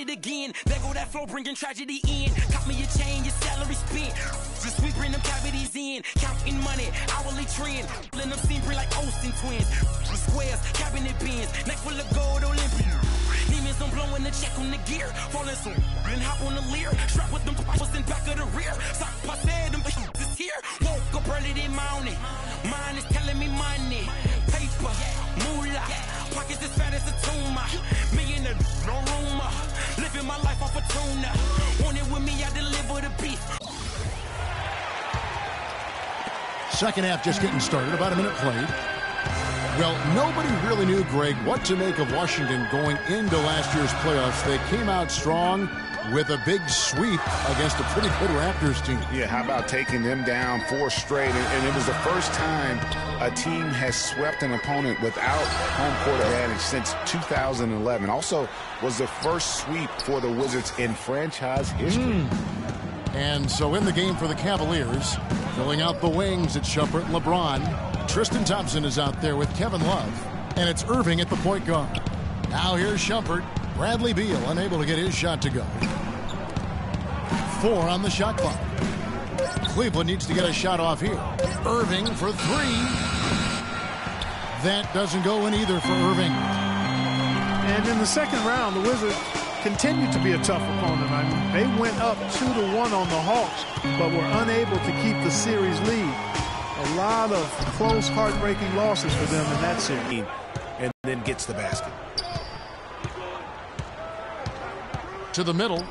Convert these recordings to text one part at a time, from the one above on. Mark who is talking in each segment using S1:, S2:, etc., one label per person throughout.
S1: it again. There go that flow, bringing tragedy in. Cop me your chain, your salary spent. Just sweeping them cavities in. Counting money, hourly trend. Letting them seem like Olsen twins. The squares, cabinet bins. Neck full of gold, Olympia. Demons, I'm blowing the check on the gear. Falling soon, then hop on the leer. Strap with them poppers in back of the rear. Sock passe, them is here. Woke up early this morning. Mine is telling me money. Paper, moolah. Pockets as fat as a tumor. Me in the no rumor. Living my life off a tuna. Want it with me, I deliver the beef.
S2: Second half just getting started. About a minute played. Well, nobody really knew, Greg, what to make of Washington going into last year's playoffs. They came out strong with a big sweep against a pretty good Raptors team.
S3: Yeah, how about taking them down 4 straight? And it was the first time a team has swept an opponent without home court advantage since 2011. Also was the first sweep for the Wizards in franchise history.
S2: And so in the game for the Cavaliers, filling out the wings, it's Shumpert and LeBron. Tristan Thompson is out there with Kevin Love. And it's Irving at the point guard. Now here's Shumpert. Bradley Beal unable to get his shot to go. 4 on the shot clock. Cleveland needs to get a shot off here. Irving for 3. That doesn't go in either for Irving.
S4: And in the second round, the Wizards continued to be a tough opponent. I mean, they went up 2-1 on the Hawks, but were unable to keep the series lead. A lot of close, heartbreaking losses for them in that series.
S3: And then gets the basket.
S2: To the middle.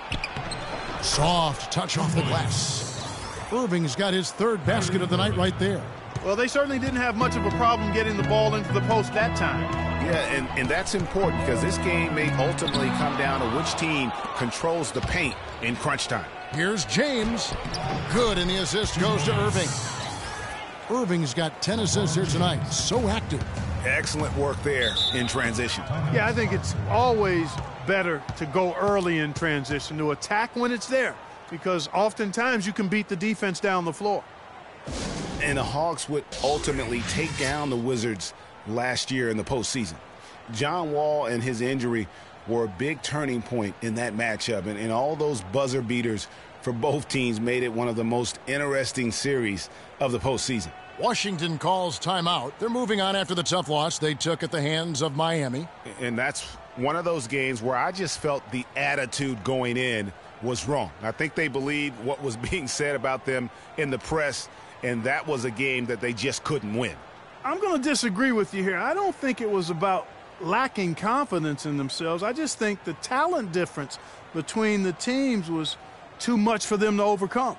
S2: Soft touch off the glass. Irving's got his 3rd basket of the night right there.
S4: Well, they certainly didn't have much of a problem getting the ball into the post that time.
S3: Yeah, and that's important because this game may ultimately come down to which team controls the paint in crunch time.
S2: Here's James. Good, and the assist goes to Irving. Irving's got 10 assists here tonight. So active.
S3: Excellent work there in transition.
S4: Yeah, I think it's always better to go early in transition, to attack when it's there, because oftentimes you can beat the defense down the floor.
S3: And the Hawks would ultimately take down the Wizards last year in the postseason. John Wall and his injury were a big turning point in that matchup, and all those buzzer beaters for both teams made it one of the most interesting series of the postseason.
S2: Washington calls timeout. They're moving on after the tough loss they took at the hands of Miami.
S3: And that's one of those games where I just felt the attitude going in was wrong. I think they believed what was being said about them in the press, and that was a game that they just couldn't win.
S4: I'm going to disagree with you here. I don't think it was about lacking confidence in themselves. I just think the talent difference between the teams was too much for them to overcome.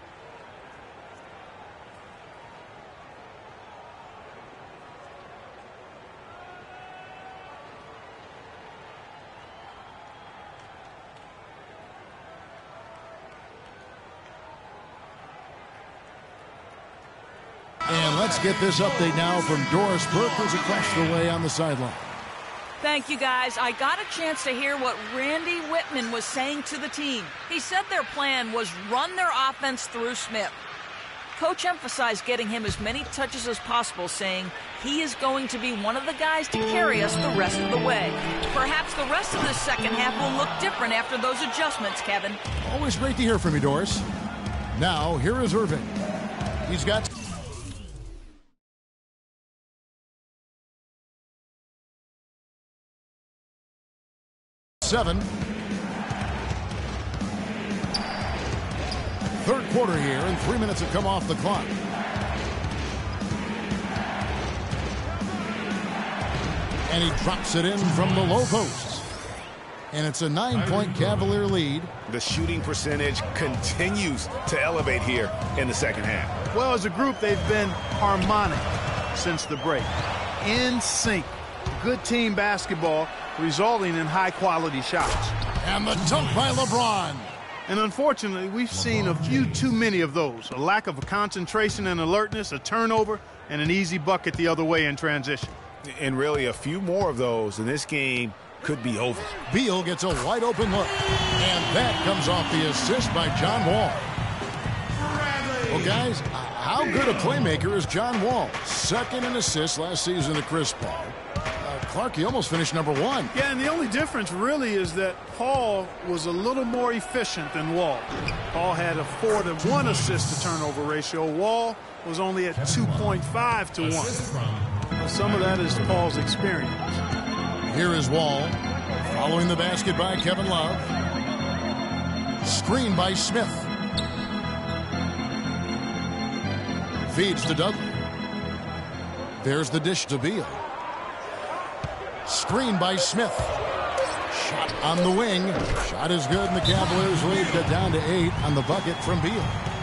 S2: And let's get this update now from Doris Burke, who's across the way on the sideline.
S5: Thank you, guys. I got a chance to hear what Randy Whitman was saying to the team. He said their plan was run their offense through Smith. Coach emphasized getting him as many touches as possible, saying he is going to be one of the guys to carry us the rest of the way. Perhaps the rest of the second half will look different after those adjustments, Kevin.
S2: Always great to hear from you, Doris. Now, here is Irving. He's got 7. Third quarter here, and 3 minutes have come off the clock. And he drops it in from the low post. And it's a 9-point Cavalier lead.
S3: The shooting percentage continues to elevate here in the second half.
S4: Well, as a group, they've been harmonic since the break. In sync. Good team basketball, resulting in high-quality shots.
S2: And the dunk by LeBron.
S4: And unfortunately, we've seen a few too many of those. A lack of concentration and alertness, a turnover, and an easy bucket the other way in transition.
S3: And really, a few more of those, and this game could be over.
S2: Beal gets a wide-open look. And that comes off the assist by John Wall. Well, guys, how good a playmaker is John Wall? Second in assists last season to Chris Paul. Clark, he almost finished number 1.
S4: Yeah, and the only difference really is that Paul was a little more efficient than Wall. Paul had a 4-to-1 assist-to-turnover ratio. Wall was only at 2.5-to-1. Some of that is Paul's experience.
S2: Here is Wall, following the basket by Kevin Love. Screen by Smith. Feeds to Dudley. There's the dish to Beal. Screen by Smith. Shot on the wing. Shot is good, and the Cavaliers lead it down to 8 on the bucket from Beal.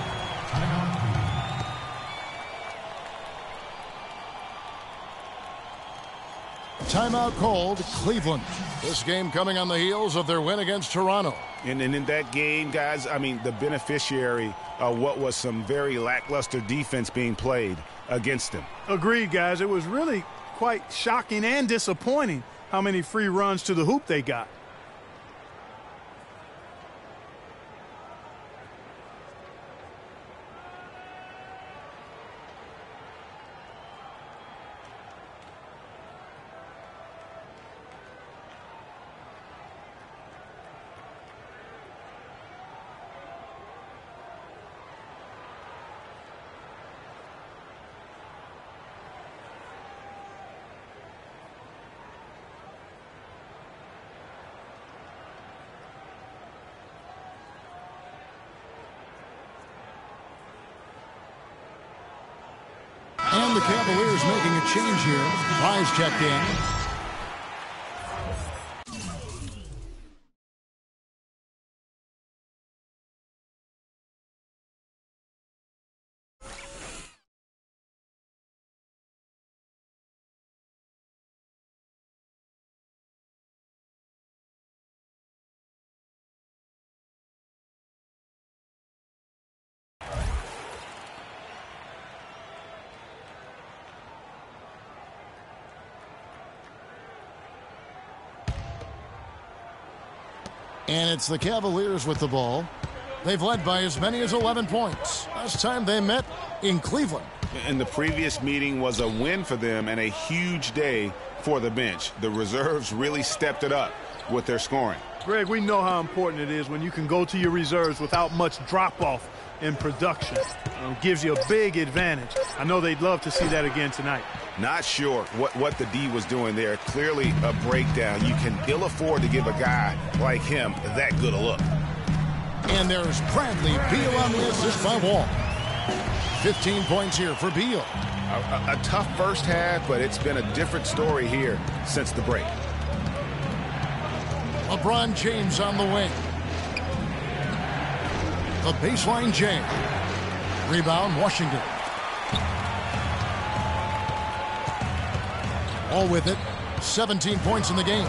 S2: Timeout called, Cleveland. This game coming on the heels of their win against Toronto.
S3: And in that game, guys, I mean, the beneficiary of what was some very lackluster defense being played against them.
S4: Agreed, guys. It was really quite shocking and disappointing how many free runs to the hoop they got.
S2: And the Cavaliers making a change here. Prize checked in. And it's the Cavaliers with the ball. They've led by as many as 11 points. Last time they met in Cleveland.
S3: And the previous meeting was a win for them and a huge day for the bench. The reserves really stepped it up with their scoring.
S4: Greg, we know how important it is when you can go to your reserves without much drop-off in production. It gives you a big advantage. I know they'd love to see that again tonight.
S3: Not sure what the D was doing there. Clearly a breakdown. You can ill afford to give a guy like him that good a look.
S2: And there's Bradley Beal on the assist by Wall. 15 points here for Beal.
S3: A tough first half, but it's been a different story here since the break.
S2: LeBron James on the wing. The baseline jam. Rebound, Washington. All with it. 17 points in the game.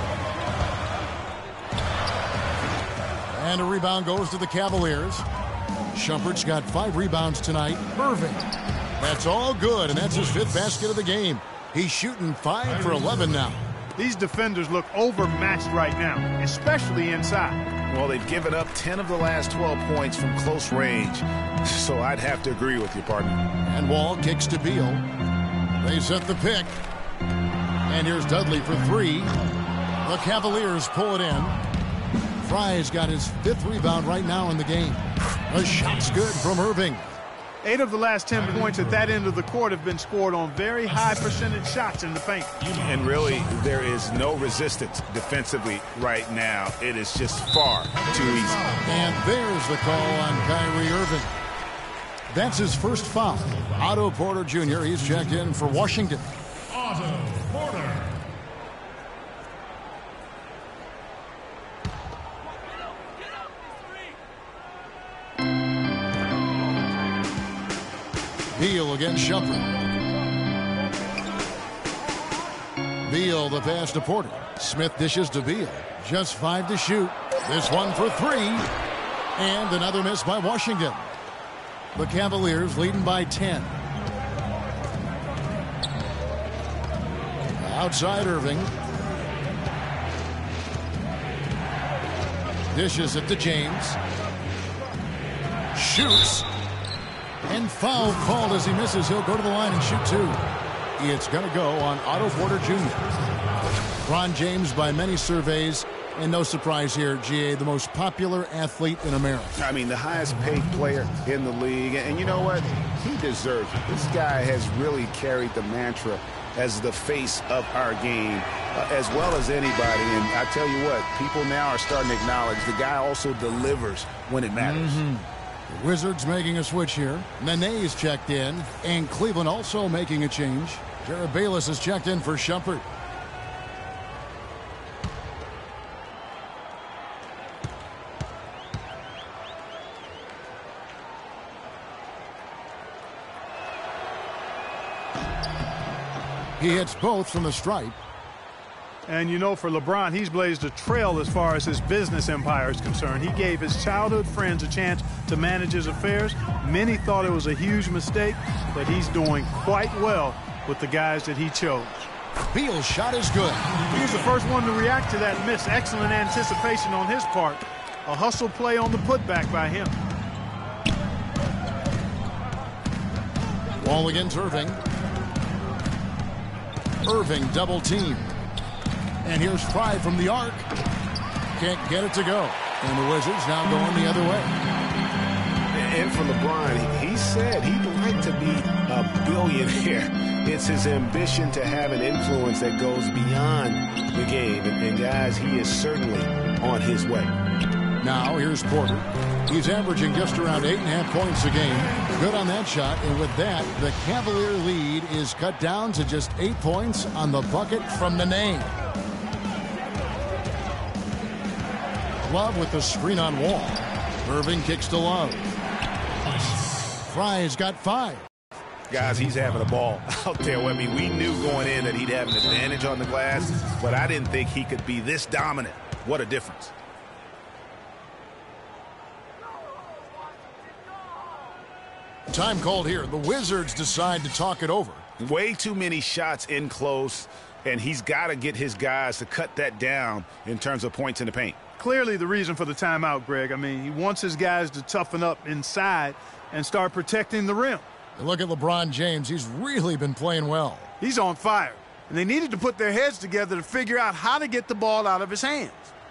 S2: And a rebound goes to the Cavaliers. Shumpert's got 5 rebounds tonight. Irving. That's all good, and that's his 5th basket of the game. He's shooting 5 for 11 now.
S4: These defenders look overmatched right now, especially inside.
S3: Well, they've given up 10 of the last 12 points from close range, so I'd have to agree with you, partner.
S2: And Wall kicks to Beal. They set the pick. And here's Dudley for 3. The Cavaliers pull it in. Fry's got his 5th rebound right now in the game. The shot's good from Irving.
S4: 8 of the last 10 points at that end of the court have been scored on very high percentage shots in the paint.
S3: And really, there is no resistance defensively right now. It is just far too easy.
S2: And there's the call on Kyrie Irving. That's his first foul. Otto Porter Jr., he's checked in for Washington.
S6: Otto Porter.
S2: Beal against Shumpert. Beal the pass to Porter. Smith dishes to Beal. Just 5 to shoot. This one for 3. And another miss by Washington. The Cavaliers leading by 10. Outside Irving. Dishes it to James. Shoots. And foul called as he misses. He'll go to the line and shoot 2. It's going to go on Otto Porter Jr. LeBron James, by many surveys, and no surprise here, GA, the most popular athlete in America.
S3: I mean, the highest paid player in the league. And you know what? He deserves it. This guy has really carried the mantra as the face of our game, as well as anybody. And I tell you what, people now are starting to acknowledge the guy also delivers when it matters.
S2: The Wizards making a switch here. Nene's checked in, and Cleveland also making a change. Jared Bayless is checked in for Shumpert. He hits both from the stripe.
S4: And you know, for LeBron, he's blazed a trail as far as his business empire is concerned. He gave his childhood friends a chance to manage his affairs. Many thought it was a huge mistake, but he's doing quite well with the guys that he chose.
S2: Beal's shot is good.
S4: He was the first one to react to that miss. Excellent anticipation on his part. A hustle play on the putback by him.
S2: Wall against Irving. Irving double team. And here's Fry from the arc. Can't get it to go. And the Wizards now going the other way.
S3: And for LeBron, he said he'd like to be a billionaire. It's his ambition to have an influence that goes beyond the game. And guys, he is certainly on his way.
S2: Now here's Porter. He's averaging just around 8.5 points a game. Good on that shot. And with that, the Cavalier lead is cut down to just 8 points on the bucket from Nene. Love with the screen on Wall. Irving kicks to Love. Fry's got 5.
S3: Guys, he's having a ball out there. I mean, we knew going in that he'd have an advantage on the glass, but I didn't think he could be this dominant. What a difference.
S2: Time called here. The Wizards decide to talk it over.
S3: Way too many shots in close, and he's got to get his guys to cut that down in terms of points in the paint.
S4: Clearly the reason for the timeout, Greg. I mean, he wants his guys to toughen up inside and start protecting the rim.
S2: Look at LeBron James. He's really been playing well.
S4: He's on fire. And they needed to put their heads together to figure out how to get the ball out of his hands.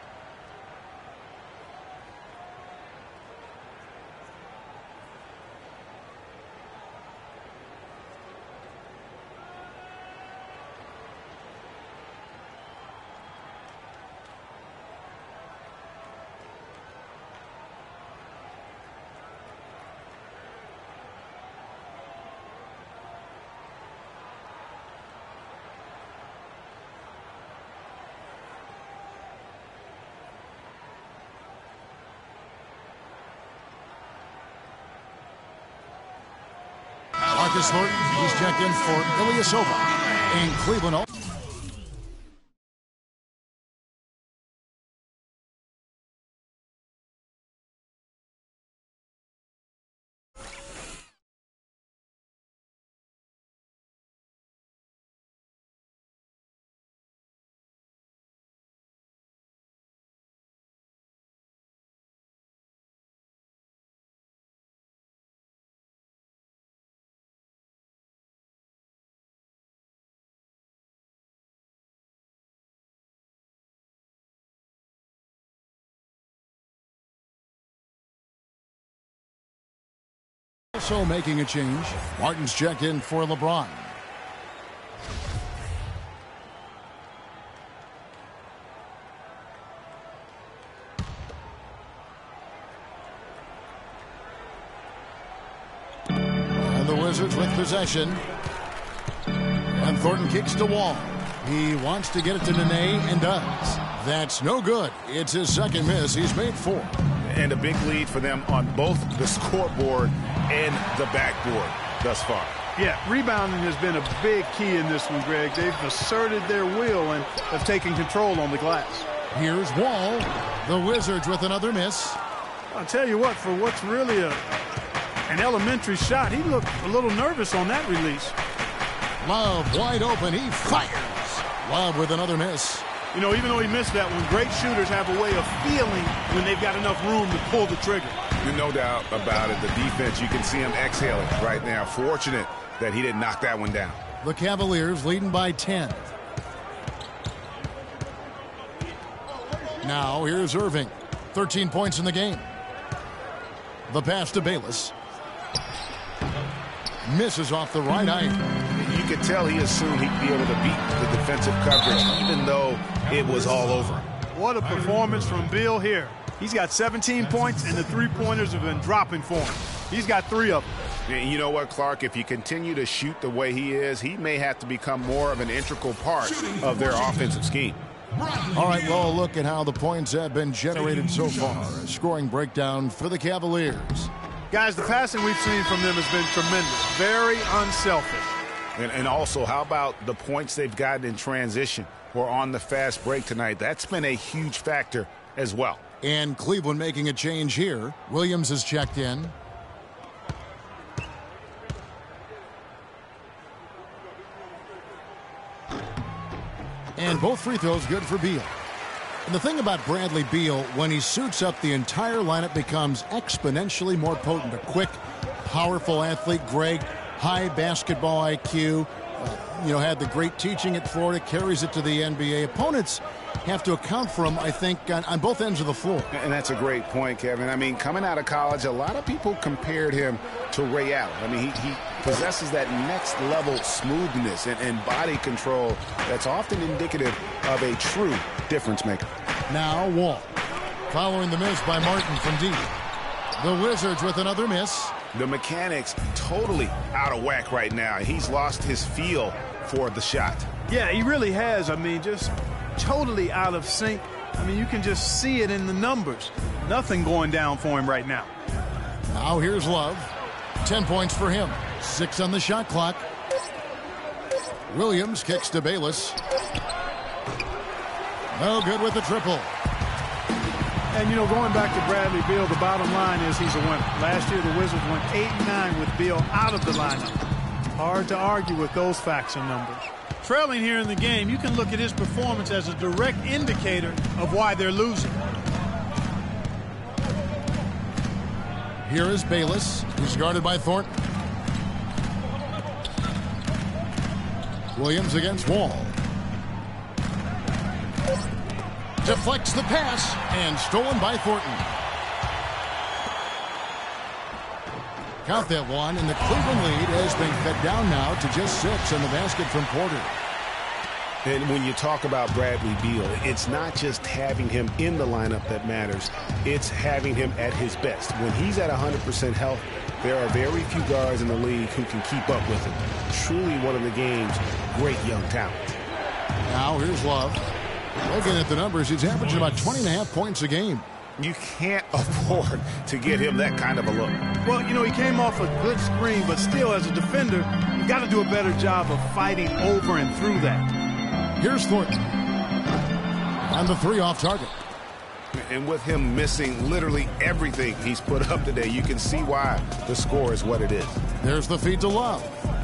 S2: Marcus Thornton, he's checked in for Ilyasova. And Cleveland. Also making a change. Martin's checked in for LeBron. And the Wizards with possession. And Thornton kicks to Wall. He wants to get it to Nene and does. That's no good. It's his second miss. He's made 4.
S3: And a big lead for them on both the scoreboard and the backboard thus far.
S4: Yeah, rebounding has been a big key in this one, Greg. They've asserted their will and have taken control on the glass.
S2: Here's Wall. The Wizards with another miss.
S4: I'll tell you what, for what's really an elementary shot, he looked a little nervous on that release.
S2: Love wide open. He fires. Love with another miss.
S4: You know, even though he missed that one, great shooters have a way of feeling when they've got enough room to pull the trigger.
S3: No doubt about it. The defense, you can see him exhaling right now. Fortunate that he didn't knock that one down.
S2: The Cavaliers leading by 10. Now here's Irving. 13 points in the game. The pass to Bayless. Misses off the right eye.
S3: You could tell he assumed he'd be able to beat the defensive coverage even though it was all over.
S4: What a performance from Beal here. He's got 17 points, and the three-pointers have been dropping for him. He's got 3 of them.
S3: And you know what, Clark? If you continue to shoot the way he is, he may have to become more of an integral part of their offensive scheme.
S2: All right, well, look at how the points have been generated so far. A scoring breakdown for the Cavaliers.
S4: Guys, the passing we've seen from them has been tremendous. Very unselfish.
S3: And also, how about the points they've gotten in transition or on the fast break tonight? That's been a huge factor as well.
S2: And Cleveland making a change here. Williams has checked in. And both free throws good for Beal. And the thing about Bradley Beal, when he suits up, the entire lineup becomes exponentially more potent. A quick, powerful athlete. Greg, high basketball IQ. Had the great teaching at Florida, carries it to the NBA. Opponents have to account for him, I think, on both ends of the floor.
S3: And that's a great point, Kevin. I mean, coming out of college, a lot of people compared him to Ray Allen. I mean, he possesses that next level smoothness and body control that's often indicative of a true difference maker.
S2: Now Wall, following the miss by Martin from deep. The Wizards with another miss.
S3: The mechanics totally out of whack right now. He's lost his feel for the shot.
S4: Yeah, he really has. I mean, just totally out of sync. I mean, you can just see it in the numbers. Nothing going down for him right now.
S2: Now here's Love. 10 points for him. 6 on the shot clock. Williams kicks to Bayless. No good with the triple.
S4: And, going back to Bradley Beal, the bottom line is he's a winner. Last year, the Wizards went 8-9 with Beal out of the lineup. Hard to argue with those facts and numbers. Trailing here in the game, you can look at his performance as a direct indicator of why they're losing.
S2: Here is Bayless. He's guarded by Thornton. Williams against Wall. Deflects the pass and stolen by Thornton. Count that one, and the Cleveland lead has been cut down now to just 6 on the basket from Porter.
S3: And when you talk about Bradley Beal, it's not just having him in the lineup that matters. It's having him at his best. When he's at 100% health, there are very few guards in the league who can keep up with him. Truly one of the game's great young talents.
S2: Now here's Love. Looking at the numbers, he's averaging about 20.5 points a game.
S3: You can't afford to get him that kind of a look.
S4: Well, he came off a good screen, but still, as a defender, you got to do a better job of fighting over and through that.
S2: Here's Thornton. On the 3 off target.
S3: And with him missing literally everything he's put up today, you can see why the score is what it is.
S2: There's the feed to Love.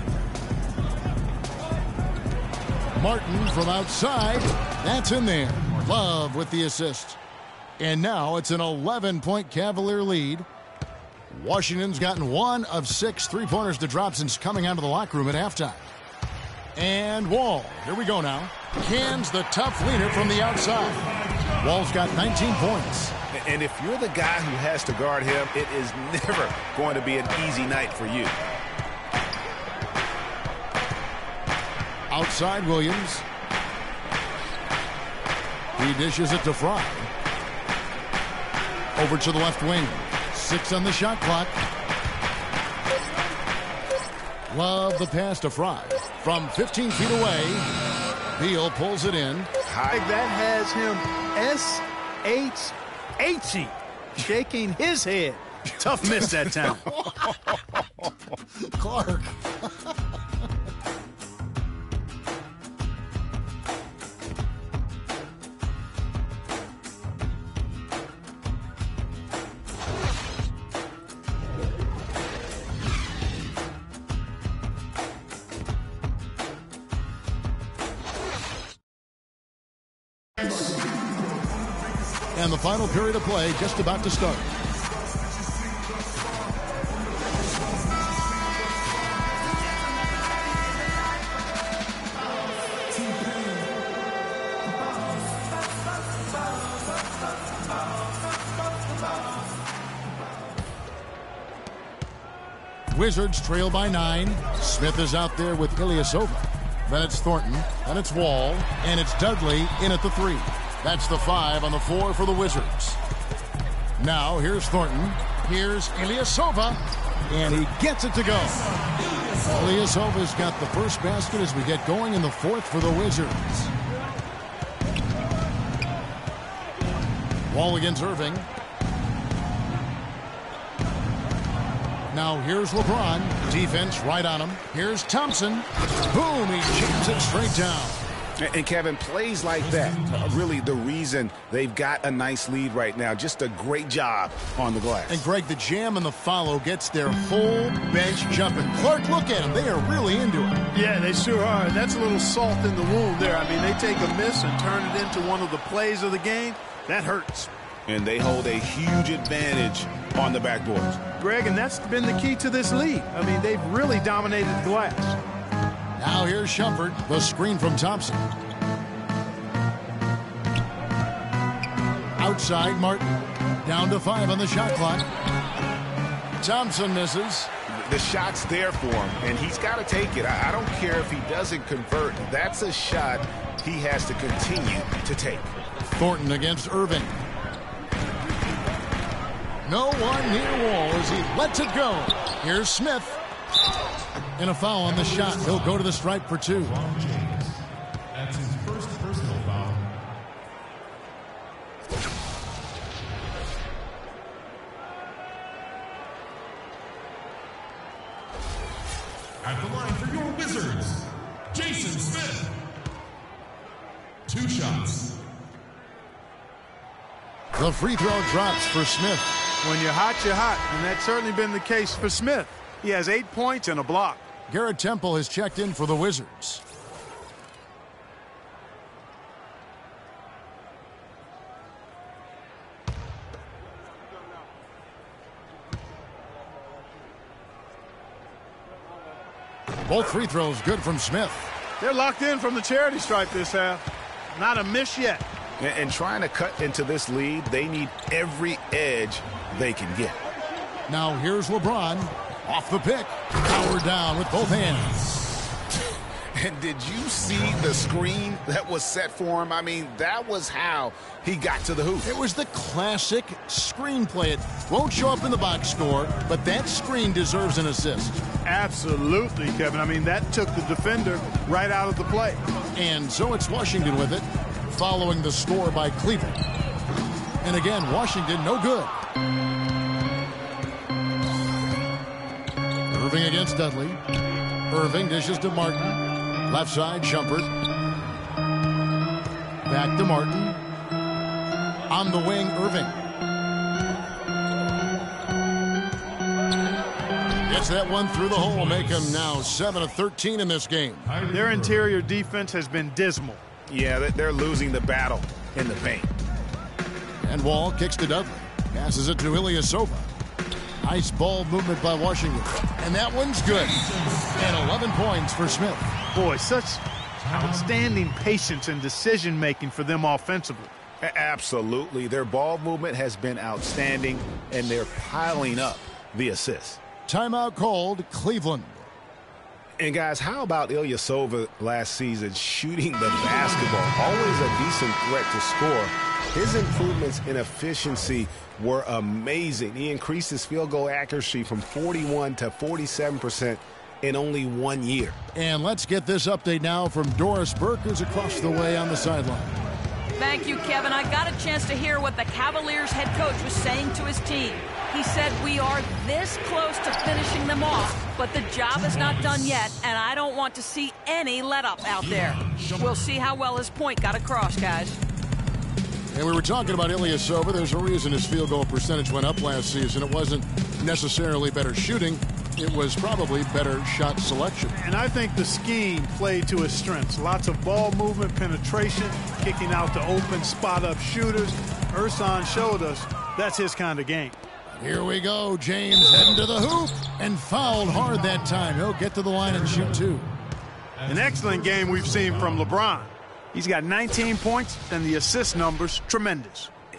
S2: Martin from outside. That's in there. Love with the assist. And now it's an 11-point Cavalier lead. Washington's gotten 1 of 6 3-pointers to drop since coming out of the locker room at halftime. And Wall. Here we go now. Cans the tough leader from the outside. Wall's got 19 points.
S3: And if you're the guy who has to guard him, it is never going to be an easy night for you.
S2: Outside Williams. He dishes it to Fry. Over to the left wing. 6 on the shot clock. Love the pass to Fry. From 15 feet away, Beal pulls it in.
S4: That has him S-H-H-E, shaking his head. Tough miss that time.
S2: Clark. And the final period of play just about to start. Wizards trail by 9. Smith is out there with Ilyasova. Then it's Thornton. Then it's Wall. And it's Dudley in at the 3. That's the 5 on the 4 for the Wizards. Now here's Thornton. Here's Ilyasova. And he gets it to go. Ilyasova's got the first basket as we get going in the 4th for the Wizards. Wall against Irving. Now here's LeBron. Defense right on him. Here's Thompson. Boom, he jams it straight down.
S3: And Kevin, plays like that, really the reason they've got a nice lead right now. Just a great job on the glass.
S2: And Greg, the jam and the follow gets their whole bench jumping. Clark, look at them. They are really into it.
S4: Yeah, they sure are. That's a little salt in the wound there. I mean, they take a miss and turn it into one of the plays of the game. That hurts.
S3: And they hold a huge advantage on the backboards.
S4: Greg, and that's been the key to this league. I mean, they've really dominated the glass.
S2: Now here's Shumpert. The screen from Thompson. Outside Martin. Down to 5 on the shot clock. Thompson misses.
S3: The shot's there for him, and he's got to take it. I don't care if he doesn't convert. That's a shot he has to continue to take.
S2: Thornton against Irving. No one near Wall as he lets it go. Here's Smith. And a foul on the shot. He'll go to the stripe for 2.
S6: That's his first personal foul. At the line for your Wizards, Jason Smith. 2 shots.
S2: The free throw drops for Smith.
S4: When you're hot, you're hot. And that's certainly been the case for Smith. He has 8 points and a block.
S2: Garrett Temple has checked in for the Wizards. Both free throws good from Smith.
S4: They're locked in from the charity stripe this half. Not a miss yet.
S3: And trying to cut into this lead, they need every edge they can get.
S2: Now here's LeBron. Off the pick. Powered down with both hands.
S3: And did you see the screen that was set for him? I mean, that was how he got to the hoop.
S2: It was the classic screen play. It won't show up in the box score, but that screen deserves an assist.
S4: Absolutely, Kevin. I mean, that took the defender right out of the play.
S2: And so it's Washington with it, following the score by Cleveland. And again, Washington no good. Irving against Dudley. Irving dishes to Martin. Left side, Shumpert. Back to Martin. On the wing, Irving. Gets that one through the hole, make him now 7 of 13 in this game.
S4: Their interior defense has been dismal.
S3: Yeah, they're losing the battle in the paint.
S2: And Wall kicks to Dudley. Passes it to Ilyasova. Nice ball movement by Washington. And that one's good. And 11 points for Smith.
S4: Boy, such outstanding patience and decision-making for them offensively.
S3: Absolutely. Their ball movement has been outstanding, and they're piling up the assists.
S2: Timeout called, Cleveland.
S3: And, guys, how about Ilyasova last season shooting the basketball? Always a decent threat to score. His improvements in efficiency were amazing. He increased his field goal accuracy from 41 to 47% in only 1 year.
S2: And let's get this update now from Doris Burke, who's across the way on the sideline.
S5: Thank you, Kevin. I got a chance to hear what the Cavaliers head coach was saying to his team. He said, we are this close to finishing them off, but the job is not done yet, and I don't want to see any let-up out there. We'll see how well his point got across, guys.
S2: And we were talking about Ilyasova. There's a reason his field goal percentage went up last season. It wasn't necessarily better shooting. It was probably better shot selection.
S4: And I think the scheme played to his strengths. Lots of ball movement, penetration, kicking out to open spot-up shooters. Ersan showed us that's his kind of game.
S2: Here we go. James heading to the hoop and fouled hard that time. He'll get to the line and shoot 2.
S4: An excellent game we've seen from LeBron. He's got 19 points, and the assist numbers tremendous.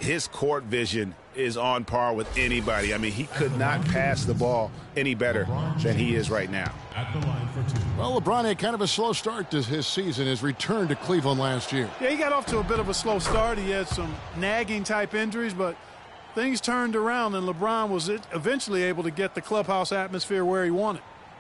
S3: his court vision is on par with anybody. I mean, he could not pass the ball any better than he is right now.
S6: At the line for 2.
S2: Well, LeBron had kind of a slow start to his season, his return to Cleveland last year.
S4: Yeah, he got off to a bit of a slow start. He had some nagging type injuries, but things turned around, and LeBron was eventually able to get the clubhouse atmosphere where he wanted.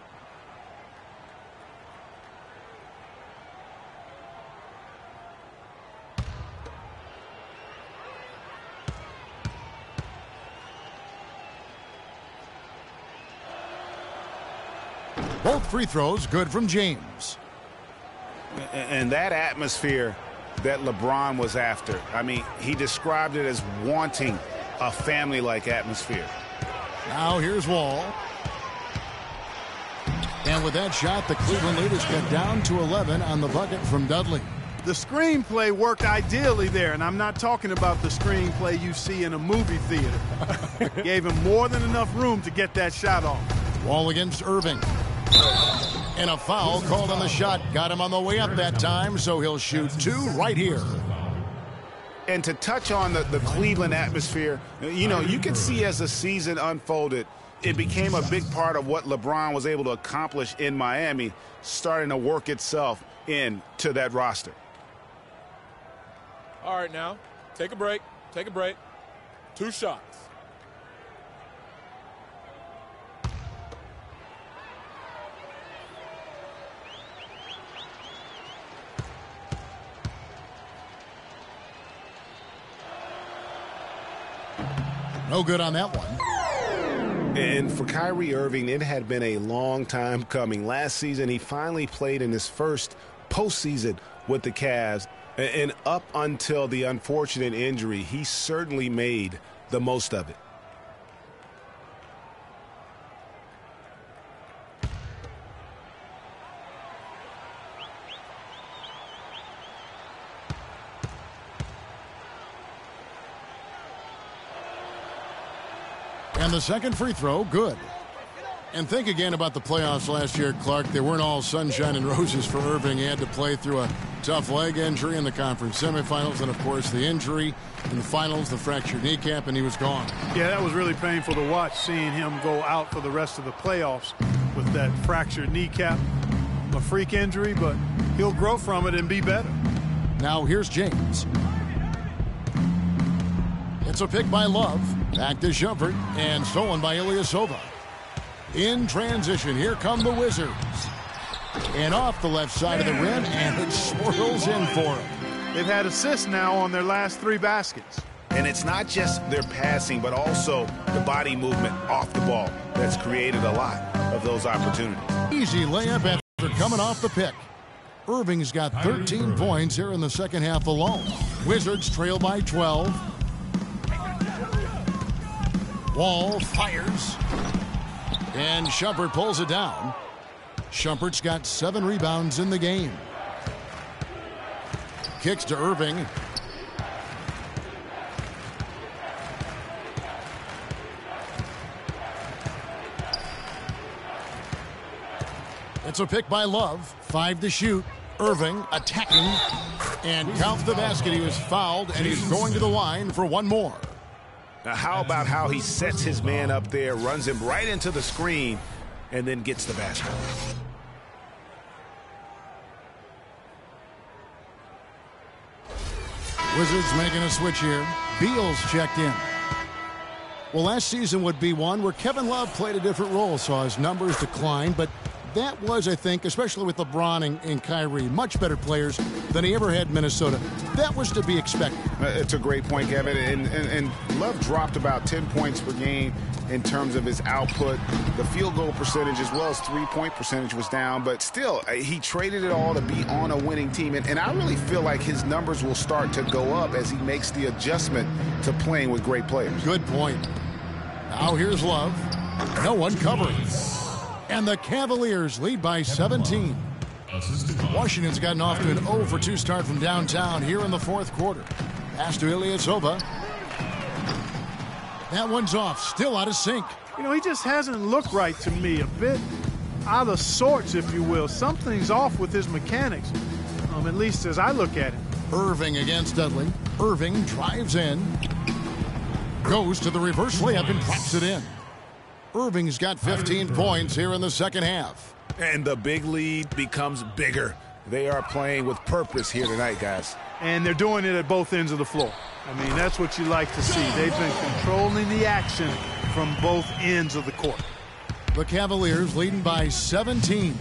S2: Both free throws good from James.
S3: And that atmosphere that LeBron was after, I mean, he described it as wanting a family-like atmosphere.
S2: Now here's Wall. And with that shot, the Cleveland leaders get down to 11 on the bucket from Dudley.
S4: The screenplay worked ideally there, and I'm not talking about the screenplay you see in a movie theater. Gave him more than enough room to get that shot off.
S2: Wall against Irving. And a foul called on the shot. Got him on the way up that time, so he'll shoot 2 right here.
S3: And to touch on the Cleveland atmosphere, you know, you can see as the season unfolded, it became a big part of what LeBron was able to accomplish in Miami, starting to work itself into that roster.
S7: All right, now, take a break. Take a break. 2 shots.
S2: No good on that one.
S3: And for Kyrie Irving, it had been a long time coming. Last season, he finally played in his first postseason with the Cavs. And up until the unfortunate injury, he certainly made the most of it.
S2: And the second free throw, good. And think again about the playoffs last year, Clark. They weren't all sunshine and roses for Irving. He had to play through a tough leg injury in the conference semifinals, and, of course, the injury in the finals, the fractured kneecap, and he was gone.
S4: Yeah, that was really painful to watch, seeing him go out for the rest of the playoffs with that fractured kneecap. A freak injury, but he'll grow from it and be better.
S2: Now here's James. It's a pick by Love. Back to Shumpert, and stolen by Ilyasova. In transition, here come the Wizards. And off the left side of the rim, and it swirls in for them.
S4: They've had assists now on their last 3 baskets.
S3: And it's not just their passing, but also the body movement off the ball that's created a lot of those opportunities.
S2: Easy layup after coming off the pick. Irving's got 13 points here in the second half alone. Wizards trail by 12. Wall fires. And Shumpert pulls it down. Shumpert's got 7 rebounds in the game. Kicks to Irving. It's a pick by Love. 5 to shoot. Irving attacking. And count the basket. He was fouled, and he's going to the line for 1 more.
S3: Now, how about how he sets his man up there, runs him right into the screen, and then gets the basket.
S2: Wizards making a switch here. Beal's checked in. Well, last season would be one where Kevin Love played a different role, saw his numbers decline, but that was, I think, especially with LeBron and Kyrie, much better players than he ever had in Minnesota. That was to be expected.
S3: It's a great point, Kevin. And Love dropped about 10 points per game in terms of his output. The field goal percentage as well as three-point percentage was down. But still, he traded it all to be on a winning team. And I really feel like his numbers will start to go up as he makes the adjustment to playing with great players.
S2: Good point. Now here's Love. No one covering. And the Cavaliers lead by 17. Washington's gotten off to an 0-for-2 start from downtown here in the fourth quarter. Pass to Ilyasova. That one's off, still out of sync.
S4: You know, he just hasn't looked right to me. A bit out of sorts, if you will. Something's off with his mechanics, at least as I look at it.
S2: Irving against Dudley. Irving drives in. Goes to the reverse layup and drops it in. Irving's got 15 points here in the second half.
S3: And the big lead becomes bigger. They are playing with purpose here tonight, guys.
S4: And they're doing it at both ends of the floor. I mean, that's what you like to see. They've been controlling the action from both ends of the court.
S2: The Cavaliers leading by 17.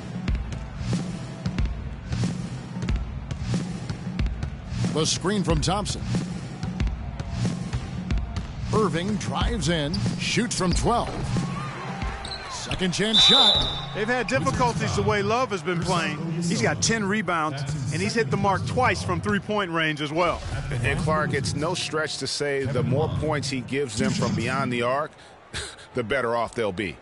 S2: The screen from Thompson. Irving drives in, shoots from 12. Second chance shot.
S4: They've had difficulties the way Love has been playing. He's got 10 rebounds, and he's hit the mark twice from three-point range as well.
S3: And Clark, it's no stretch to say the more points he gives them from beyond the arc, the better off they'll be.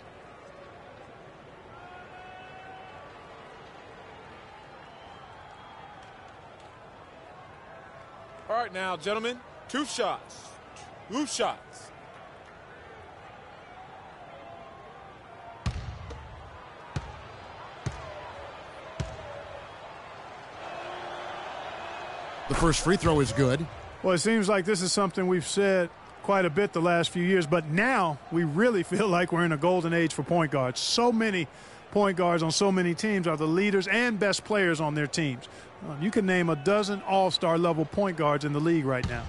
S7: All right now, gentlemen, 2 shots. 2 shots.
S2: The first free throw is good.
S4: Well, it seems like this is something we've said quite a bit the last few years, but now we really feel like we're in a golden age for point guards. So many point guards on so many teams are the leaders and best players on their teams. You can name a dozen all-star level point guards in the league right now.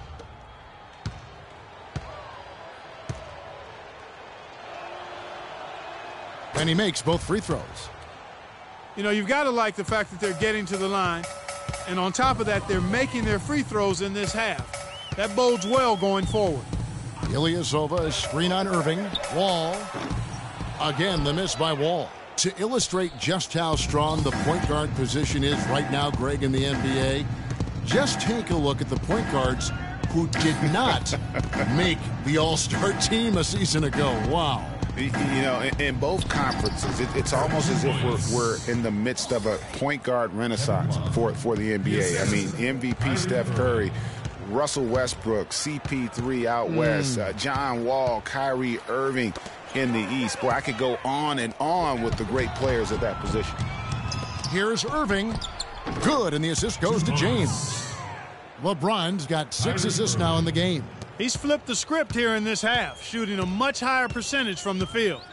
S2: And he makes both free throws.
S4: You know, you've got to like the fact that they're getting to the line. And on top of that, they're making their free throws in this half. That bodes well going forward.
S2: Ilyasova, a screen on Irving. Wall. Again, the miss by Wall. To illustrate just how strong the point guard position is right now, Greg, in the NBA, just take a look at the point guards who did not make the All-Star team a season ago. Wow.
S3: You know, in both conferences, it's almost as if we're in the midst of a point guard renaissance for the NBA. I mean, MVP Steph Curry, Russell Westbrook, CP3 out west, John Wall, Kyrie Irving in the East. Boy, I could go on and on with the great players at that position.
S2: Here's Irving. Good, and the assist goes to James. LeBron's got 6 assists now in the game.
S4: He's flipped the script here in this half, shooting a much higher percentage from the field.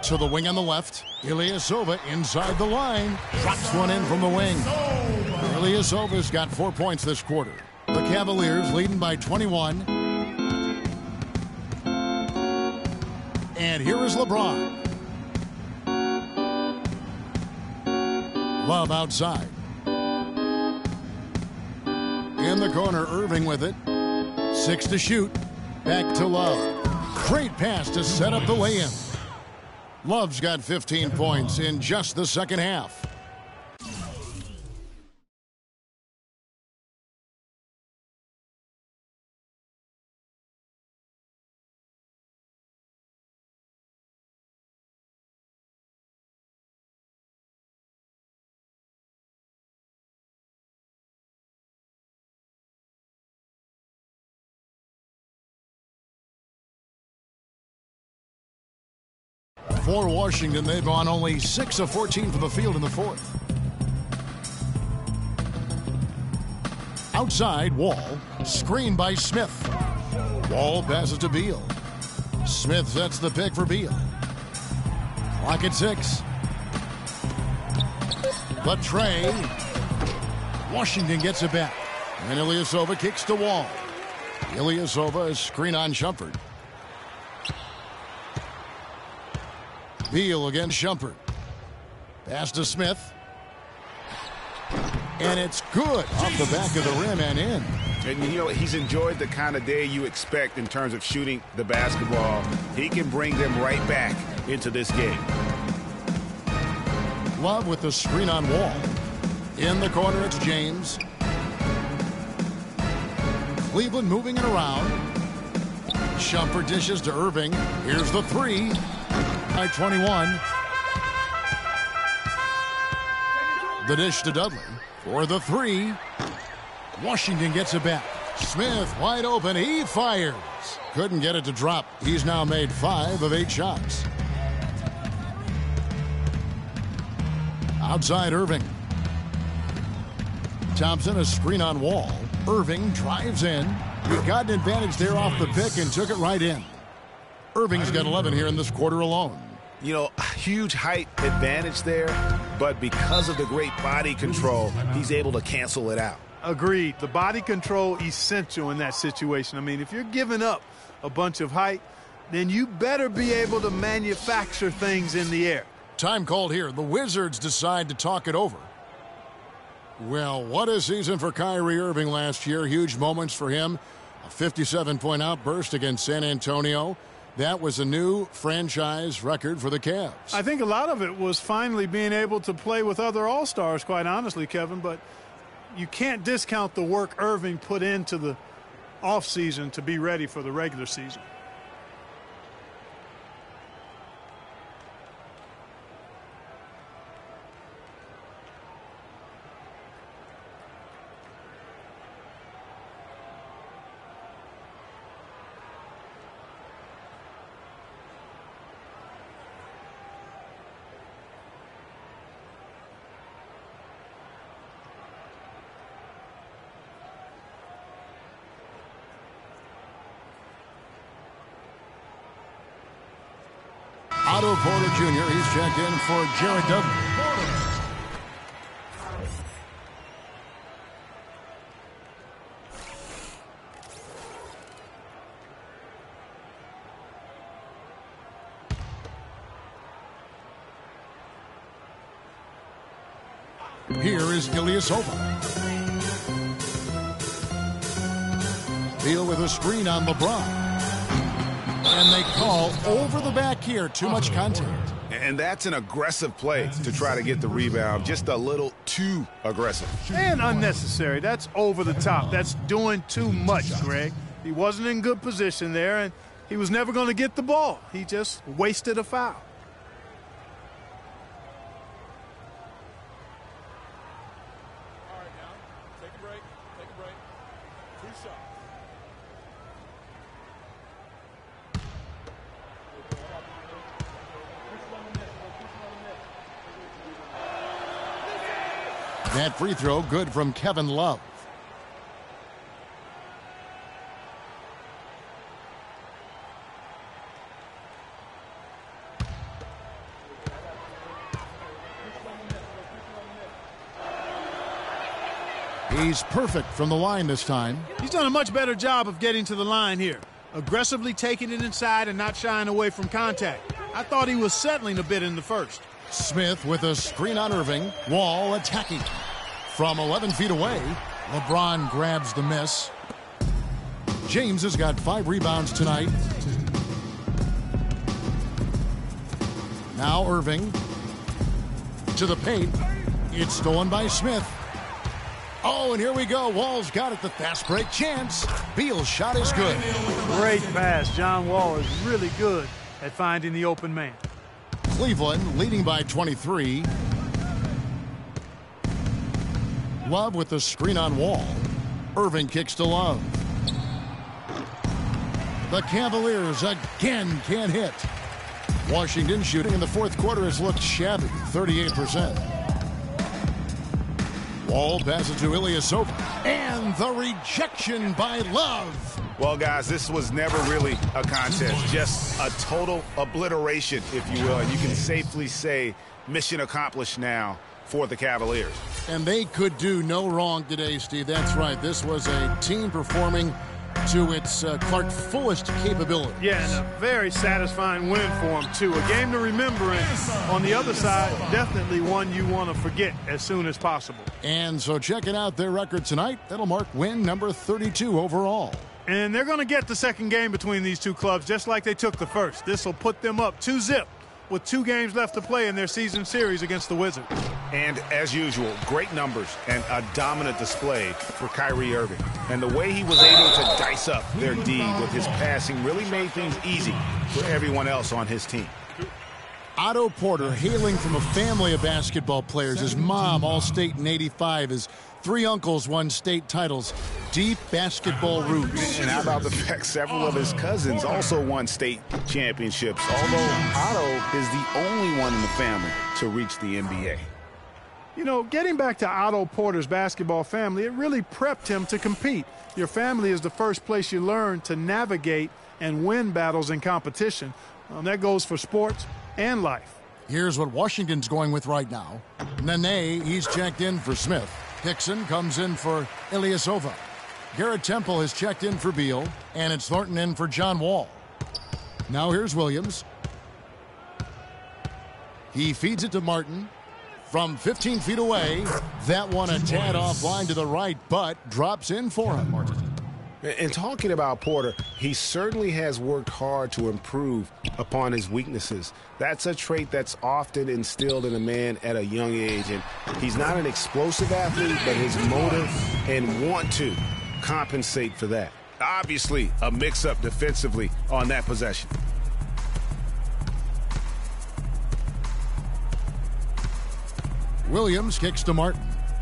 S2: To the wing on the left. Ilyasova inside the line. Drops one in from the wing. Ilyasova's got 4 points this quarter. The Cavaliers leading by 21. And here is LeBron. Love outside. In the corner, Irving with it. 6 to shoot. Back to Love. Great pass to set up the lay-in. Love's got 15 points in just the second half. For Washington, they've gone only 6 of 14 from the field in the fourth. Outside, Wall. Screen by Smith. Wall passes to Beal. Smith sets the pick for Beal. Clock at 6. The tray. Washington gets it back. And Ilyasova kicks to Wall. Ilyasova is screen on Shumpert. Beal against Shumpert. Pass to Smith. And it's good off the back of the rim and in.
S3: And you know, he's enjoyed the kind of day you expect in terms of shooting the basketball. He can bring them right back into this game.
S2: Love with the screen on Wall. In the corner, it's James. Cleveland moving it around. Shumpert dishes to Irving. Here's the three. By 21. The dish to Dudley for the three. Washington gets it back. Smith wide open. He fires. Couldn't get it to drop. He's now made 5 of 8 shots. Outside Irving. Thompson a screen on Wall. Irving drives in. He got an advantage there off the pick and took it right in. Irving's got 11 here in this quarter alone.
S3: You know, huge height advantage there, but because of the great body control, he's able to cancel it out.
S4: Agreed. The body control essential in that situation. I mean, if you're giving up a bunch of height, then you better be able to manufacture things in the air.
S2: Time called here. The Wizards decide to talk it over. Well, what a season for Kyrie Irving last year. Huge moments for him. A 57-point outburst against San Antonio. That was a new franchise record for the Cavs.
S4: I think a lot of it was finally being able to play with other All-Stars, quite honestly, Kevin, but you can't discount the work Irving put into the offseason to be ready for the regular season.
S2: Otto Porter Jr. He's checked in for Jared Dudley. Here is Ilyasova. Beal with a screen on LeBron. And they call over the back here. Too much contact.
S3: And that's an aggressive play to try to get the rebound. Just a little too aggressive.
S4: And unnecessary. That's over the top. That's doing too much, Greg. He wasn't in good position there, and he was never going to get the ball. He just wasted a foul.
S7: All right, now, take a break. Take a break. 2 shots.
S2: That free throw good from Kevin Love. He's perfect from the line this time.
S4: He's done a much better job of getting to the line here. Aggressively taking it inside and not shying away from contact. I thought he was settling a bit in the first.
S2: Smith with a screen on Irving. Wall attacking. From 11 feet away, LeBron grabs the miss. James has got 5 rebounds tonight. Now Irving to the paint. It's stolen by Smith. Oh, and here we go. Wall's got it. The fast break chance. Beal's shot is good.
S4: Great pass. John Wall is really good at finding the open man.
S2: Cleveland leading by 23. Love with the screen on Wall. Irving kicks to Love. The Cavaliers again can't hit. Washington shooting in the fourth quarter has looked shabby, 38%. Wall passes to Ilyasova. And the rejection by Love.
S3: Well, guys, this was never really a contest. Just a total obliteration, if you will. And you can safely say mission accomplished now for the Cavaliers.
S2: And they could do no wrong today, Steve. That's right. This was a team performing to its Clark fullest capability.
S4: Yeah, and a very satisfying win for him, too. A game to remember, and on the other side, definitely one you want to forget as soon as possible.
S2: And so checking out their record tonight, that'll mark win number 32 overall.
S4: And they're going to get the second game between these two clubs just like they took the first. This will put them up 2-0 with 2 games left to play in their season series against the Wizards.
S3: And as usual, great numbers and a dominant display for Kyrie Irving. And the way he was able to dice up their D with his passing really made things easy for everyone else on his team.
S2: Otto Porter, hailing from a family of basketball players. His mom, All-State in '85. His 3 uncles won state titles. Deep basketball roots.
S3: And how about the fact several of his cousins also won state championships, although Otto is the only one in the family to reach the NBA.
S4: You know, getting back to Otto Porter's basketball family, it really prepped him to compete. Your family is the first place you learn to navigate and win battles in competition. That goes for sports and life.
S2: Here's what Washington's going with right now. Nene, he's checked in for Smith. Hickson comes in for Ilyasova. Garrett Temple has checked in for Beal, and it's Thornton in for John Wall. Now here's Williams. He feeds it to Martin. From 15 feet away, that one a tad offline to the right, but drops in for him.
S3: And talking about Porter, he certainly has worked hard to improve upon his weaknesses. That's a trait that's often instilled in a man at a young age. And he's not an explosive athlete, but his motive and want to compensate for that. Obviously, a mix-up defensively on that possession.
S2: Williams kicks to Martin.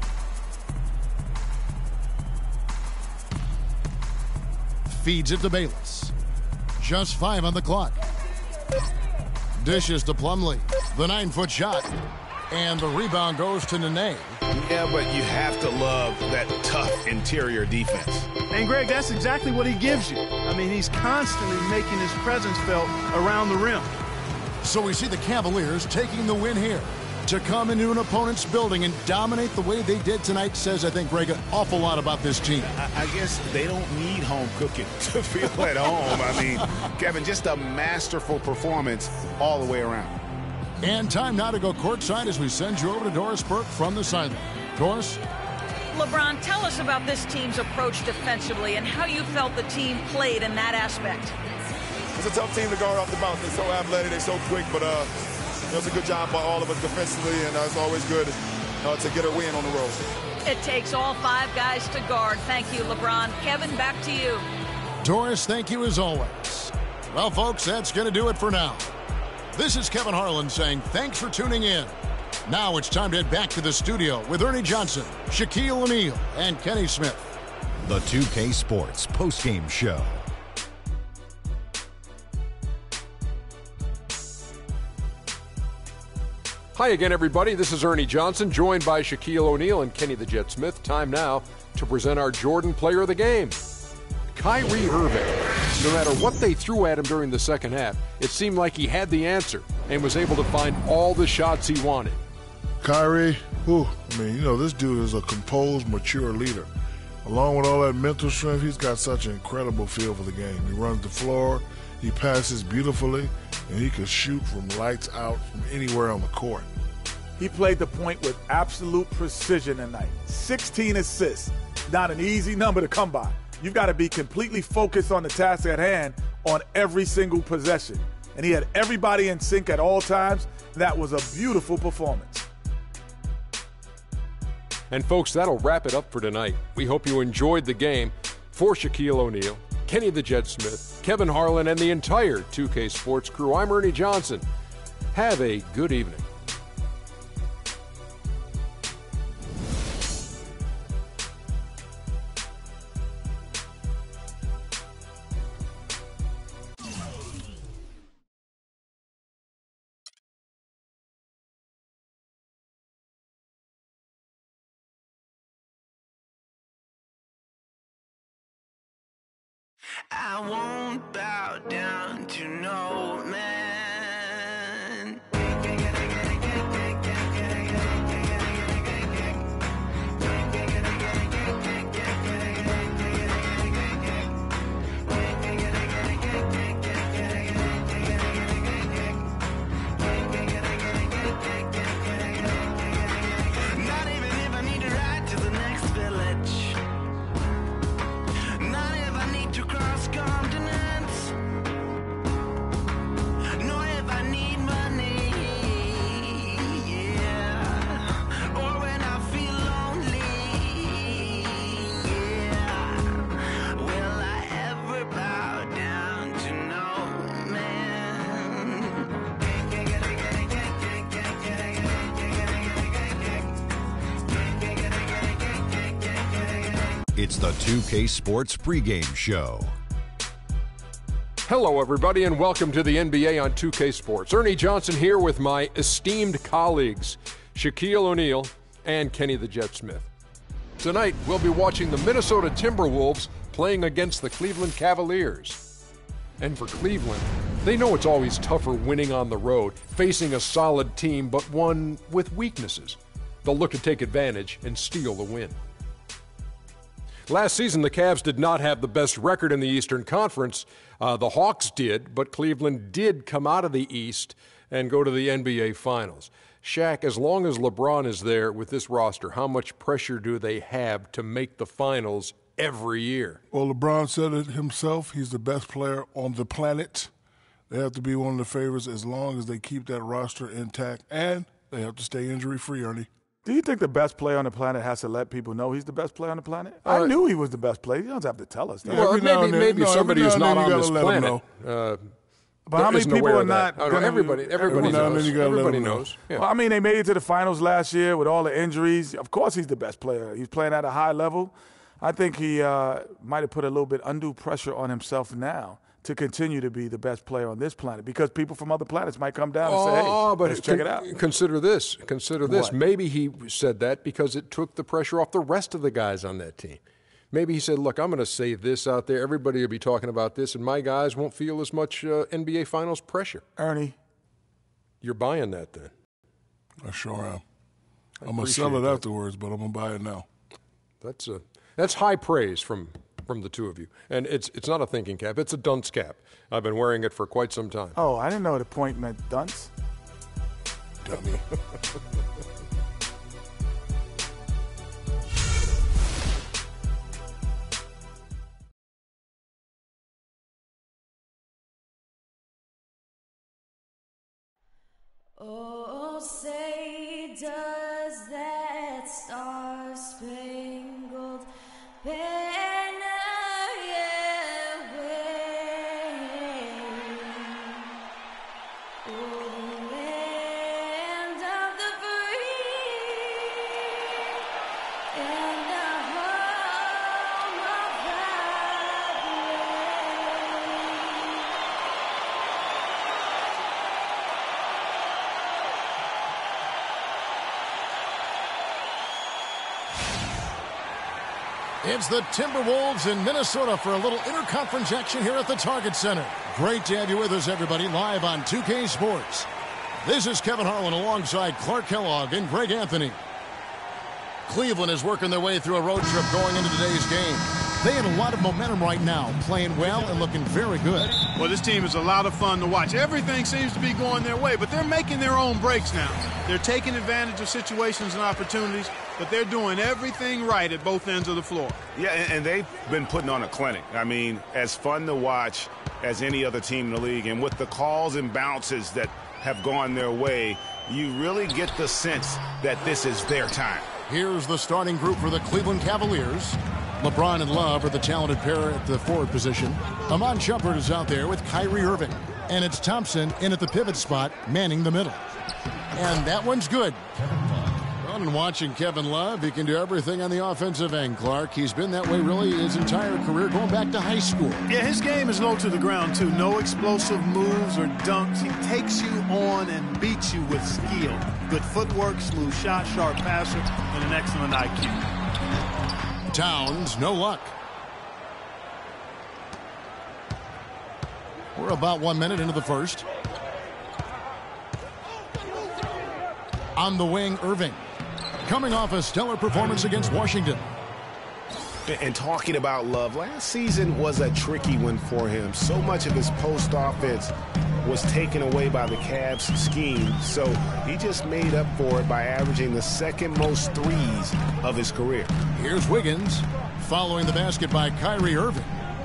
S2: Feeds it to Bayless. Just 5 on the clock. Dishes to Plumlee. The 9-foot shot. And the rebound goes to Nene.
S3: Yeah, but you have to love that tough interior defense.
S4: And, Greg, that's exactly what he gives you. I mean, he's constantly making his presence felt around the rim.
S2: So we see the Cavaliers taking the win here. To come into an opponent's building and dominate the way they did tonight says, I think, Greg, an awful lot about this team.
S3: I guess they don't need home cooking to feel at home. I mean, Kevin, just a masterful performance all the way around.
S2: And time now to go courtside as we send you over to Doris Burke from the sideline. Doris?
S5: LeBron, tell us about this team's approach defensively and how you felt the team played in that aspect.
S7: It's a tough team to guard off the bounce. They're so athletic, they're so quick, but it was a good job by all of us defensively, and it's always good to get a win on the road.
S5: It takes all 5 guys to guard. Thank you, LeBron. Kevin, back to you.
S2: Doris, thank you as always. Well, folks, that's going to do it for now. This is Kevin Harlan saying thanks for tuning in. Now it's time to head back to the studio with Ernie Johnson, Shaquille O'Neal, and Kenny Smith.
S8: The 2K Sports postgame show.
S9: Hi again, everybody. This is Ernie Johnson, joined by Shaquille O'Neal and Kenny the Jet Smith. Time now to present our Jordan Player of the Game. Kyrie Irving. No matter what they threw at him during the second half, it seemed like he had the answer and was able to find all the shots he wanted.
S10: Kyrie, this dude is a composed, mature leader. Along with all that mental strength, he's got such an incredible feel for the game. He runs the floor, he passes beautifully, and he can shoot from lights out from anywhere on the court.
S11: He played the point with absolute precision tonight. 16 assists. Not an easy number to come by. You've got to be completely focused on the task at hand on every single possession. And he had everybody in sync at all times. That was a beautiful performance.
S9: And folks, that'll wrap it up for tonight. We hope you enjoyed the game. For Shaquille O'Neal, Kenny the Jet Smith, Kevin Harlan, and the entire 2K Sports crew, I'm Ernie Johnson. Have a good evening.
S1: I won't bow down to no man. Not even if I need to ride to the next village. Not if I need to cross continents. No, if I need money, yeah. Or when I feel lonely, yeah. Will I ever bow down to no man?
S8: It's the 2K Sports pregame show.
S9: Hello, everybody, and welcome to the NBA on 2K Sports. Ernie Johnson here with my esteemed colleagues, Shaquille O'Neal and Kenny the Jet Smith. Tonight, we'll be watching the Minnesota Timberwolves playing against the Cleveland Cavaliers. And for Cleveland, they know it's always tougher winning on the road, facing a solid team, but one with weaknesses. They'll look to take advantage and steal the win. Last season, the Cavs did not have the best record in the Eastern Conference. The Hawks did, but Cleveland did come out of the East and go to the NBA Finals. Shaq, as long as LeBron is there with this roster, how much pressure do they have to make the Finals every year?
S10: Well, LeBron said it himself. He's the best player on the planet. They have to be one of the favorites as long as they keep that roster intact, and they have to stay injury-free, Ernie.
S11: Do you think the best player on the planet has to let people know he's the best player on the planet? I knew he was the best player. You don't have to tell us that.
S9: Well, maybe somebody who's not on this planet.
S11: But how many people are not going to...
S9: Everybody knows. Everybody knows. Yeah.
S11: Well, I mean, they made it to the finals last year with all the injuries. Of course he's the best player. He's playing at a high level. I think he might have put a little bit undue pressure on himself now to continue to be the best player on this planet, because people from other planets might come down and say, hey, let's check it out.
S9: Consider this. What? Maybe he said that because it took the pressure off the rest of the guys on that team. Maybe he said, look, I'm going to say this out there. Everybody will be talking about this, and my guys won't feel as much NBA Finals pressure.
S11: Ernie.
S9: You're buying that then?
S10: I sure am. I'm going to sell it afterwards, but I'm going to buy it now.
S9: That's high praise from the two of you. And it's not a thinking cap. It's a dunce cap. I've been wearing it for quite some time.
S11: Oh, I didn't know the point meant dunce.
S10: Dummy.
S12: Oh, say does that star-spangled banner yet wave o'er the land of the free and the home of the
S2: It's the Timberwolves in Minnesota for a little interconference action here at the Target Center. Great to have you with us, everybody, live on 2K Sports. This is Kevin Harlan alongside Clark Kellogg and Greg Anthony. Cleveland is working their way through a road trip going into today's game. They have a lot of momentum right now, playing well and looking very good.
S4: Well, this team is a lot of fun to watch. Everything seems to be going their way, but they're making their own breaks now. They're taking advantage of situations and opportunities, but they're doing everything right at both ends of the floor.
S3: Yeah, and they've been putting on a clinic. I mean, as fun to watch as any other team in the league. And with the calls and bounces that have gone their way, you really get the sense that this is their time.
S2: Here's the starting group for the Cleveland Cavaliers. LeBron and Love are the talented pair at the forward position. Iman Shumpert is out there with Kyrie Irving. And it's Thompson in at the pivot spot, manning the middle. And that one's good. Well, and watching Kevin Love, he can do everything on the offensive end, Clark. He's been that way really his entire career, going back to high school.
S4: Yeah, his game is low to the ground, too. No explosive moves or dunks. He takes you on and beats you with skill. Good footwork, smooth shot, sharp passer, and an excellent IQ.
S2: Towns, no luck. We're about 1 minute into the first. On the wing, Irving. Coming off a stellar performance against Washington.
S3: And talking about Love, last season was a tricky one for him. So much of his post offense was taken away by the Cavs scheme, so he just made up for it by averaging the second most threes of his career.
S2: Here's Wiggins following the basket by Kyrie Irving.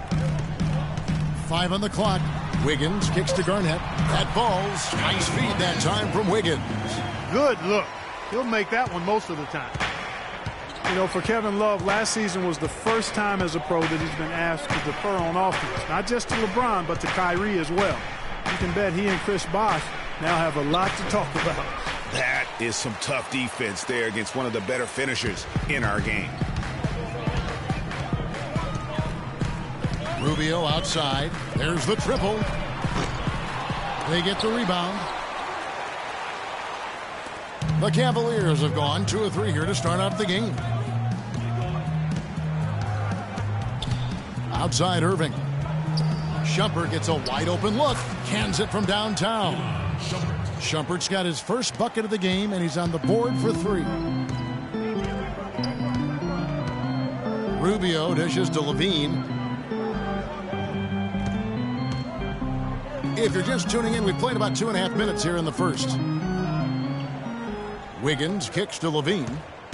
S2: 5 on the clock. Wiggins kicks to Garnett. That falls. Nice feed that time from Wiggins.
S4: Good look. He'll make that one most of the time. You know, for Kevin Love, last season was the first time as a pro that he's been asked to defer on offense. Not just to LeBron, but to Kyrie as well. You can bet he and Chris Bosh now have a lot to talk about.
S3: That is some tough defense there against one of the better finishers in our game.
S2: Rubio outside. There's the triple. They get the rebound. The Cavaliers have gone 2 of 3 here to start out the game. Outside Irving. Shumpert gets a wide open look. Cans it from downtown. Shumpert's got his first bucket of the game, and he's on the board for 3. Rubio dishes to Levine. If you're just tuning in, we've played about 2.5 minutes here in the first. Wiggins kicks to Levine.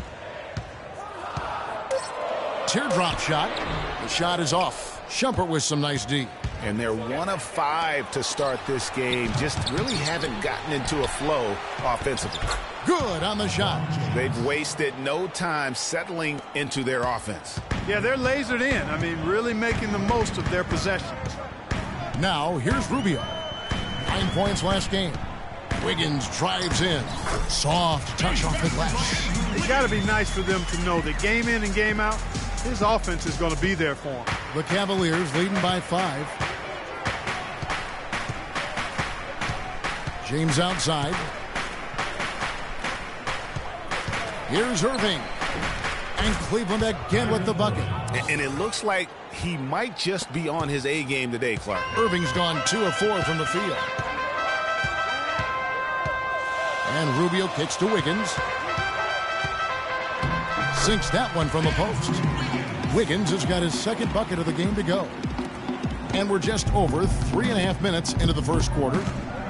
S2: Teardrop shot. The shot is off. Shumpert with some nice D.
S3: And they're 1 of 5 to start this game. Just really haven't gotten into a flow offensively.
S2: Good on the shot.
S3: They've wasted no time settling into their offense.
S4: Yeah, they're lasered in. I mean, really making the most of their possessions.
S2: Now, here's Rubio. 9 points last game. Wiggins drives in. Soft touch off the glass.
S4: It's got to be nice for them to know that game in and game out, his offense is going to be there for him.
S2: The Cavaliers leading by 5. James outside. Here's Irving. And Cleveland again with the bucket.
S3: And it looks like he might just be on his A game today, Clark.
S2: Irving's gone 2 of 4 from the field. And Rubio kicks to Wiggins. Sinks that one from the post. Wiggins has got his second bucket of the game to go. And we're just over 3.5 minutes into the first quarter.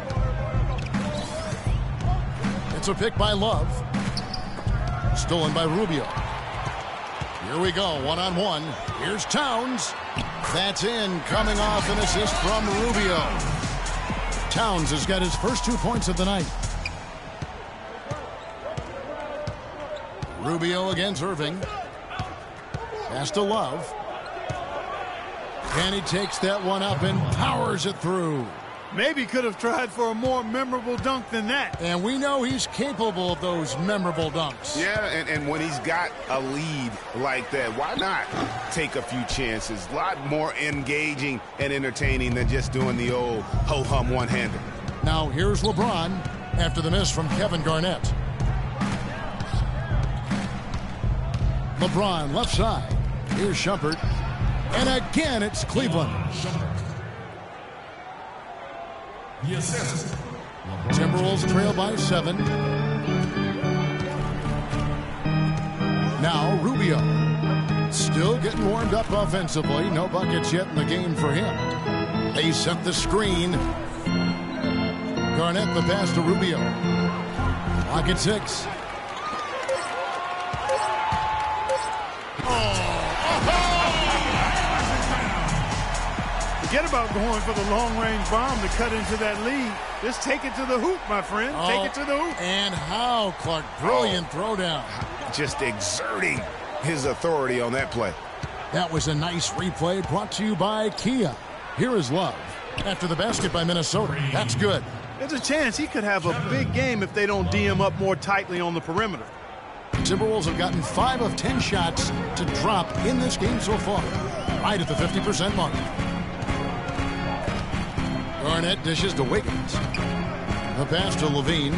S2: It's a pick by Love. Stolen by Rubio. Here we go, 1-on-1. Here's Towns. That's in, coming off an assist from Rubio. Towns has got his first 2 points of the night. Rubio against Irving. Pass to Love. And he takes that one up and powers it through.
S4: Maybe could have tried for a more memorable dunk than that.
S2: And we know he's capable of those memorable dunks.
S3: Yeah, and when he's got a lead like that, why not take a few chances? A lot more engaging and entertaining than just doing the old ho-hum one-hander.
S2: Now here's LeBron after the miss from Kevin Garnett. LeBron left side. Here's Shumpert. And again, it's Cleveland. Timberwolves trail by 7. Now Rubio. Still getting warmed up offensively. No buckets yet in the game for him. They set the screen. Garnett the pass to Rubio. Clock at 6.
S4: Forget about going for the long-range bomb to cut into that lead. Just take it to the hoop, my friend. Take it to the hoop.
S2: And how, Clark. Brilliant throwdown.
S3: Just exerting his authority on that play.
S2: That was a nice replay brought to you by Kia. Here is Love. After the basket by Minnesota. That's good.
S4: There's a chance he could have a big game if they don't D him up more tightly on the perimeter.
S2: Timberwolves have gotten 5 of 10 shots to drop in this game so far. Right at the 50% mark. Garnett dishes to Wiggins. The pass to Levine.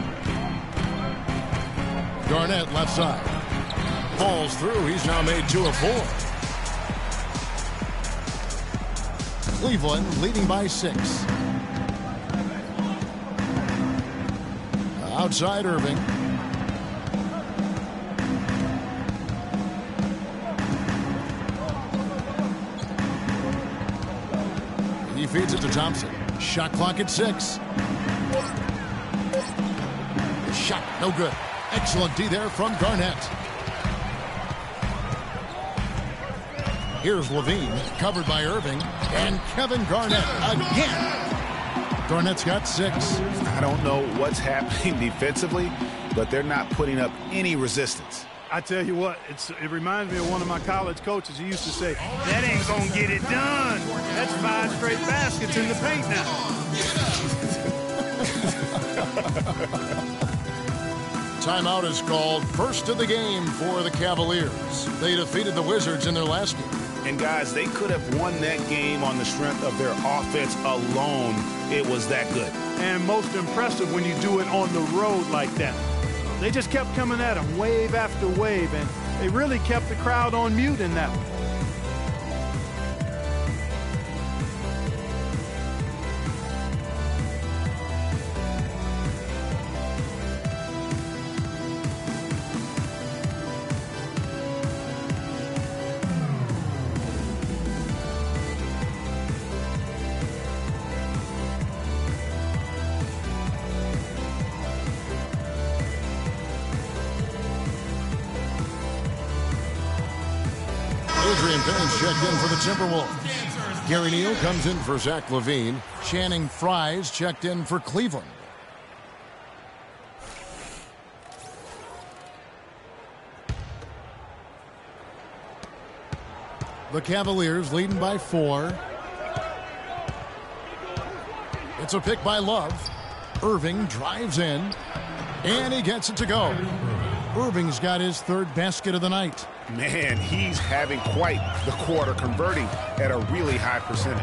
S2: Garnett left side. Falls through. He's now made 2 of 4. Cleveland leading by 6. Outside Irving. He feeds it to Thompson. Shot clock at 6. Shot no good. Excellent D there from Garnett. Here's Levine, covered by Irving, and Kevin Garnett again. Garnett's got 6.
S3: I don't know what's happening defensively, but they're not putting up any resistance.
S4: I tell you what, it reminds me of one of my college coaches. He used to say, that ain't going to get it done. That's 5 straight baskets in the paint now.
S2: Timeout is called. First of the game for the Cavaliers. They defeated the Wizards in their last game.
S3: And guys, they could have won that game on the strength of their offense alone. It was that good.
S4: And most impressive when you do it on the road like that. They just kept coming at them wave after wave, and they really kept the crowd on mute in that one.
S2: Adrian Payne's checked in for the Timberwolves. Gary Neal comes in for Zach Levine. Channing Frye's checked in for Cleveland. The Cavaliers leading by 4. It's a pick by Love. Irving drives in, and he gets it to go. Irving's got his 3rd basket of the night.
S3: Man, he's having quite the quarter, converting at a really high percentage.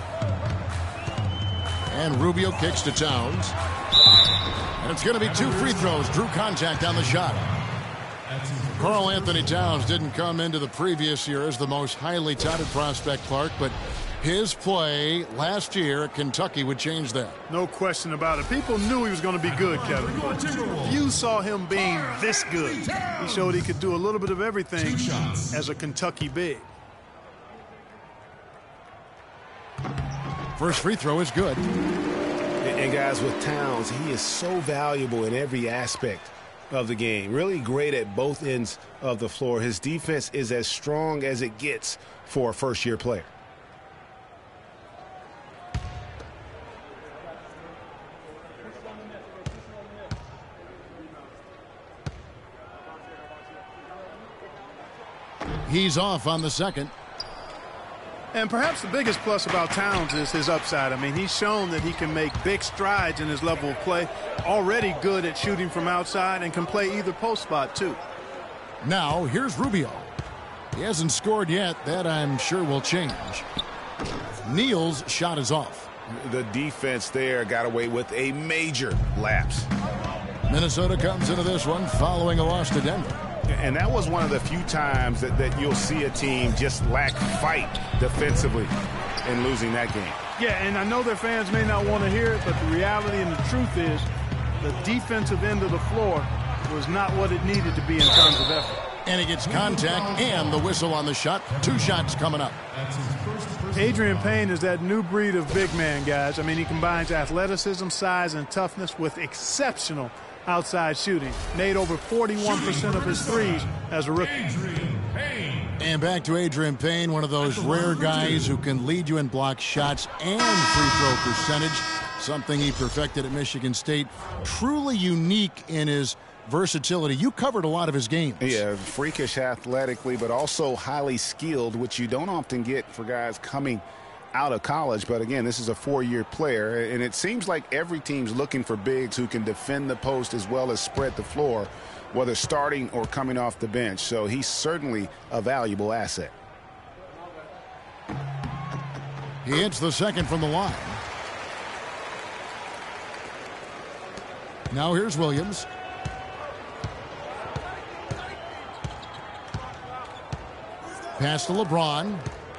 S2: And Rubio kicks to Towns. And it's going to be 2 free throws. Drew contact on the shot. Karl Anthony Towns didn't come into the previous year as the most highly touted prospect, Clark, but his play last year at Kentucky would change that.
S4: No question about it. People knew he was going to be good, Kevin. Few saw him being this good. He showed he could do a little bit of everything as a Kentucky big.
S2: First free throw is good.
S3: And guys, with Towns, he is so valuable in every aspect of the game. Really great at both ends of the floor. His defense is as strong as it gets for a first-year player.
S2: He's off on the second.
S4: And perhaps the biggest plus about Towns is his upside. I mean, he's shown that he can make big strides in his level of play. Already good at shooting from outside and can play either post spot, too.
S2: Now, here's Rubio. He hasn't scored yet. That, I'm sure, will change. Neal's shot is off.
S3: The defense there got away with a major lapse.
S2: Minnesota comes into this one following a loss to Denver.
S3: And that was one of the few times that you'll see a team just lack fight defensively in losing that game.
S4: Yeah, and I know their fans may not want to hear it, but the reality and the truth is the defensive end of the floor was not what it needed to be in terms of effort.
S2: And he gets contact and the whistle on the shot. 2 shots coming up.
S4: Adrian Payne is that new breed of big man, guys. I mean, he combines athleticism, size, and toughness with exceptional outside shooting. Made over 41% of his threes as a rookie.
S2: And back to Adrian Payne, one of those rare guys who can lead you in block shots and free throw percentage, something he perfected at Michigan State. Truly unique in his versatility. You covered a lot of his games.
S3: Yeah, freakish athletically, but also highly skilled, which you don't often get for guys coming out of college. But again, this is a 4-year player, and it seems like every team's looking for bigs who can defend the post as well as spread the floor, whether starting or coming off the bench. So he's certainly a valuable asset.
S2: He hits the second from the line. Now here's Williams. Pass to LeBron.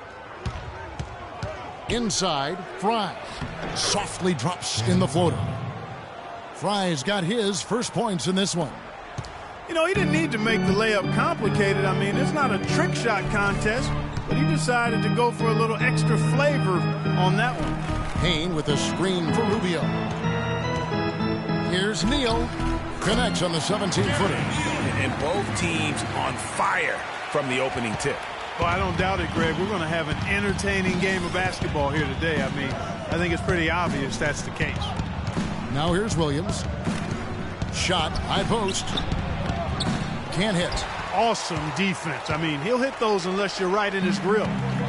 S2: Inside, Fry. Softly drops in the floater. Fry's got his first points in this one.
S4: You know, he didn't need to make the layup complicated. I mean, it's not a trick shot contest, but he decided to go for a little extra flavor on that one.
S2: Payne with a screen for Rubio. Here's Neal. Connects on the 17-footer.
S3: And both teams on fire from the opening tip.
S4: Well, I don't doubt it, Greg. We're going to have an entertaining game of basketball here today. I mean, I think it's pretty obvious that's the case.
S2: Now here's Williams. Shot, high post. Can't hit.
S4: Awesome defense. I mean, he'll hit those unless you're right in his grill.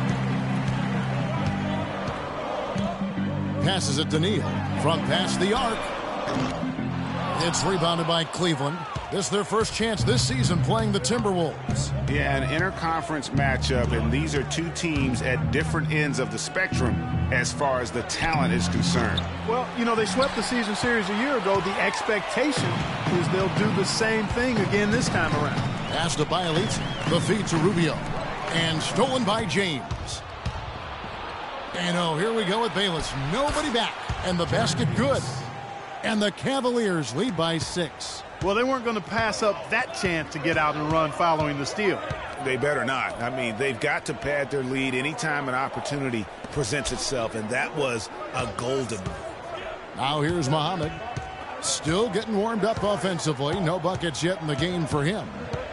S2: Passes it to Neal. Front pass the arc. It's rebounded by Cleveland. This is their first chance this season playing the Timberwolves.
S3: Yeah, an interconference matchup, and these are two teams at different ends of the spectrum as far as the talent is concerned.
S4: Well, you know, they swept the season series a year ago. The expectation is they'll do the same thing again this time around.
S2: Pass to Bielitz. The feed to Rubio. And stolen by James. And oh, here we go with Bayless. Nobody back. And the basket good. And the Cavaliers lead by 6.
S4: Well, they weren't going to pass up that chance to get out and run following the steal.
S3: They better not. I mean, they've got to pad their lead anytime an opportunity presents itself, and that was a golden one.
S2: Now here's Muhammad. Still getting warmed up offensively. No buckets yet in the game for him.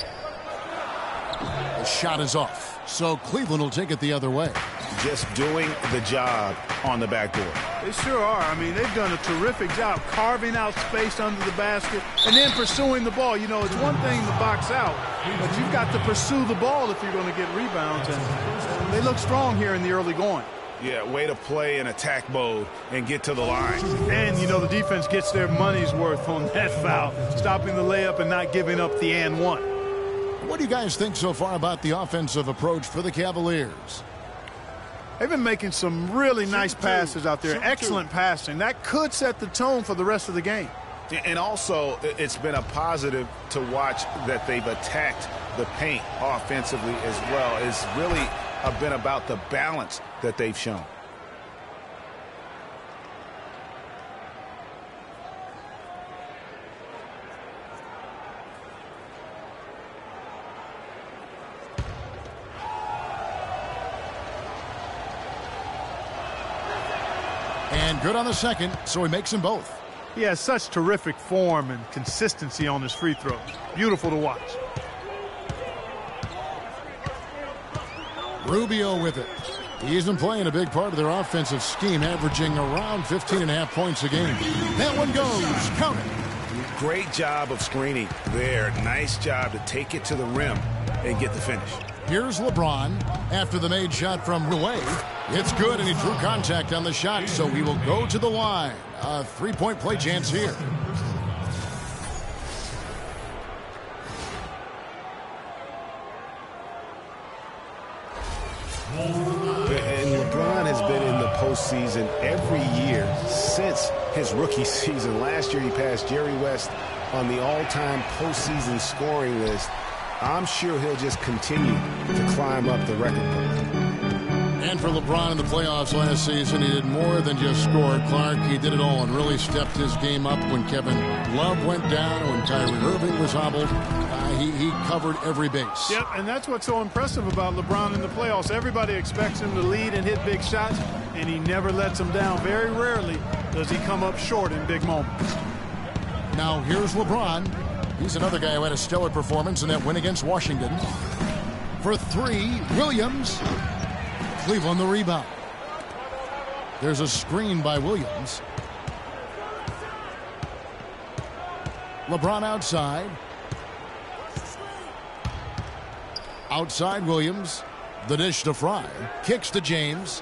S2: The shot is off, so Cleveland will take it the other way.
S3: Just doing the job on the backboard.
S4: They sure are. I mean, they've done a terrific job carving out space under the basket and then pursuing the ball. You know, it's one thing to box out, but you've got to pursue the ball if you're going to get rebounds. And they look strong here in the early going.
S3: Yeah, way to play in attack mode and get to the line.
S4: And, you know, the defense gets their money's worth on that foul, stopping the layup and not giving up the and one.
S2: What do you guys think so far about the offensive approach for the Cavaliers?
S4: They've been making some really nice passes out there. Excellent passing. That could set the tone for the rest of the game.
S3: And also, it's been a positive to watch that they've attacked the paint offensively as well. It's really been about the balance that they've shown.
S2: And good on the second, so he makes them both.
S4: He has such terrific form and consistency on his free throws. Beautiful to watch.
S2: Rubio with it. He's been playing a big part of their offensive scheme, averaging around 15.5 points a game. That one goes. Count it.
S3: Great job of screening there. Nice job to take it to the rim and get the finish.
S2: Here's LeBron after the made shot from away. It's good, and he drew contact on the shot, so he will go to the line. A three-point play chance here.
S3: And LeBron has been in the postseason every year since his rookie season. Last year he passed Jerry West on the all-time postseason scoring list. I'm sure he'll just continue to climb up the record book.
S2: And for LeBron in the playoffs last season, he did more than just score. Clark, he did it all and really stepped his game up when Kevin Love went down, when Kyrie Irving was hobbled. He covered every base.
S4: Yep, and that's what's so impressive about LeBron in the playoffs. Everybody expects him to lead and hit big shots, and he never lets them down. Very rarely does he come up short in big moments.
S2: Now here's LeBron. He's another guy who had a stellar performance in that win against Washington. For three, Williams. Cleveland the rebound. There's a screen by Williams. LeBron outside. Outside Williams. The dish to Fry. Kicks to James.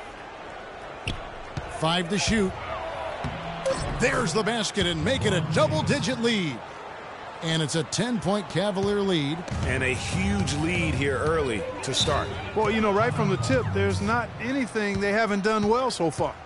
S2: 5 to shoot. There's the basket and make it a double-digit lead. And it's a 10-point Cavalier lead.
S3: And a huge lead here early to start.
S4: Well, you know, right from the tip, there's not anything they haven't done well so far.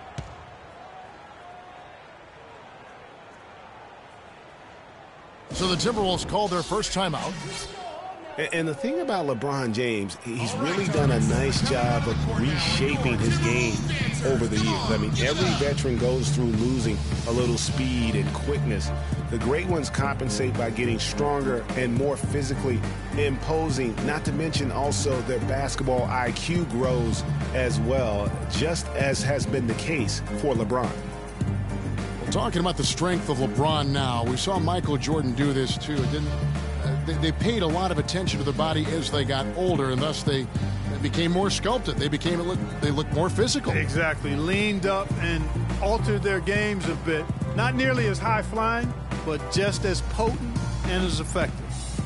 S2: So the Timberwolves called their first timeout.
S3: And the thing about LeBron James, he's really done a nice job of reshaping his game over the years. I mean, every veteran goes through losing a little speed and quickness. The great ones compensate by getting stronger and more physically imposing, not to mention also their basketball IQ grows as well, just as has been the case for LeBron.
S2: Talking about the strength of LeBron now, we saw Michael Jordan do this too. It didn't. They paid a lot of attention to their body as they got older, and thus they became more sculpted. They looked more physical.
S4: Exactly. Leaned up and altered their games a bit. Not nearly as high flying, but just as potent and as effective.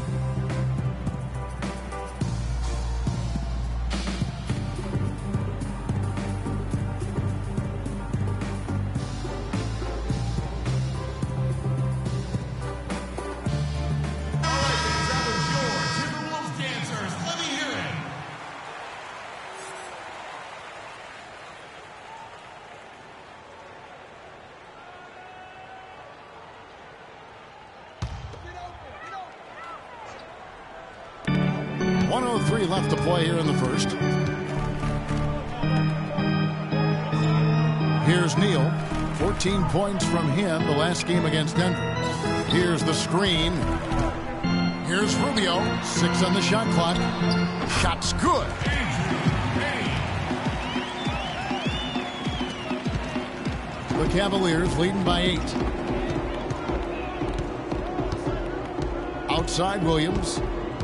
S2: Left to play here in the first. Here's Neal. 14 points from him the last game against Denver. Here's the screen. Here's Rubio. 6 on the shot clock. Shot's good. The Cavaliers leading by 8. Outside Williams.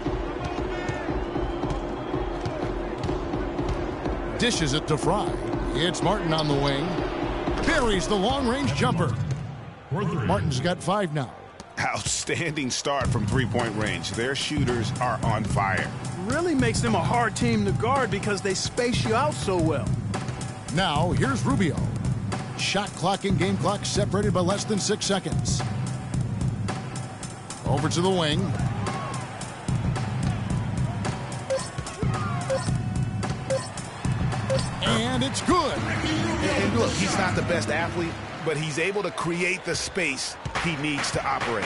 S2: Dishes it to Fry. It's Martin on the wing. Buries the long-range jumper. Martin's got 5 now.
S3: Outstanding start from three-point range. Their shooters are on fire.
S4: Really makes them a hard team to guard because they space you out so well.
S2: Now, here's Rubio. Shot clock and game clock separated by less than 6 seconds. Over to the wing. And it's good.
S3: And look, he's not the best athlete, but he's able to create the space he needs to operate.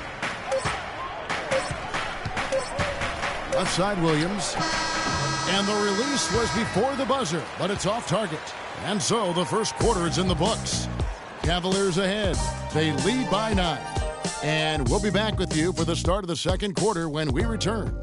S2: Left side Williams. And the release was before the buzzer, but it's off target. And so the first quarter is in the books. Cavaliers ahead. They lead by 9. And we'll be back with you for the start of the second quarter when we return.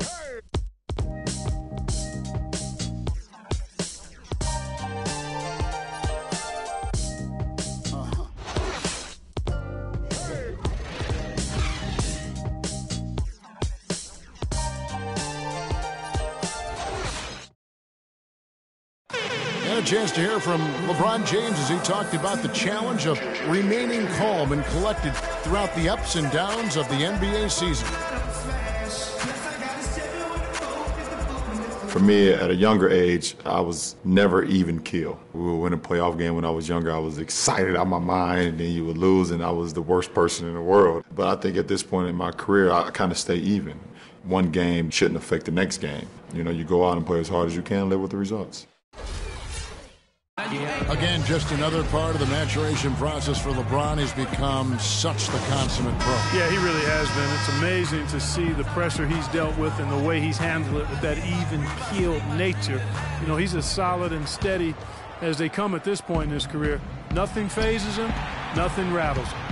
S2: A chance to hear from LeBron James as he talked about the challenge of remaining calm and collected throughout the ups and downs of the NBA season.
S13: For me, at a younger age, I was never even keel. We would win a playoff game when I was younger. I was excited out of my mind, and then you would lose, and I was the worst person in the world. But I think at this point in my career, I kind of stay even. One game shouldn't affect the next game. You know, you go out and play as hard as you can, live with the results.
S2: Again, just another part of the maturation process for LeBron. He's become such the consummate pro.
S4: Yeah, he really has been. It's amazing to see the pressure he's dealt with and the way he's handled it with that even-keeled nature. You know, he's as solid and steady as they come at this point in his career. Nothing phases him, nothing rattles him.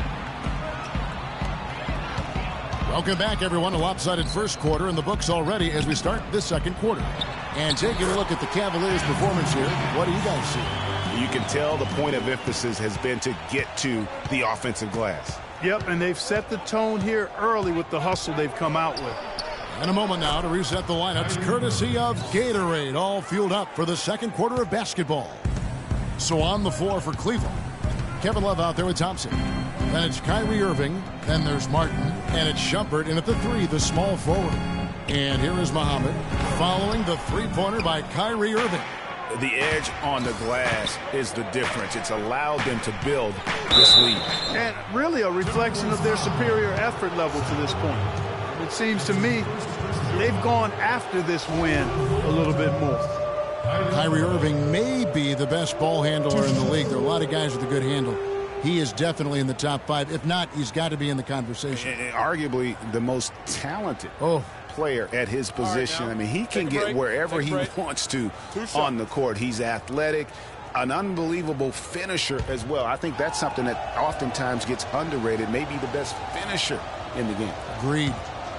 S2: Welcome back, everyone. A lopsided first quarter in the books already as we start this second quarter. And taking a look at the Cavaliers' performance here, what do you guys see?
S3: You can tell the point of emphasis has been to get to the offensive glass.
S4: Yep, and they've set the tone here early with the hustle they've come out with.
S2: In a moment now to reset the lineups, courtesy of Gatorade, all fueled up for the second quarter of basketball. So on the floor for Cleveland, Kevin Love out there with Thompson. Then it's Kyrie Irving. Then there's Martin. And it's Shumpert in at the 3, the small forward. And here is Muhammad following the three-pointer by Kyrie Irving.
S3: The edge on the glass is the difference. It's allowed them to build this lead.
S4: And really a reflection of their superior effort level to this point. It seems to me they've gone after this win a little bit more.
S2: Kyrie Irving may be the best ball handler in the league. There are a lot of guys with a good handle. He is definitely in the top 5. If not, he's got to be in the conversation.
S3: And arguably the most talented player at his position.
S11: Right,
S3: I mean, he can get wherever he wants to on the court. He's athletic, an unbelievable finisher as well. I think that's something that oftentimes gets underrated. Maybe the best finisher in the game.
S2: Agreed.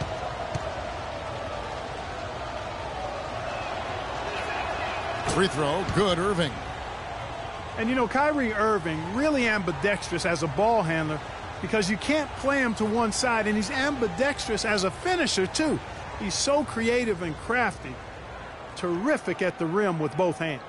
S2: Free throw, good, Irving.
S4: And, you know, Kyrie Irving really ambidextrous as a ball handler because you can't play him to one side, and he's ambidextrous as a finisher, too. He's so creative and crafty. Terrific at the rim with both hands.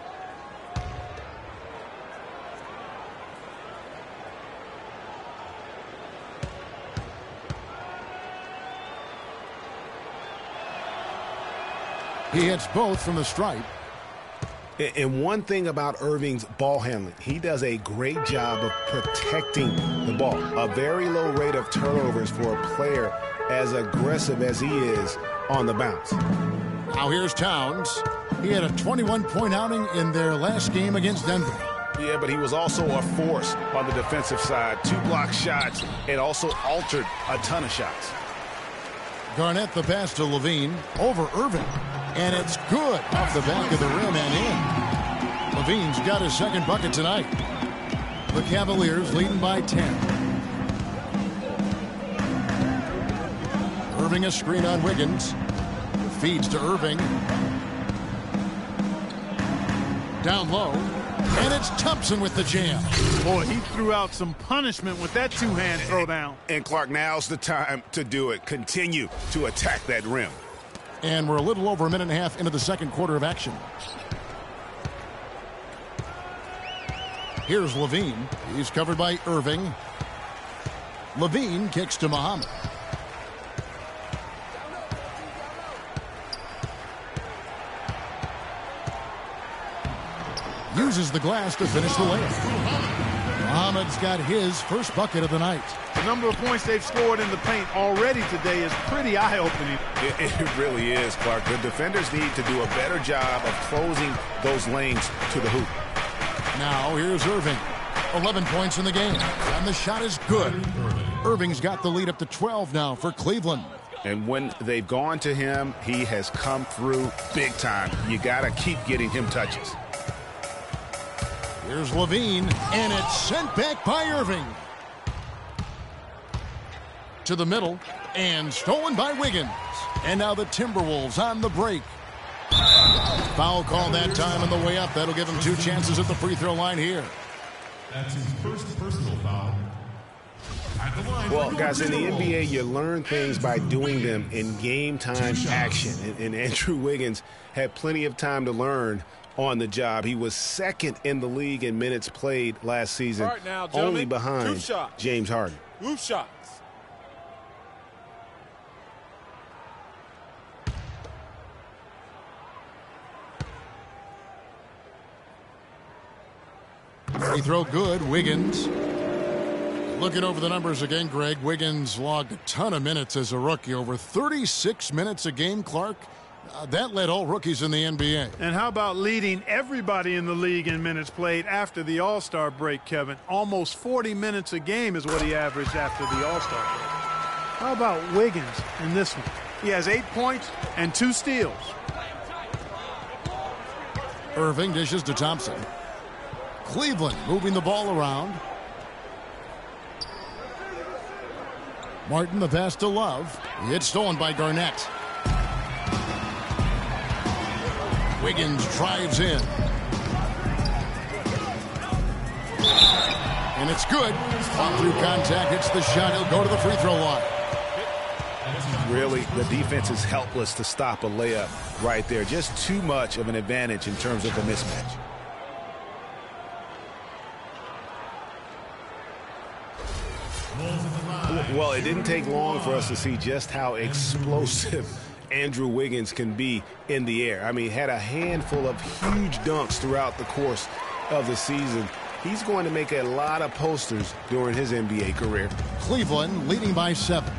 S2: He hits both from the stripe.
S3: And one thing about Irving's ball handling, he does a great job of protecting the ball. A very low rate of turnovers for a player as aggressive as he is on the bounce.
S2: Now here's Towns. He had a 21-point outing in their last game against Denver.
S3: Yeah, but he was also a force on the defensive side. 2 block shots and also altered a ton of shots.
S2: Garnett the pass to Levine over Irving. And it's good off the back of the rim and in. Levine's got his second bucket tonight. The Cavaliers leading by 10. Irving a screen on Wiggins. Feeds to Irving. Down low. And it's Thompson with the jam.
S4: Boy, he threw out some punishment with that two-hand throwdown.
S3: And Clark, now's the time to do it. Continue to attack that rim.
S2: And we're a little over a minute and a half into the second quarter of action. Here's Levine. He's covered by Irving. Levine kicks to Muhammad. Uses the glass to finish the layup. Muhammad's got his first bucket of the night.
S4: The number of points they've scored in the paint already today is pretty eye-opening.
S3: It really is, Clark. The defenders need to do a better job of closing those lanes to the hoop.
S2: Now here's Irving. 11 points in the game, and the shot is good. Irving's got the lead up to 12 now for Cleveland.
S3: And when they've gone to him, he has come through big time. You got to keep getting him touches.
S2: Here's Levine, and it's sent back by Irving. To the middle, and stolen by Wiggins. And now the Timberwolves on the break. Foul call that time on the way up. That'll give him 2 chances at the free throw line here.
S6: That's his first personal foul.
S3: Well, guys, in the NBA, you learn things by doing them in game-time action. And Andrew Wiggins had plenty of time to learn on the job. He was second in the league in minutes played last season,
S11: All right, now,
S3: only behind James Harden.
S11: Group shots.
S2: Free throw good. Wiggins. Looking over the numbers again, Greg. Wiggins logged a ton of minutes as a rookie. Over 36 minutes a game, Clark. That led all rookies in the NBA.
S4: And how about leading everybody in the league in minutes played after the All-Star break, Kevin? Almost 40 minutes a game is what he averaged after the All-Star break. How about Wiggins in this one? He has 8 points and 2 steals.
S2: Irving dishes to Thompson. Cleveland moving the ball around. Martin, the pass to Love. It's stolen by Garnett. Wiggins drives in. And it's good. Fought through contact, hits the shot. He'll go to the free throw line.
S3: Really, the defense is helpless to stop a layup right there. Just too much of an advantage in terms of the mismatch. Well, it didn't take long for us to see just how explosive Andrew Wiggins can be in the air. I mean, had a handful of huge dunks throughout the course of the season. He's going to make a lot of posters during his NBA career.
S2: Cleveland leading by 7.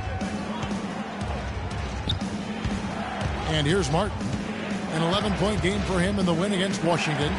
S2: And here's Martin. An 11-point game for him in the win against Washington.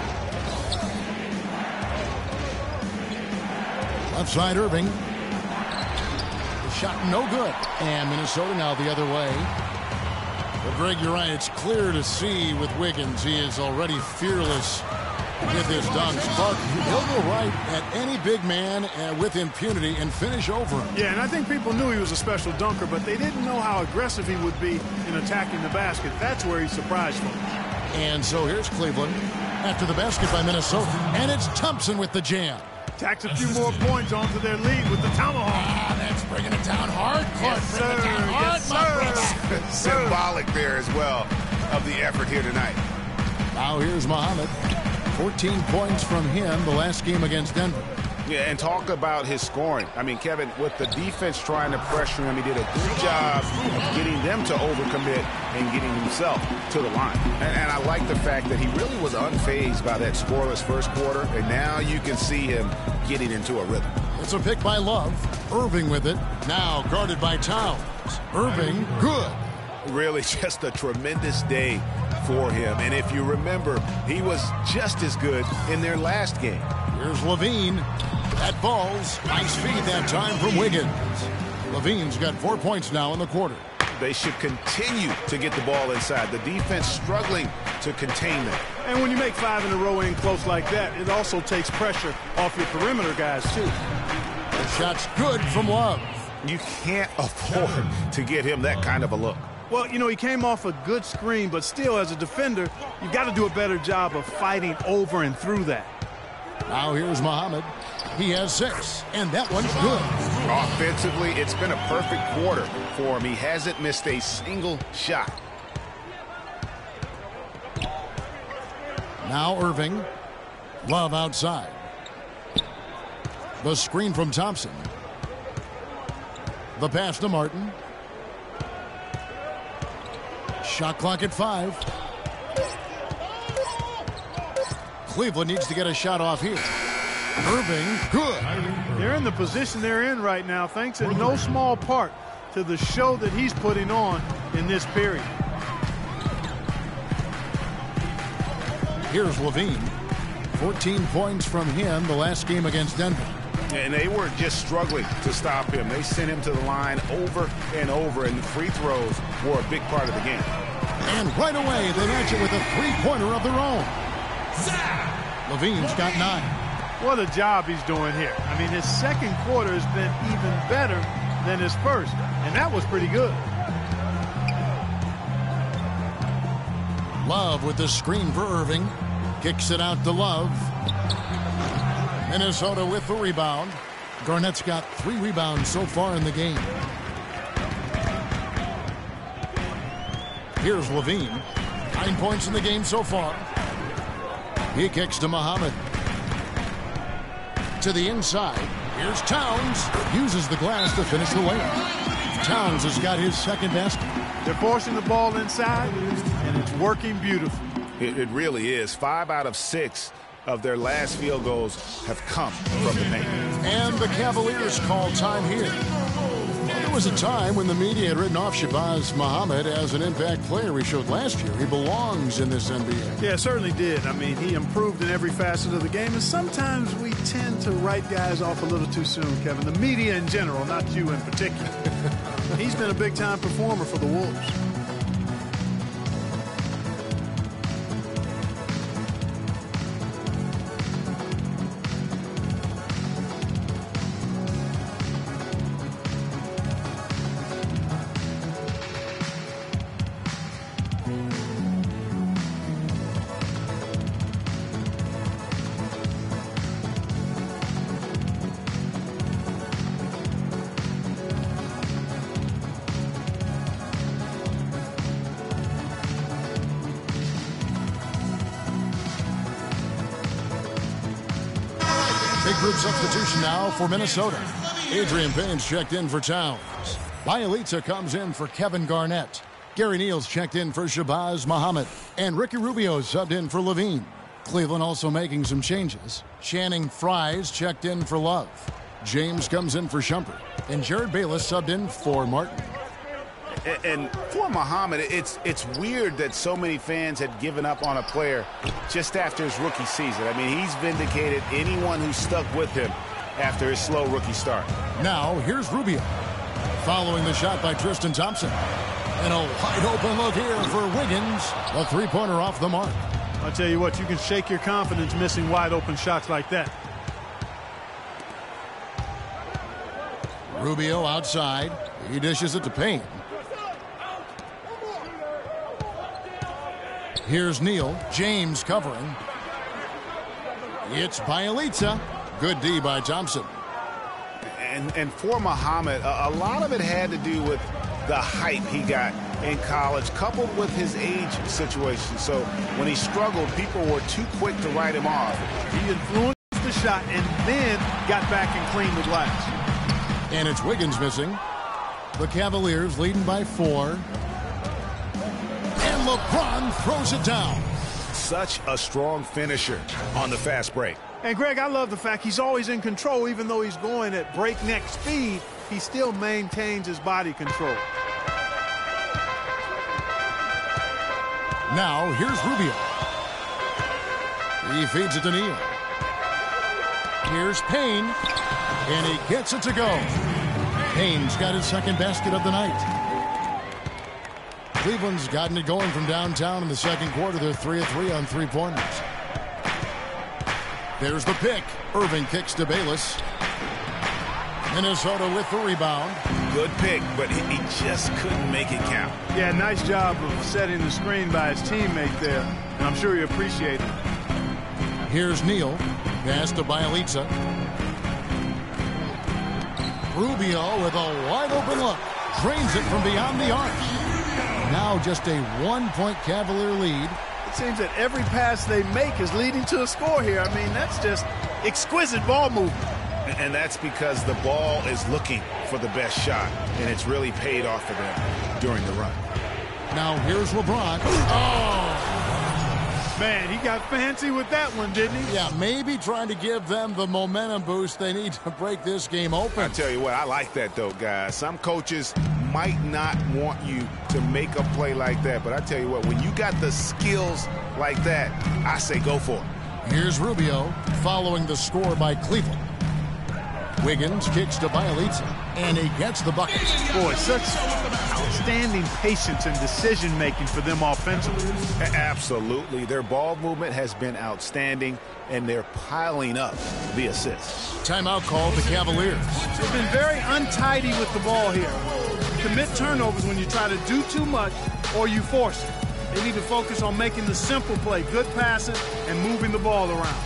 S2: Left side Irving. The shot no good. And Minnesota now the other way. But Greg, you're right. It's clear to see with Wiggins. He is already fearless with his dunks. But he'll go right at any big man with impunity and finish over him.
S4: Yeah, and I think people knew he was a special dunker, but they didn't know how aggressive he would be in attacking the basket. That's where he surprised folks.
S2: And so here's Cleveland after the basket by Minnesota. And it's Thompson with the jam.
S4: Tacks a few more points onto their lead with the tomahawk.
S2: That's bringing it down hard. Clark,
S4: yes,
S2: bringing it down hard,
S3: yes, symbolic there as well of the effort here tonight.
S2: Now here's Muhammad. 14 points from him the last game against Denver.
S3: Yeah, and talk about his scoring. I mean, Kevin, with the defense trying to pressure him, he did a good job of getting them to overcommit and getting himself to the line. And I like the fact that he really was unfazed by that scoreless first quarter, and now you can see him getting into a rhythm.
S2: It's a pick by Love. Irving with it. Now guarded by Towns. Irving, good.
S3: Really just a tremendous day for him. And if you remember, he was just as good in their last game.
S2: Here's Levine. That ball's nice feed that time from Wiggins. Levine's got 4 points now in the quarter.
S3: They should continue to get the ball inside. The defense struggling to contain them.
S4: And when you make 5 in a row in close like that, it also takes pressure off your perimeter guys, too.
S2: The shot's good from Love.
S3: You can't afford to get him that kind of a look.
S4: Well, you know, he came off a good screen, but still, as a defender, you got to do a better job of fighting over and through that.
S2: Now here's Muhammad. He has 6, and that one's good.
S3: Offensively, it's been a perfect quarter for him. He hasn't missed a single shot.
S2: Now Irving. Love outside. The screen from Thompson. The pass to Martin. Shot clock at 5. Cleveland needs to get a shot off here. Irving, good.
S4: They're in the position they're in right now, thanks in no small part to the show that he's putting on in this period.
S2: Here's Levine. 14 points from him the last game against Denver.
S3: And they were just struggling to stop him. They sent him to the line over and over, and the free throws were a big part of the game.
S2: And right away, they match it with a three-pointer of their own. Levine's got 9.
S4: What a job he's doing here. I mean, his second quarter has been even better than his first, and that was pretty good.
S2: Love with the screen for Irving. Kicks it out to Love. Minnesota with the rebound. Garnett's got 3 rebounds so far in the game. Here's Levine. 9 points in the game so far. He kicks to Muhammad. To the inside. Here's Towns. Uses the glass to finish the layup. Towns has got his second basket.
S4: They're forcing the ball inside, and it's working beautifully.
S3: It really is. 5 out of 6 of their last field goals have come from the paint.
S2: And the Cavaliers call time here. There was a time when the media had written off Shabazz Muhammad as an impact player we showed last year. He belongs in this NBA.
S4: Yeah, certainly did. I mean, he improved in every facet of the game, and sometimes we tend to write guys off a little too soon, Kevin. The media in general, not you in particular. He's been a big-time performer for the Wolves.
S2: Big group substitution now for Minnesota. Adrian Payne's checked in for Towns. Bielitsa comes in for Kevin Garnett. Gary Neal's checked in for Shabazz Muhammad. And Ricky Rubio subbed in for Levine. Cleveland also making some changes. Channing Frye's checked in for Love. James comes in for Shumpert. And Jared Bayless subbed in for Martin.
S3: And for Muhammad, it's weird that so many fans had given up on a player just after his rookie season. I mean, he's vindicated anyone who stuck with him after his slow rookie start.
S2: Now, here's Rubio. Following the shot by Tristan Thompson. And a wide open look here for Wiggins. A three-pointer off the mark.
S4: I'll tell you what, you can shake your confidence missing wide open shots like that.
S2: Rubio outside. He dishes it to Payne. Here's Neal. James covering. It's Bielitsa. Good D by Thompson.
S3: And for Muhammad, a lot of it had to do with the hype he got in college, coupled with his age situation. So when he struggled, people were too quick to write him off.
S4: He influenced the shot and then got back and cleaned the glass.
S2: And it's Wiggins missing. The Cavaliers leading by 4. And LeBron throws it down.
S3: Such a strong finisher on the fast break.
S4: And, Greg, I love the fact he's always in control. Even though he's going at breakneck speed, he still maintains his body control.
S2: Now, here's Rubio. He feeds it to Neal. Here's Payne. And he gets it to go. Payne's got his second basket of the night. Cleveland's gotten it going from downtown in the second quarter. They're 3 of 3 on three-pointers. There's the pick. Irving kicks to Bayless. Minnesota with the rebound.
S3: Good pick, but he just couldn't make it count.
S4: Yeah, nice job of setting the screen by his teammate there, and I'm sure he appreciated it.
S2: Here's Neal. Pass to Bielitsa. Rubio with a wide-open look. Drains it from beyond the arc. Now just a 1-point Cavalier lead.
S4: It seems that every pass they make is leading to a score here. I mean, that's just exquisite ball movement.
S3: And that's because the ball is looking for the best shot, and it's really paid off for them during the run.
S2: Now here's LeBron. Oh!
S4: Man, he got fancy with that one, didn't he?
S2: Yeah, maybe trying to give them the momentum boost they need to break this game open.
S3: I tell you what, I like that, though, guys. Some coaches might not want you to make a play like that, but I tell you what, when you got the skills like that, I say go for it.
S2: Here's Rubio following the score by Cleveland. Wiggins kicks to Bielitsa, and he gets the bucket.
S4: Boy, such outstanding patience and decision-making for them offensively.
S3: Absolutely. Their ball movement has been outstanding, and they're piling up the assists.
S2: Timeout called the Cavaliers.
S4: They've been very untidy with the ball here. Commit turnovers when you try to do too much or you force it. They need to focus on making the simple play, good passing, and moving the ball around.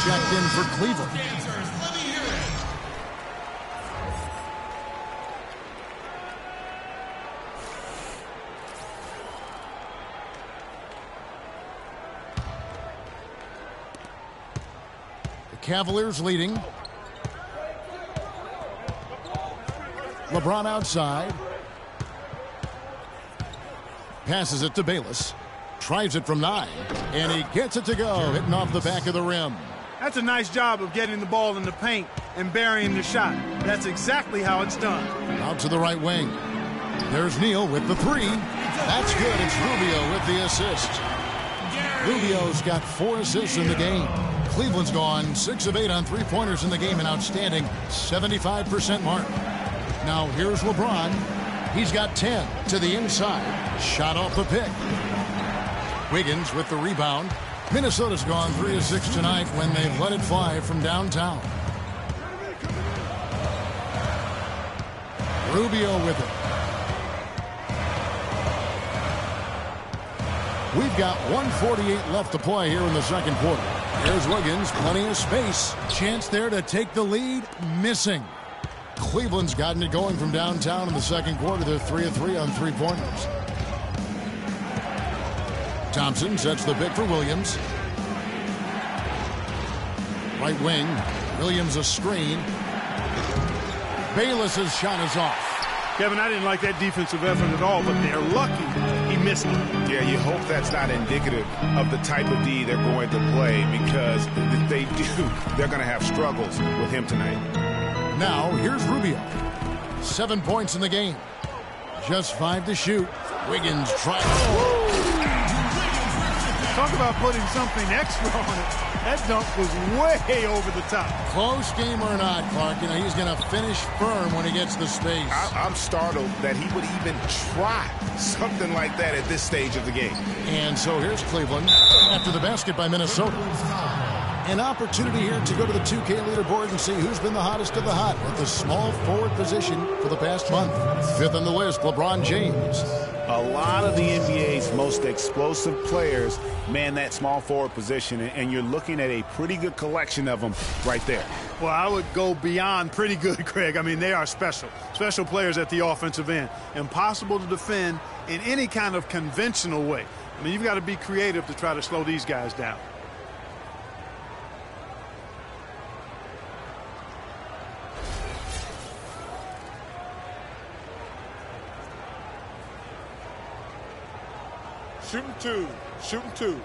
S2: checked in for Cleveland. The Cavaliers leading. LeBron outside. Passes it to Bayless. Tries it from 9. And he gets it to go, hitting off the back of the rim.
S4: That's a nice job of getting the ball in the paint and burying the shot. That's exactly how it's done.
S2: Out to the right wing. There's Neal with the 3. That's good. It's Rubio with the assist. Rubio's got 4 assists in the game. Cleveland's gone 6 of 8 on three-pointers in the game, an outstanding 75% mark. Now here's LeBron. He's got 10 to the inside. Shot off the pick. Wiggins with the rebound. Minnesota's gone 3 of 6 tonight when they've let it fly from downtown. Rubio with it. We've got 1:48 left to play here in the second quarter. Here's Wiggins, plenty of space. Chance there to take the lead, missing. Cleveland's gotten it going from downtown in the second quarter. They're 3 of 3 on three-pointers. Thompson sets the pick for Williams. Right wing. Williams a screen. Bayless's shot is off.
S4: Kevin, I didn't like that defensive effort at all, but they're lucky he missed it.
S3: Yeah, you hope that's not indicative of the type of D they're going to play, because if they do, they're going to have struggles with him tonight.
S2: Now, here's Rubio. 7 points in the game. Just 5 to shoot. Wiggins tries.
S4: Talk about putting something extra on it. That dunk was way over the top.
S2: Close game or not, Clark, you know, he's going to finish firm when he gets the space.
S3: I'm startled that he would even try something like that at this stage of the game.
S2: And so here's Cleveland after the basket by Minnesota. An opportunity here to go to the 2K leaderboard and see who's been the hottest of the hot at the small forward position for the past month. 5th on the list, LeBron James.
S3: A lot of the NBA's most explosive players man that small forward position, and you're looking at a pretty good collection of them right there.
S4: Well, I would go beyond pretty good, Craig. I mean, they are special players at the offensive end. Impossible to defend in any kind of conventional way. I mean, you've got to be creative to try to slow these guys down.
S11: Shooting 2. Shooting 2.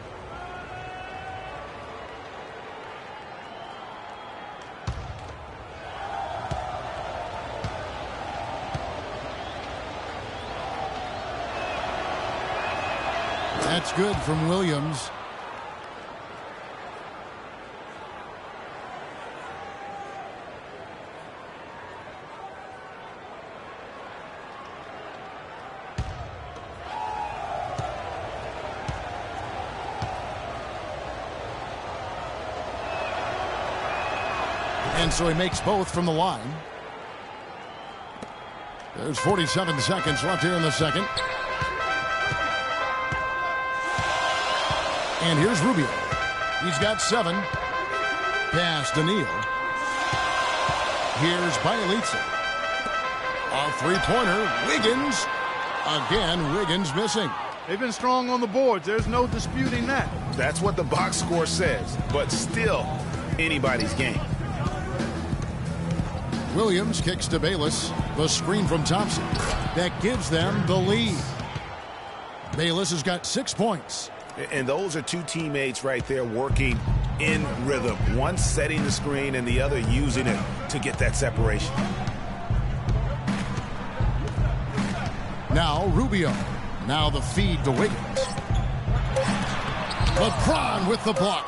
S2: That's good from Williams. And so he makes both from the line. There's 47 seconds left here in the second. And here's Rubio. He's got 7. Pass to Neal. Here's Bjelica. A three-pointer. Wiggins. Again, Wiggins missing.
S4: They've been strong on the boards. There's no disputing that.
S3: That's what the box score says, but still anybody's game.
S2: Williams kicks to Bayless. The screen from Thompson. That gives them the lead. Bayless has got 6 points.
S3: And those are two teammates right there working in rhythm. One setting the screen and the other using it to get that separation.
S2: Now Rubio. Now the feed to Wiggins. LeBron with the block.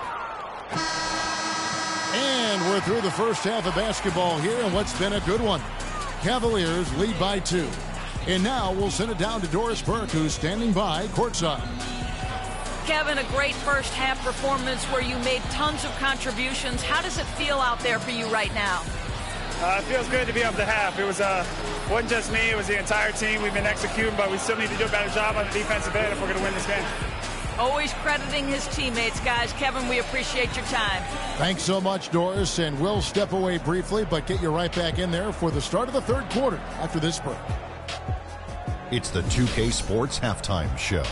S2: And we're through the first half of basketball here, and what's been a good one. Cavaliers lead by 2. And now we'll send it down to Doris Burke, who's standing by courtside.
S5: Kevin, a great first half performance where you made tons of contributions. How does it feel out there for you right now?
S14: It feels good to be up the half. It wasn't just me, it was the entire team. We've been executing, but we still need to do a better job on the defensive end if we're going to win this game.
S5: Always crediting his teammates, guys. Kevin, we appreciate your time.
S2: Thanks so much, Doris, and we'll step away briefly, but get you right back in there for the start of the third quarter after this break.
S8: It's the 2K Sports Halftime Show.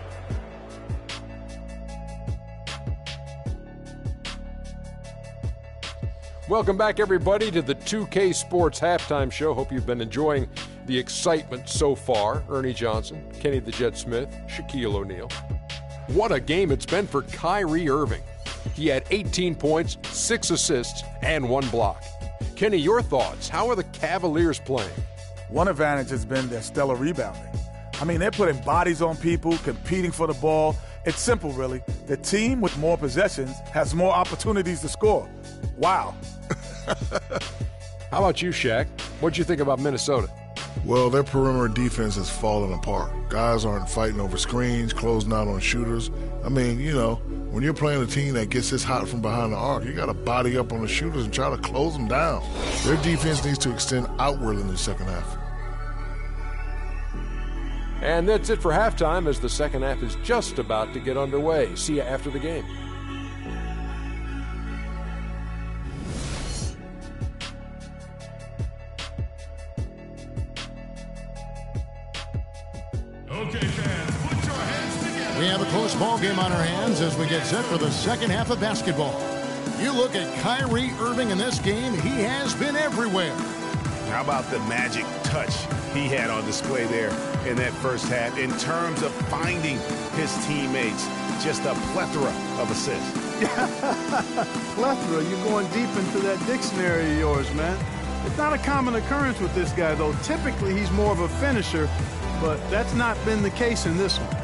S9: Welcome back, everybody, to the 2K Sports Halftime Show. Hope you've been enjoying the excitement so far. Ernie Johnson, Kenny the Jet Smith, Shaquille O'Neal. What a game it's been for Kyrie Irving. He had 18 points, 6 assists, and 1 block. Kenny, your thoughts? How are the Cavaliers playing?
S11: One advantage has been their stellar rebounding. I mean, they're putting bodies on people, competing for the ball. It's simple, really. The team with more possessions has more opportunities to score. Wow.
S9: How about you, Shaq? What'd you think about Minnesota?
S10: Well, their perimeter defense has fallen apart. Guys aren't fighting over screens, closing out on shooters. I mean, you know, when you're playing a team that gets this hot from behind the arc, you got to body up on the shooters and try to close them down. Their defense needs to extend outward in the second half.
S9: And that's it for halftime, as the second half is just about to get underway. See you after the game.
S6: Okay, fans, put your hands together.
S2: We have a close ball game on our hands as we get set for the second half of basketball. You look at Kyrie Irving in this game, he has been everywhere.
S3: How about the magic touch he had on display there in that first half in terms of finding his teammates? Just a plethora of assists.
S4: Plethora, you're going deep into that dictionary of yours, man. It's not a common occurrence with this guy, though. Typically, he's more of a finisher, but that's not been the case in this one.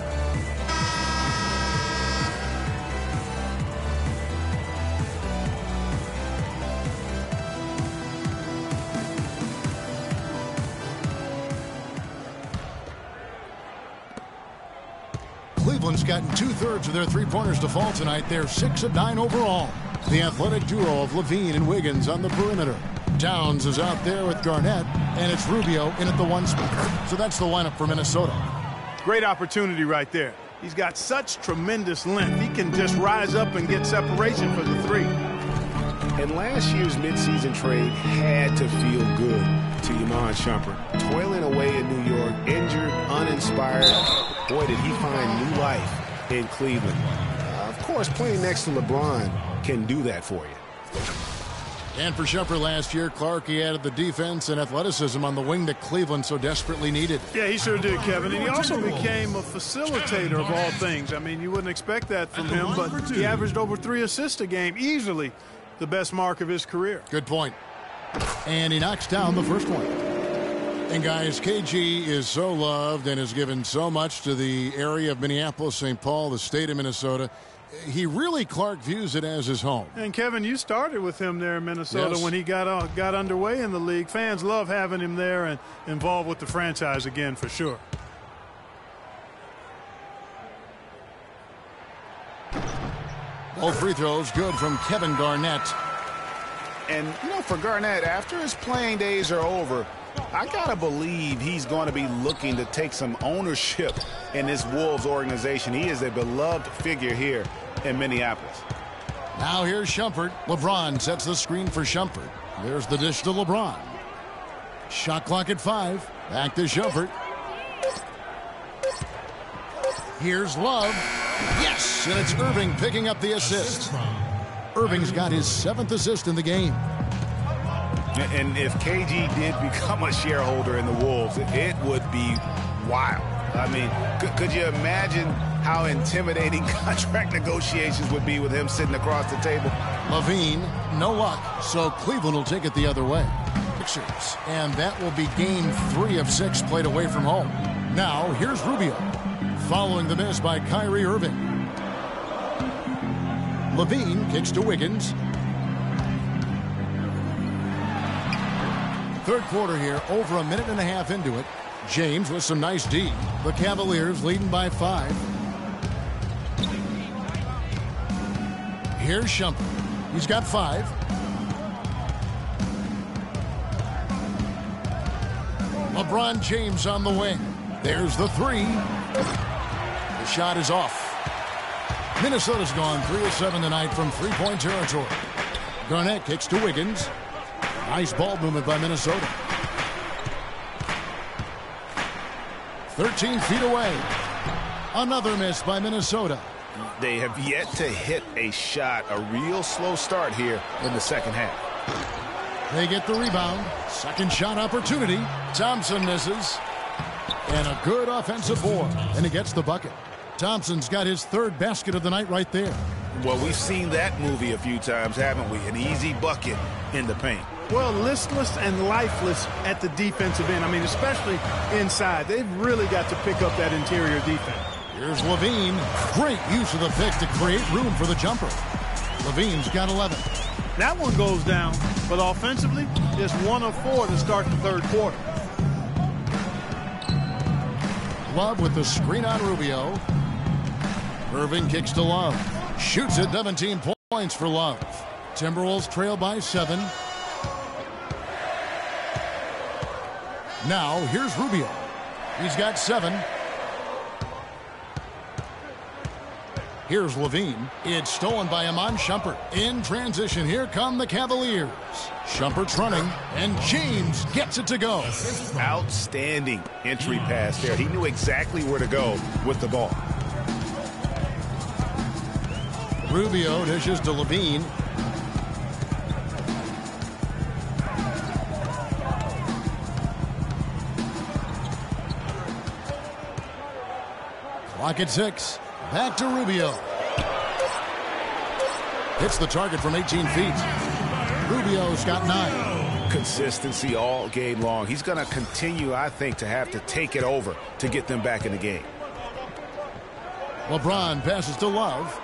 S2: Cleveland's gotten 2/3 of their three-pointers to fall tonight. They're 6 of 9 overall. The athletic duo of Levine and Wiggins on the perimeter. Towns is out there with Garnett, and it's Rubio in at the 1 spot. So that's the lineup for Minnesota.
S4: Great opportunity right there. He's got such tremendous length. He can just rise up and get separation for the 3.
S3: And last year's midseason trade had to feel good to Iman Shumpert. Toiling away in New York, injured, uninspired. Boy, did he find new life in Cleveland. Of course, playing next to LeBron can do that for you.
S2: And for Shumpert last year, Clark, he added the defense and athleticism on the wing that Cleveland so desperately needed.
S4: Yeah, he sure did, Kevin. And he also became a facilitator of all things. I mean, you wouldn't expect that from him, but he averaged over 3 assists a game, easily the best mark of his career.
S2: Good point. And he knocks down the first one. And guys, KG is so loved and has given so much to the area of Minneapolis, St. Paul, the state of Minnesota. He really, Clark, views it as his home.
S4: And Kevin, you started with him there in Minnesota.
S2: Yes.
S4: When he got underway in the league. Fans love having him there and involved with the franchise again for sure.
S2: Both free throws good from Kevin Garnett.
S3: And, you know, for Garnett, after his playing days are over, I got to believe he's going to be looking to take some ownership in this Wolves organization. He is a beloved figure here in Minneapolis.
S2: Now here's Shumpert. LeBron sets the screen for Shumpert. There's the dish to LeBron. Shot clock at 5. Back to Shumpert. Here's Love. Yes, and it's Irving picking up the assist. Irving's got his 7th assist in the game.
S3: And if KG did become a shareholder in the Wolves, it would be wild. I mean, could you imagine how intimidating contract negotiations would be with him sitting across the table?
S2: Levine, no luck, so Cleveland will take it the other way. Sixers, and that will be game 3 of 6 played away from home. Now, here's Rubio, following the miss by Kyrie Irving. Levine kicks to Wiggins. Third quarter here, over a minute and a half into it. James with some nice D. The Cavaliers leading by 5. Here's Shumpert. He's got 5. LeBron James on the wing. There's the 3. The shot is off. Minnesota's gone 3 of 7 tonight from three-point territory. Garnett kicks to Wiggins. Nice ball movement by Minnesota. 13 feet away. Another miss by Minnesota.
S3: They have yet to hit a shot, a real slow start here in the second half.
S2: They get the rebound. Second shot opportunity. Thompson misses. And a good offensive board. And he gets the bucket. Thompson's got his third basket of the night right there.
S3: Well, we've seen that movie a few times, haven't we? An easy bucket in the paint.
S4: Well, listless and lifeless at the defensive end. I mean, especially inside. They've really got to pick up that interior defense.
S2: Here's Levine. Great use of the pick to create room for the jumper. Levine's got 11.
S4: That one goes down, but offensively, just 1 of 4 to start the third quarter.
S2: Love with the screen on Rubio. Irving kicks to Love. Shoots it, 17 points for Love. Timberwolves trail by 7. Now, here's Rubio. He's got 7. Here's Levine. It's stolen by Iman Shumpert. In transition, here come the Cavaliers. Shumpert's running, and James gets it to go.
S3: Outstanding entry pass there. He knew exactly where to go with the ball.
S2: Rubio dishes to Levine. Clock at 6. Back to Rubio. Hits the target from 18 feet. Rubio's got 9.
S3: Consistency all game long. He's going to continue, I think, to have to take it over to get them back in the game.
S2: LeBron passes to Love.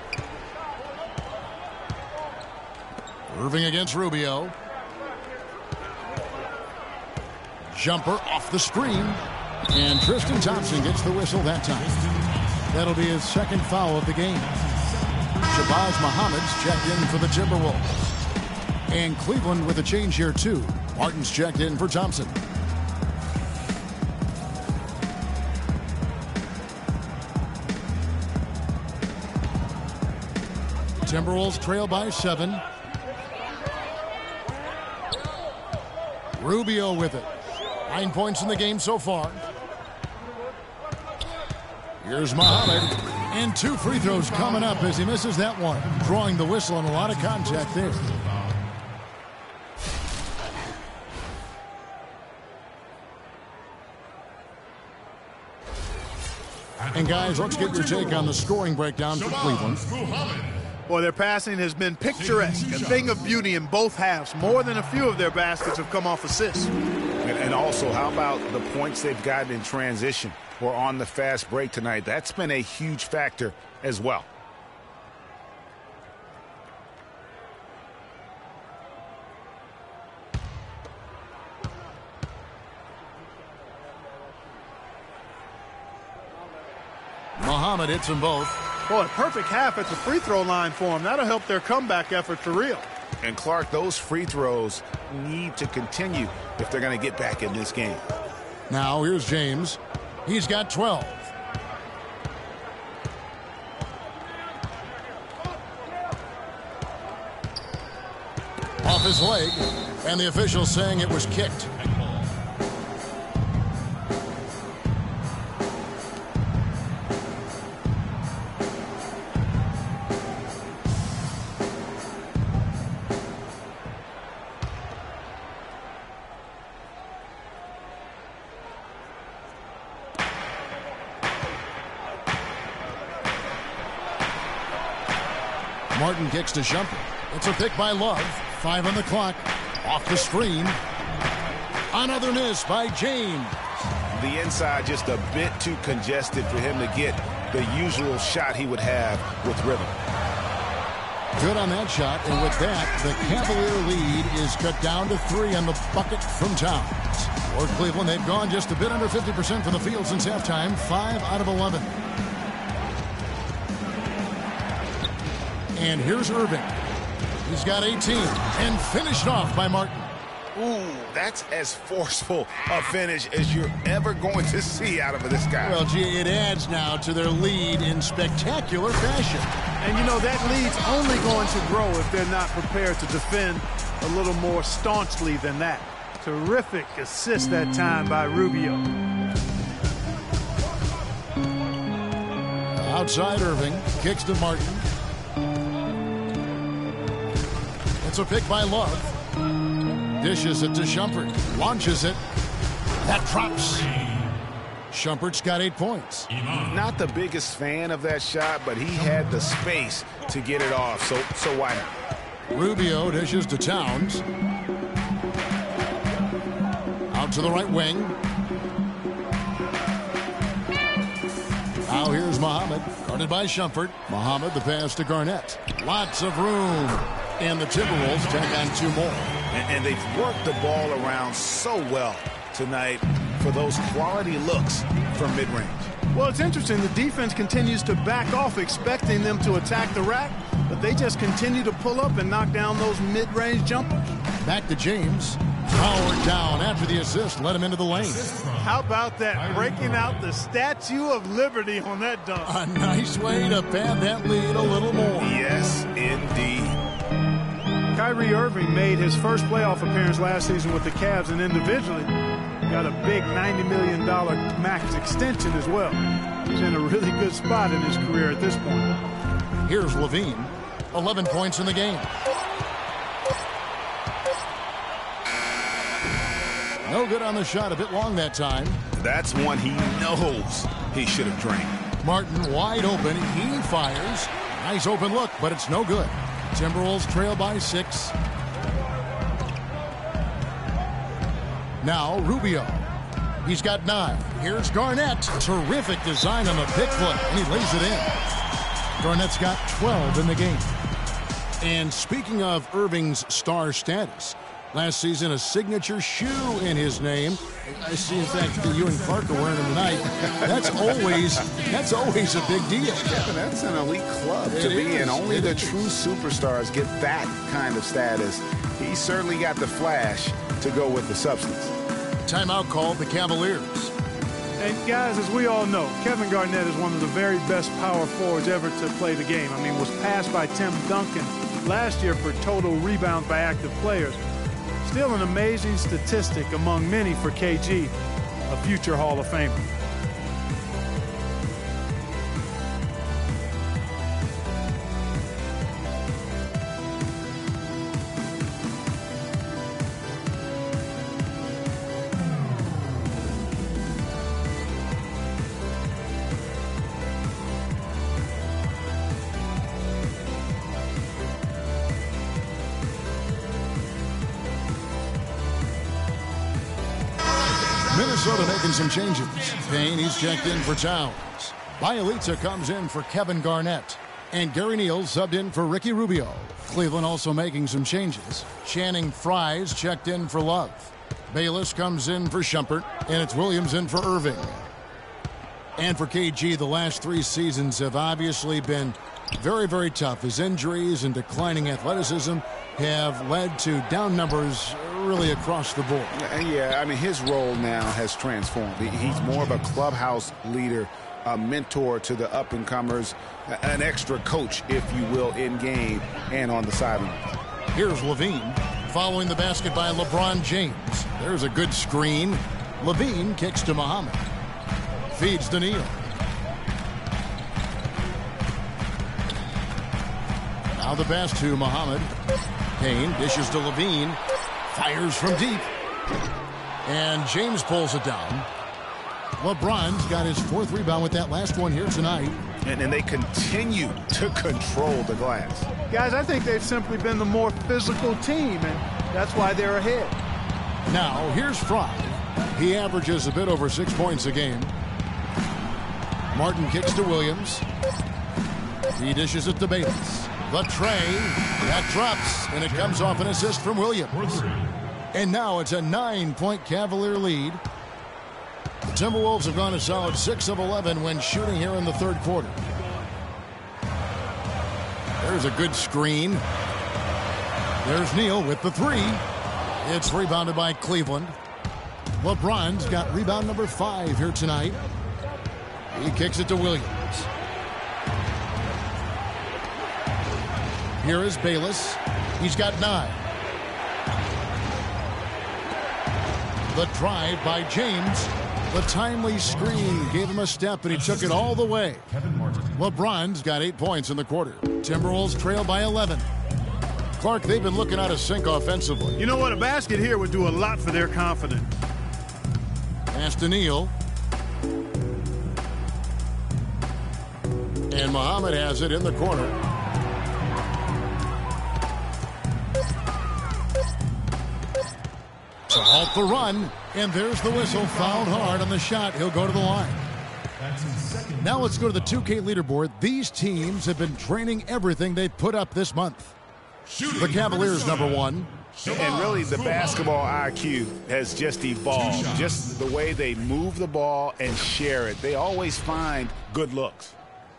S2: Irving against Rubio. Jumper off the screen. And Tristan Thompson gets the whistle that time. That'll be his second foul of the game. Shabazz Muhammad's checked in for the Timberwolves. And Cleveland with a change here, too. Martin's checked in for Thompson. Timberwolves trail by 7. Rubio with it. 9 points in the game so far. Here's Muhammad. And 2 free throws coming up as he misses that one. Drawing the whistle and a lot of contact there. And guys, let's get your take on the scoring breakdown for Cleveland.
S4: Boy, their passing has been picturesque, a thing of beauty in both halves. More than a few of their baskets have come off assists.
S3: And also, how about the points they've gotten in transition or on the fast break tonight? That's been a huge factor as well.
S2: Muhammad hits them both.
S4: Boy, a perfect half at the free throw line for them. That'll help their comeback effort for real.
S3: And Clark, those free throws need to continue if they're going to get back in this game.
S2: Now here's James. He's got 12. Off his leg, and the official saying it was kicked. Martin kicks to Shumpert. It's a pick by Love. 5 on the clock. Off the screen. Another miss by James.
S3: The inside just a bit too congested for him to get the usual shot he would have with rhythm.
S2: Good on that shot, and with that, the Cavalier lead is cut down to 3 on the bucket from Towns. For Cleveland, they've gone just a bit under 50% from the field since halftime, 5 out of 11. And here's Irving. He's got 18 and finished off by Martin.
S3: Ooh, that's as forceful a finish as you're ever going to see out of this guy.
S2: Well, gee, it adds now to their lead in spectacular fashion.
S4: And, you know, that lead's only going to grow if they're not prepared to defend a little more staunchly than that. Terrific assist that time by Rubio.
S2: Outside Irving, kicks to Martin. It's a pick by Love. Dishes it to Shumpert. Launches it. That drops. Shumpert's got 8 points.
S3: Not the biggest fan of that shot, but he had the space to get it off, so why not?
S2: Rubio dishes to Towns. Out to the right wing. Now here's Muhammad, guarded by Shumpert. Muhammad, the pass to Garnett. Lots of room. And the Timberwolves take on 2 more.
S3: And they've worked the ball around so well tonight for those quality looks from mid-range.
S4: Well, it's interesting. The defense continues to back off, expecting them to attack the rack, but they just continue to pull up and knock down those mid-range jumpers.
S2: Back to James. Powered down after the assist. Let him into the lane.
S4: How about that? Breaking out the Statue of Liberty on that dunk.
S2: A nice way to pad that lead a little more.
S3: Yes, indeed.
S4: Kyrie Irving made his first playoff appearance last season with the Cavs, and individually got a big $90 million max extension as well. He's in a really good spot in his career at this point.
S2: Here's Levine, 11 points in the game. No good on the shot, a bit long that time.
S3: That's one he knows he should have drained.
S2: Martin wide open, he fires. Nice open look, but it's no good. Timberwolves trail by 6. Now Rubio. He's got 9. Here's Garnett. Terrific design on the pick foot, and he lays it in. Garnett's got 12 in the game. And speaking of Irving's star status, last season a signature shoe in his name. I see, in fact, that you and Clark are wearing them tonight. That's always a big deal.
S3: Yeah, that's an elite club to be in. Only the true superstars get that kind of status. He certainly got the flash to go with the substance.
S2: Timeout called the Cavaliers.
S4: And guys, as we all know, Kevin Garnett is one of the very best power forwards ever to play the game. I mean, was passed by Tim Duncan last year for total rebounds by active players. Still an amazing statistic among many for KG, a future Hall of Famer.
S2: Minnesota making some changes. Payne, he's checked in for Towns. Bielitsa comes in for Kevin Garnett. And Gary Neal subbed in for Ricky Rubio. Cleveland also making some changes. Channing Frye's checked in for Love. Bayless comes in for Shumpert. And it's Williams in for Irving. And for KG, the last 3 seasons have obviously been very, very tough. His injuries and declining athleticism have led to down numbers really across the board.
S3: Yeah, I mean, his role now has transformed. He's more of a clubhouse leader, a mentor to the up-and-comers, an extra coach, if you will, in game and on the sideline.
S2: Here's Levine following the basket by LeBron James. There's a good screen. Levine kicks to Muhammad. Feeds to Neal. Now the pass to Muhammad. Payne dishes to Levine. Fires from deep. And James pulls it down. LeBron's got his 4th rebound with that last one here tonight.
S3: And they continue to control the glass.
S4: Guys, I think they've simply been the more physical team, and that's why they're ahead.
S2: Now, here's Frye. He averages a bit over 6 points a game. Martin kicks to Williams. He dishes it to Bayless. The tray, that drops, and it comes off an assist from Williams. And now it's a 9-point Cavalier lead. The Timberwolves have gone a solid 6 of 11 when shooting here in the 3rd quarter. There's a good screen. There's Neal with the 3. It's rebounded by Cleveland. LeBron's got rebound number 5 here tonight. He kicks it to Williams. Here is Bayless. He's got 9. The drive by James. The timely screen gave him a step, and he took it all the way. LeBron's got 8 points in the quarter. Timberwolves trail by 11. Clark, they've been looking out of sync offensively.
S4: You know what? A basket here would do a lot for their confidence.
S2: Pass to Neal. And Muhammad has it in the corner. To halt the run, and there's the whistle. Fouled hard on the shot. He'll go to the line. Now let's go to the 2K leaderboard. These teams have been draining everything they put up this month. The Cavaliers number 1.
S3: And really, the basketball IQ has just evolved. Just the way they move the ball and share it. They always find good looks.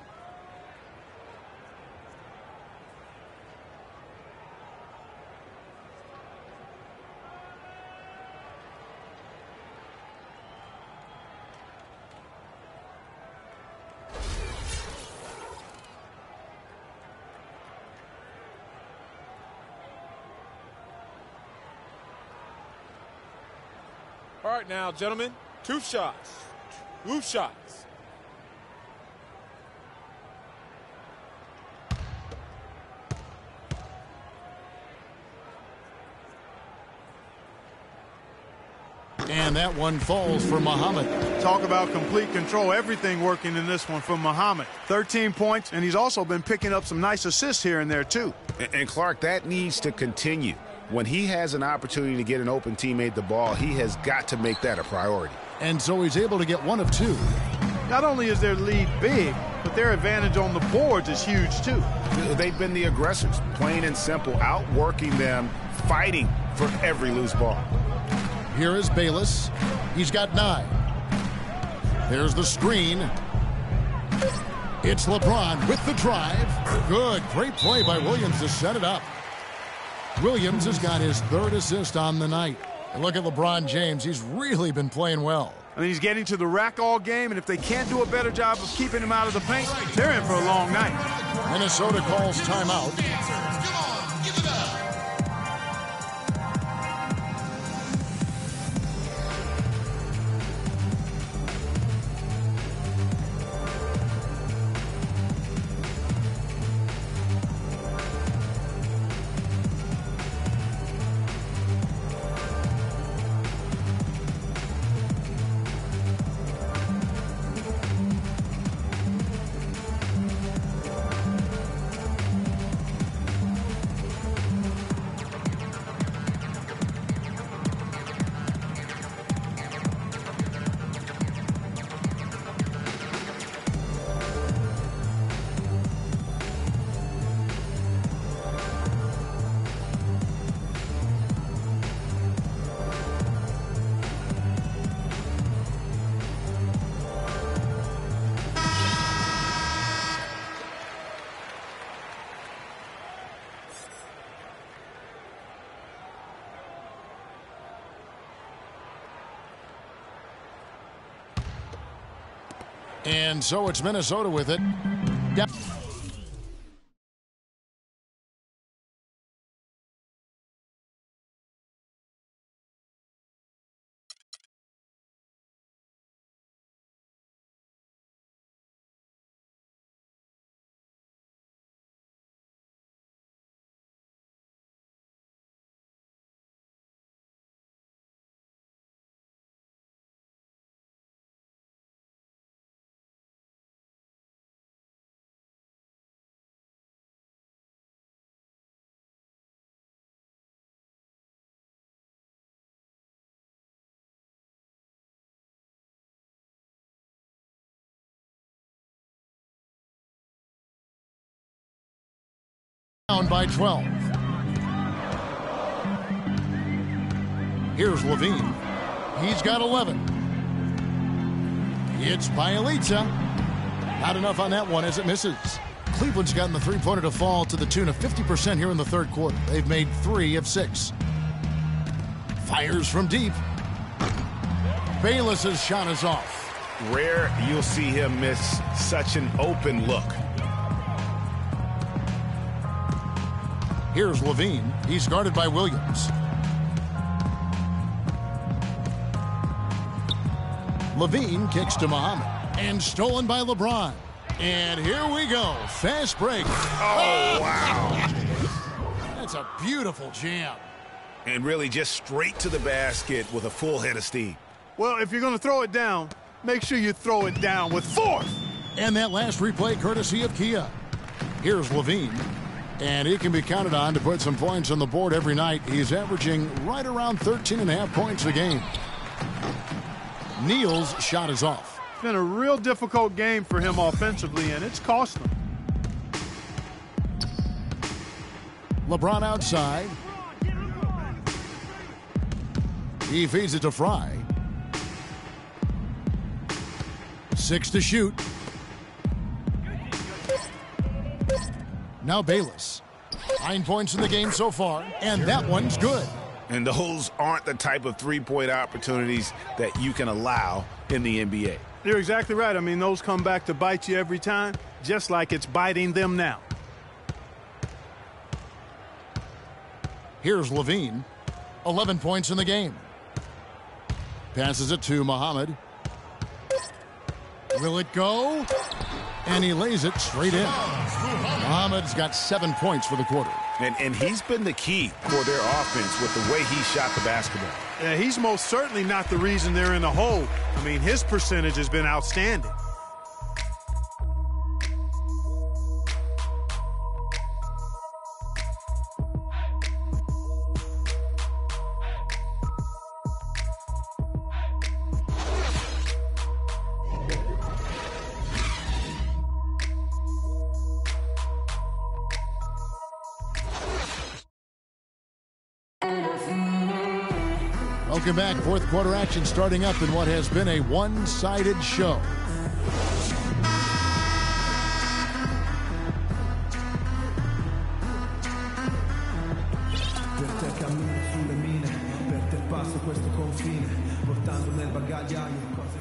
S15: All right, now, gentlemen, 2 shots. 2 shots.
S2: And that one falls for Muhammad.
S4: Talk about complete control. Everything working in this one for Muhammad. 13 points, and he's also been picking up some nice assists here and there, too.
S3: And Clark, that needs to continue. When he has an opportunity to get an open teammate the ball, he has got to make that a priority.
S2: And so he's able to get 1 of 2.
S4: Not only is their lead big, but their advantage on the boards is huge, too.
S3: They've been the aggressors, plain and simple, outworking them, fighting for every loose ball.
S2: Here is Bayless. He's got 9. There's the screen. It's LeBron with the drive. Good. Great play by Williams to set it up. Williams has got his 3rd assist on the night. And look at LeBron James. He's really been playing well.
S4: I mean, he's getting to the rack all game, and if they can't do a better job of keeping him out of the paint, they're in for a long night.
S2: Minnesota calls timeout. And so it's Minnesota with it. Yep. Down by 12. Here's Levine. He's got 11. It's Bielitsa. Not enough on that one as it misses. Cleveland's gotten the three-pointer to fall to the tune of 50% here in the third quarter. They've made 3 of 6. Fires from deep. Bayless's shot is off.
S3: Rare you'll see him miss such an open look.
S2: Here's Levine. He's guarded by Williams. Levine kicks to Muhammad. And stolen by LeBron. And here we go. Fast break.
S3: Oh, wow.
S2: That's a beautiful jam.
S3: And really just straight to the basket with a full head of steam.
S4: Well, if you're going to throw it down, make sure you throw it down with force.
S2: And that last replay courtesy of Kia. Here's Levine. And he can be counted on to put some points on the board every night. He's averaging right around 13.5 points a game. Neal's shot is off.
S4: It's been a real difficult game for him offensively, and it's cost him.
S2: LeBron outside. He feeds it to Fry. 6 to shoot. Now Bayless. 9 points in the game so far, and that one's good.
S3: And those aren't the type of three-point opportunities that you can allow in the NBA.
S4: You're exactly right. I mean, those come back to bite you every time, just like it's biting them now.
S2: Here's Levine. 11 points in the game. Passes it to Muhammad. Will it go? And he lays it straight in. Muhammad's got 7 points for the quarter.
S3: And he's been the key for their offense with the way he shot the basketball.
S4: Yeah, he's most certainly not the reason they're in the hole. I mean, his percentage has been outstanding.
S2: Welcome back. Fourth quarter action starting up in what has been a one-sided show.
S16: Per te cammino sulle mine, per te passo questo confine, portando nel bagagliaio cose.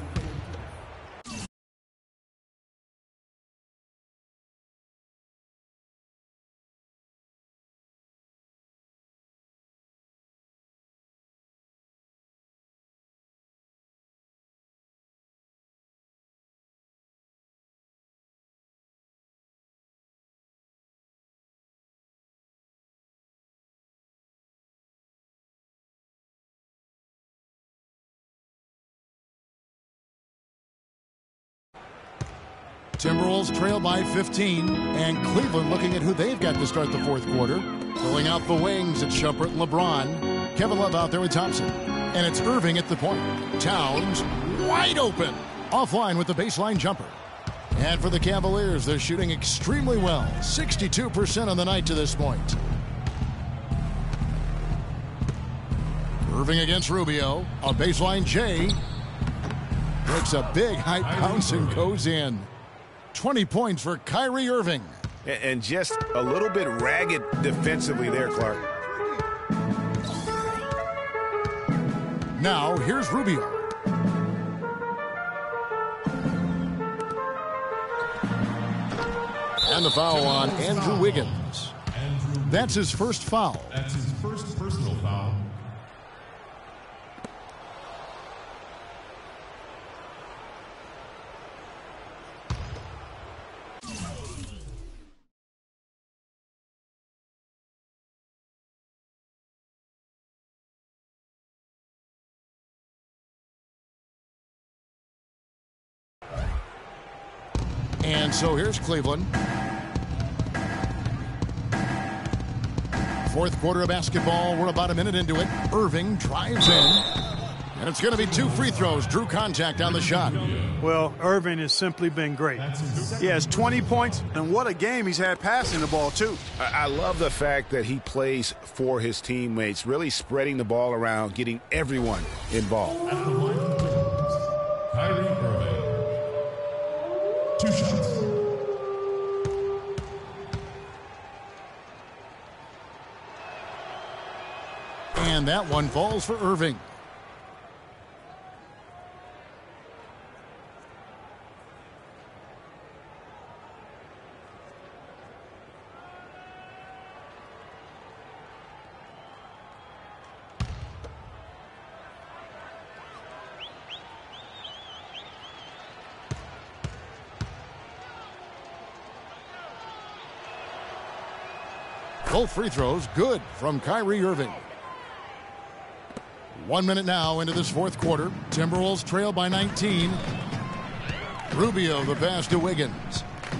S2: Timberwolves trail by 15, and Cleveland looking at who they've got to start the fourth quarter. Filling out the wings, it's Shumpert and LeBron. Kevin Love out there with Thompson. And it's Irving at the point. Towns wide open. Offline with the baseline jumper. And for the Cavaliers, they're shooting extremely well. 62% on the night to this point. Irving against Rubio. On baseline, Jay takes a big high bounce and goes in. 20 points for Kyrie Irving.
S3: And just a little bit ragged defensively there, Clark.
S2: Now, here's Rubio. And the foul on Andrew Wiggins. That's his first foul.
S6: That's his first personal foul.
S2: And so here's Cleveland. Fourth quarter of basketball. We're about a minute into it. Irving drives in. And it's going to be 2 free throws. Drew contact on the shot.
S4: Well, Irving has simply been great. He has 20 points, and what a game he's had passing the ball, too.
S3: I love the fact that he plays for his teammates, really spreading the ball around, getting everyone involved.
S6: Kyrie Irving. 2 shots.
S2: And And that one falls for Irving. Both free throws good from Kyrie Irving. 1 minute now into this fourth quarter. Timberwolves trail by 19. Rubio the pass to Wiggins.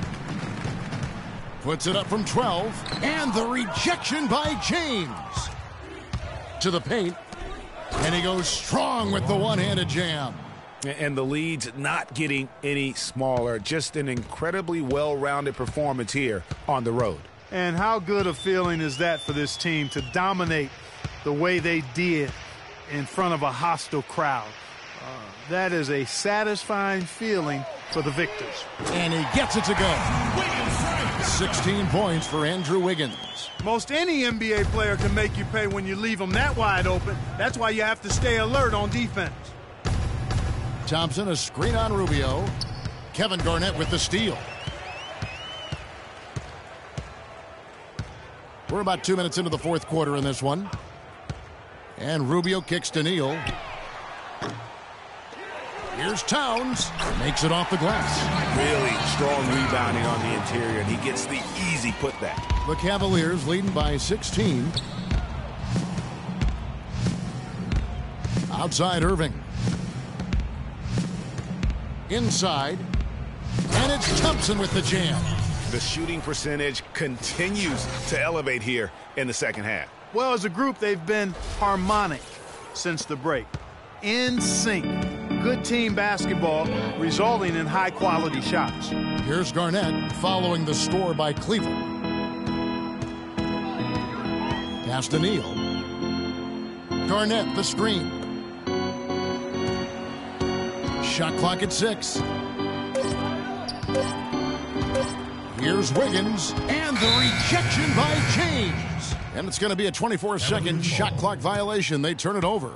S2: Puts it up from 12. And the rejection by James. To the paint. And he goes strong with the one-handed jam.
S3: And the lead's not getting any smaller. Just an incredibly well-rounded performance here on the road.
S4: And how good a feeling is that for this team to dominate the way they did in front of a hostile crowd? That is a satisfying feeling for the victors.
S2: And he gets it to go. 16 points for Andrew Wiggins.
S4: Most any NBA player can make you pay when you leave them that wide open. That's why you have to stay alert on defense.
S2: Thompson, a screen on Rubio. Kevin Garnett with the steal. We're about 2 minutes into the fourth quarter in this one. And Rubio kicks to Neal. Here's Towns. Makes it off the glass.
S3: Really strong rebounding on the interior, and he gets the easy putback.
S2: The Cavaliers leading by 16. Outside Irving. Inside. And it's Thompson with the jam.
S3: The shooting percentage continues to elevate here in the second half.
S4: Well, as a group, they've been harmonic since the break. In sync. Good team basketball, resulting in high-quality shots.
S2: Here's Garnett following the score by Cleveland. Pass to Neal. Garnett, the screen. Shot clock at 6. Here's Wiggins, and the rejection by James. And it's going to be a 24-second shot clock violation. They turn it over.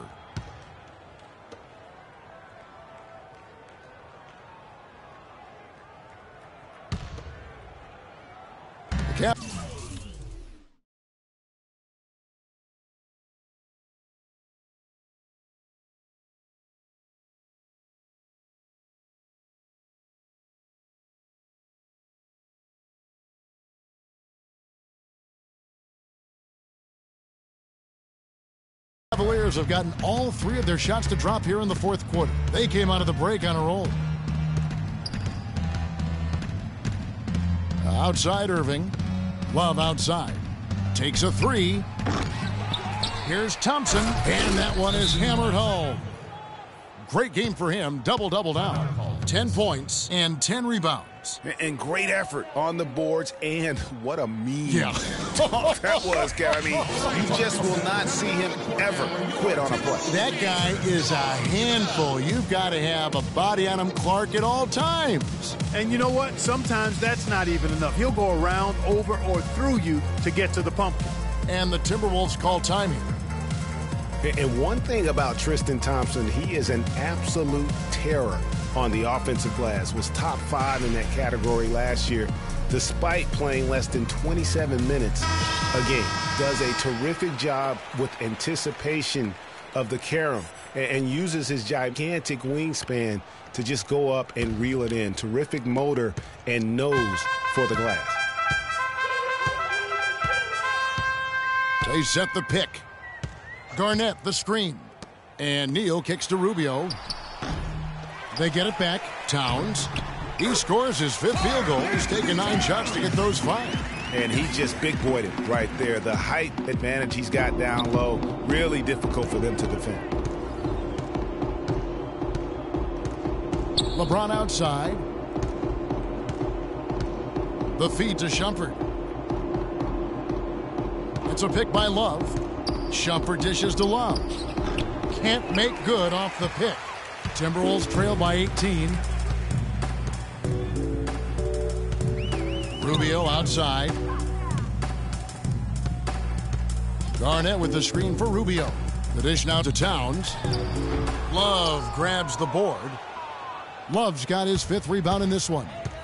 S2: Cavaliers have gotten all 3 of their shots to drop here in the fourth quarter. They came out of the break on a roll. Outside Irving. Love outside. Takes a 3. Here's Thompson, and that one is hammered home. Great game for him. Double-double down. 10 points and 10 rebounds.
S3: And great effort on the boards, and what a mean
S2: talk
S3: that was, Gary. I mean, you just will not see him ever quit on a play.
S2: That guy is a handful. You've got to have a body on him, Clark, at all times.
S4: And you know what? Sometimes that's not even enough. He'll go around, over, or through you to get to the pumpkin.
S2: And the Timberwolves call time here.
S3: And one thing about Tristan Thompson, he is an absolute terror on the offensive glass. Was top 5 in that category last year, despite playing less than 27 minutes a game. Does a terrific job with anticipation of the carom and uses his gigantic wingspan to just go up and reel it in. Terrific motor and nose for the glass.
S2: They set the pick. Garnett, the screen. And Neal kicks to Rubio. They get it back. Towns. He scores his 5th field goal. He's taken 9 shots to get those 5.
S3: And he just big-boyed it right there. The height advantage he's got down low, really difficult for them to defend.
S2: LeBron outside. The feed to Shumpert. It's a pick by Love. Shumpert dishes to Love. Can't make good off the pick. Timberwolves trail by 18. Rubio outside. Garnett with the screen for Rubio. The dish now to Towns. Love grabs the board. Love's got his 5th rebound in this one.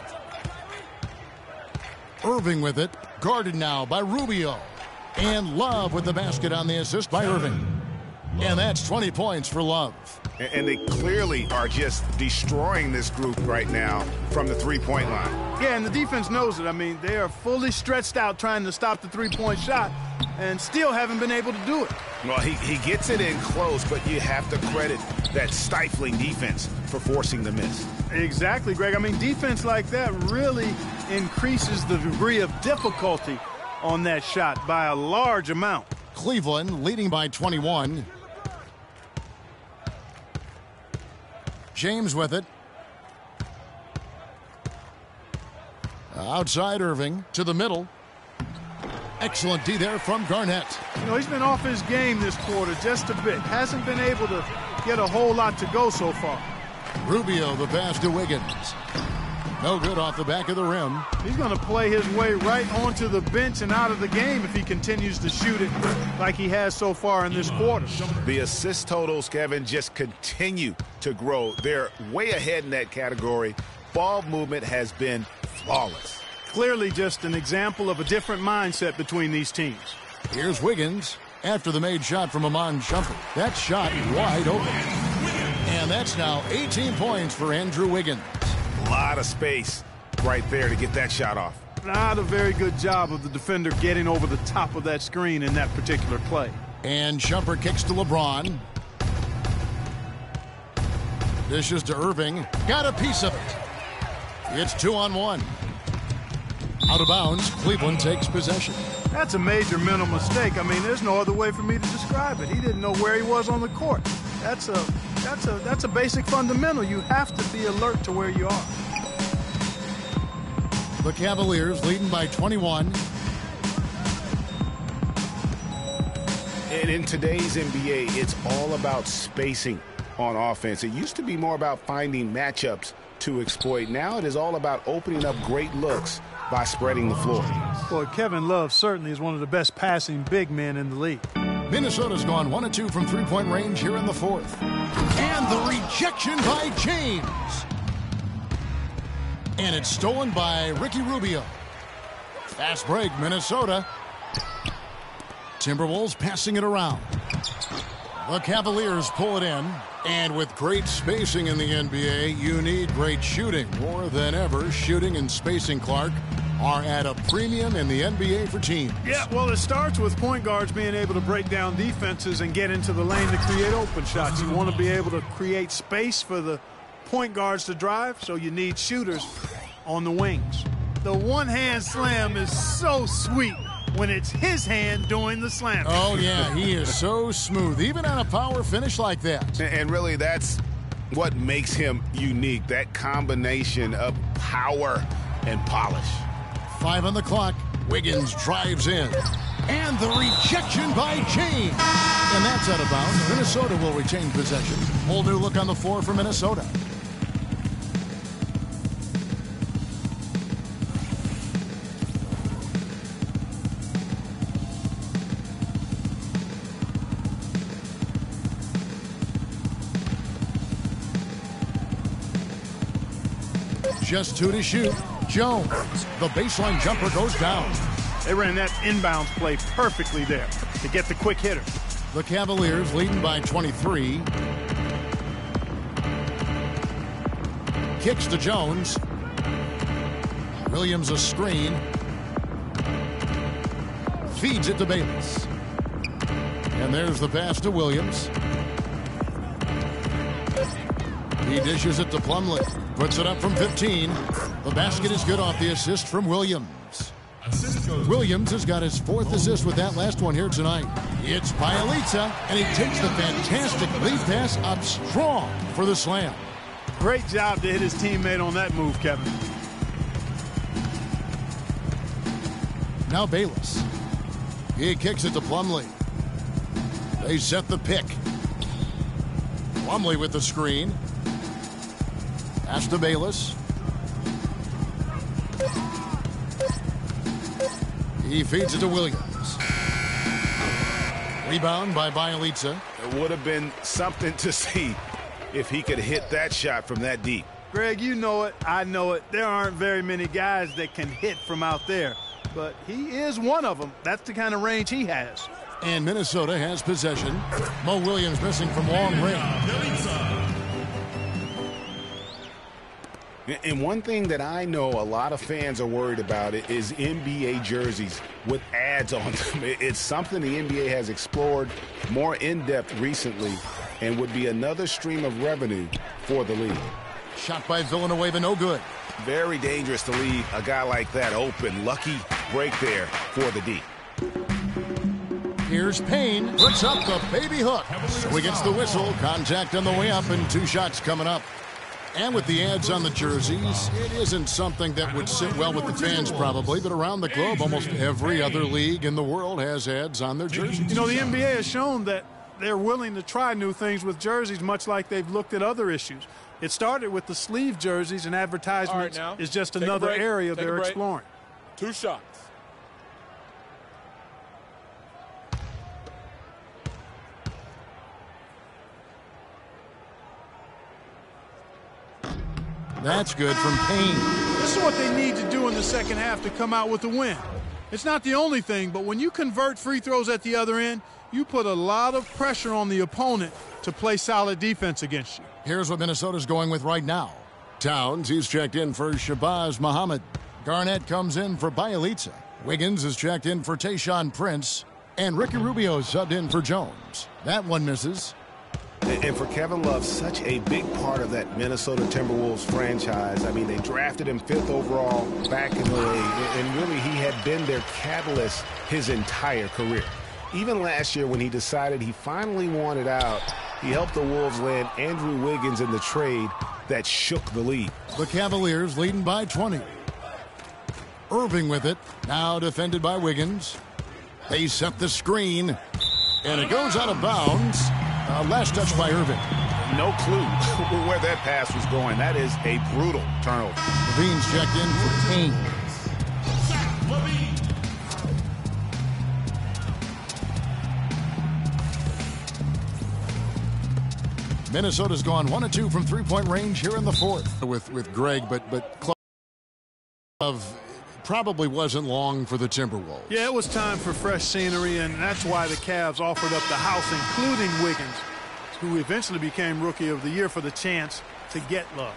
S2: Irving with it. Guarded now by Rubio. And Love with the basket on the assist by Irving. And that's 20 points for Love.
S3: And they clearly are just destroying this group right now from the three-point line.
S4: Yeah, and the defense knows it. I mean, they are fully stretched out trying to stop the three-point shot and still haven't been able to do it.
S3: Well, he gets it in close, but you have to credit that stifling defense for forcing the miss.
S4: Exactly, Greg. I mean, defense like that really increases the degree of difficulty on that shot by a large amount.
S2: Cleveland leading by 21. James with it. Outside Irving to the middle. Excellent D there from Garnett.
S4: You know, he's been off his game this quarter just a bit. Hasn't been able to get a whole lot to go so far.
S2: Rubio, the pass to Wiggins. No good off the back of the rim.
S4: He's going to play his way right onto the bench and out of the game if he continues to shoot it like he has so far in this quarter.
S3: The assist totals, Kevin, just continue to grow. They're way ahead in that category. Ball movement has been flawless.
S4: Clearly just an example of a different mindset between these teams.
S2: Here's Wiggins after the made shot from Iman Shumpert. That shot wide open. And that's now 18 points for Andrew Wiggins.
S3: A lot of space right there to get that shot off.
S4: Not a very good job of the defender getting over the top of that screen in that particular play.
S2: And Shumpert kicks to LeBron. Dishes to Irving. Got a piece of it. It's 2-on-1. Out of bounds. Cleveland takes possession.
S4: That's a major mental mistake. I mean, there's no other way for me to describe it. He didn't know where he was on the court. That's a basic fundamental. You have to be alert to where you are.
S2: The Cavaliers leading by 21.
S3: And in today's NBA, it's all about spacing on offense. It used to be more about finding matchups to exploit. Now it is all about opening up great looks by spreading the floor.
S4: Boy, Kevin Love certainly is one of the best passing big men in the league.
S2: Minnesota's gone 1 of 2 from three-point range here in the fourth. And the rejection by James. And it's stolen by Ricky Rubio. Fast break, Minnesota. Timberwolves passing it around. The Cavaliers pull it in. And with great spacing in the NBA, you need great shooting. More than ever, shooting and spacing, Clark, are at a premium in the NBA for teams.
S4: Yeah, well, it starts with point guards being able to break down defenses and get into the lane to create open shots. You want to be able to create space for the point guards to drive, so you need shooters on the wings. The one-hand slam is so sweet when it's his hand doing the slam.
S2: Oh, yeah, he is so smooth, even on a power finish like that.
S3: And really, that's what makes him unique, that combination of power and polish.
S2: 5 on the clock. Wiggins drives in. And the rejection by James. And that's out of bounds. Minnesota will retain possession. Whole new look on the floor for Minnesota. Just 2 to shoot. Jones, the baseline jumper goes down.
S4: They ran that inbounds play perfectly there to get the quick hitter.
S2: The Cavaliers leading by 23. Kicks to Jones. Williams a screen. Feeds it to Bayless. And there's the pass to Williams. He dishes it to Plumlee. Puts it up from 15. The basket is good off the assist from Williams. Williams has got his 4th assist with that last one here tonight. It's Bjelica, and he takes the fantastic lead pass up strong for the slam.
S4: Great job to hit his teammate on that move, Kevin.
S2: Now Bayless. He kicks it to Plumlee. They set the pick. Plumlee with the screen. Pass to Bayless. He feeds it to Williams. Rebound by Bjelica.
S3: It would have been something to see if he could hit that shot from that deep.
S4: Greg, you know it. I know it. There aren't very many guys that can hit from out there, but he is one of them. That's the kind of range he has.
S2: And Minnesota has possession. Mo Williams missing from long range.
S3: And one thing that I know a lot of fans are worried about is NBA jerseys with ads on them. It's something the NBA has explored more in-depth recently and would be another stream of revenue for the league.
S2: Shot by Villanueva, no good.
S3: Very dangerous to leave a guy like that open. Lucky break there for the D.
S2: Here's Payne, puts up the baby hook. So he gets the whistle, contact on the way up, and 2 shots coming up. And with the ads on the jerseys, it isn't something that would sit well with the fans probably, but around the globe, almost every other league in the world has ads on their jerseys.
S4: You know, the NBA has shown that they're willing to try new things with jerseys, much like they've looked at other issues. It started with the sleeve jerseys, and advertisements is just another area they're exploring.
S15: 2 shots.
S2: That's good from Payne.
S4: This is what they need to do in the second half to come out with a win. It's not the only thing, but when you convert free throws at the other end, you put a lot of pressure on the opponent to play solid defense against you.
S2: Here's what Minnesota's going with right now. Towns, he's checked in for Shabazz Muhammad. Garnett comes in for Bielitsa. Wiggins is checked in for Tayshaun Prince. And Ricky Rubio subbed in for Jones. That one misses.
S3: And for Kevin Love, such a big part of that Minnesota Timberwolves franchise. I mean, they drafted him 5th overall back in the league, and really he had been their catalyst his entire career. Even last year when he decided he finally wanted out, he helped the Wolves land Andrew Wiggins in the trade that shook the league.
S2: The Cavaliers leading by 20. Irving with it, now defended by Wiggins. They set the screen, and it goes out of bounds. Last touch by Irving.
S3: No clue where that pass was going. That is a brutal turnover.
S2: Levine's checked in for Payne. Minnesota's gone 1 of 2 from three-point range here in the fourth with Greg, but Love probably wasn't long for the Timberwolves.
S4: Yeah, it was time for fresh scenery, and that's why the Cavs offered up the house, including Wiggins, who eventually became Rookie of the Year, for the chance to get Love.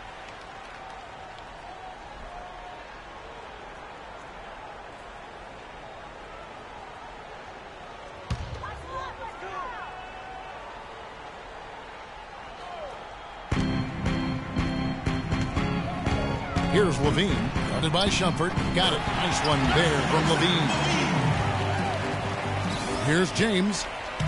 S2: Here's Levine, guarded by Shumpert. Got it. Nice one there from Levine. Here's James.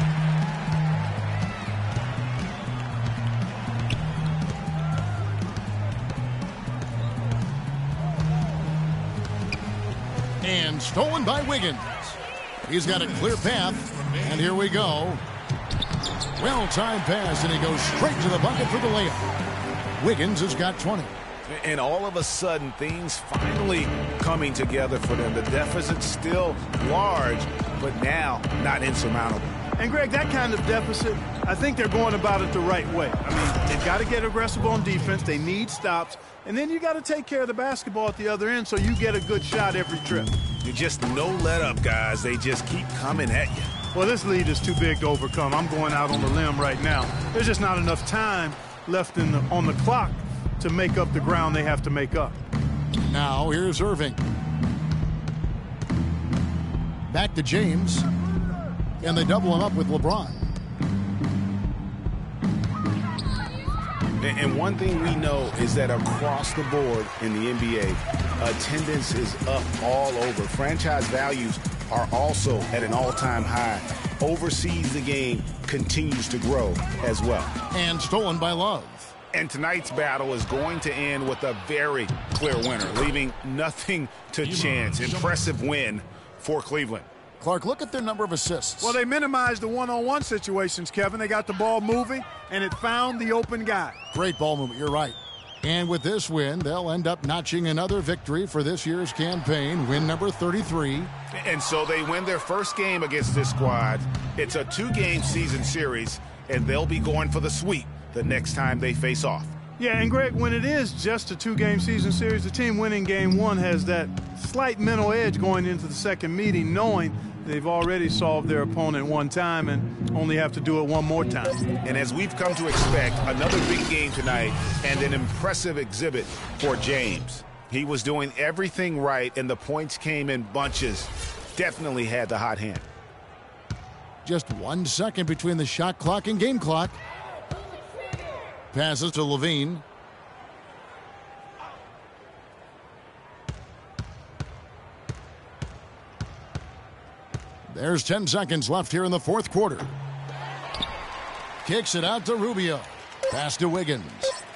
S2: And stolen by Wiggins. He's got a clear path, and here we go. Well-timed pass, and he goes straight to the bucket for the layup. Wiggins has got 20.
S3: And all of a sudden, things finally coming together for them. The deficit's still large, but now not insurmountable.
S4: And, Greg, that kind of deficit, I think they're going about it the right way. I mean, they've got to get aggressive on defense. They need stops. And then you got to take care of the basketball at the other end so you get a good shot every trip.
S3: You just no let up, guys. They just keep coming at you.
S4: Well, this lead is too big to overcome. I'm going out on the limb right now. There's just not enough time left on the clock to make up the ground they have to make up.
S2: Now here's Irving. Back to James. And they double him up with LeBron.
S3: And one thing we know is that across the board in the NBA, attendance is up all over. Franchise values are also at an all-time high. Overseas, the game continues to grow as well.
S2: And stolen by Love.
S3: And tonight's battle is going to end with a very clear winner, leaving nothing to chance. Impressive win for Cleveland.
S2: Clark, look at their number of assists.
S4: Well, they minimized the one-on-one situations, Kevin. They got the ball moving, and it found the open guy.
S2: Great ball movement. You're right. And with this win, they'll end up notching another victory for this year's campaign, win number 33.
S3: And so they win their first game against this squad. It's a 2-game season series, and they'll be going for the sweep the next time they face off.
S4: Yeah, and Greg, when it is just a 2-game season series, the team winning game 1 has that slight mental edge going into the second meeting, knowing they've already solved their opponent one time and only have to do it one more time.
S3: And as we've come to expect, another big game tonight and an impressive exhibit for James. He was doing everything right, and the points came in bunches. Definitely had the hot hand.
S2: Just 1 second between the shot clock and game clock. Passes to Levine. There's 10 seconds left here in the fourth quarter. Kicks it out to Rubio. Pass to Wiggins.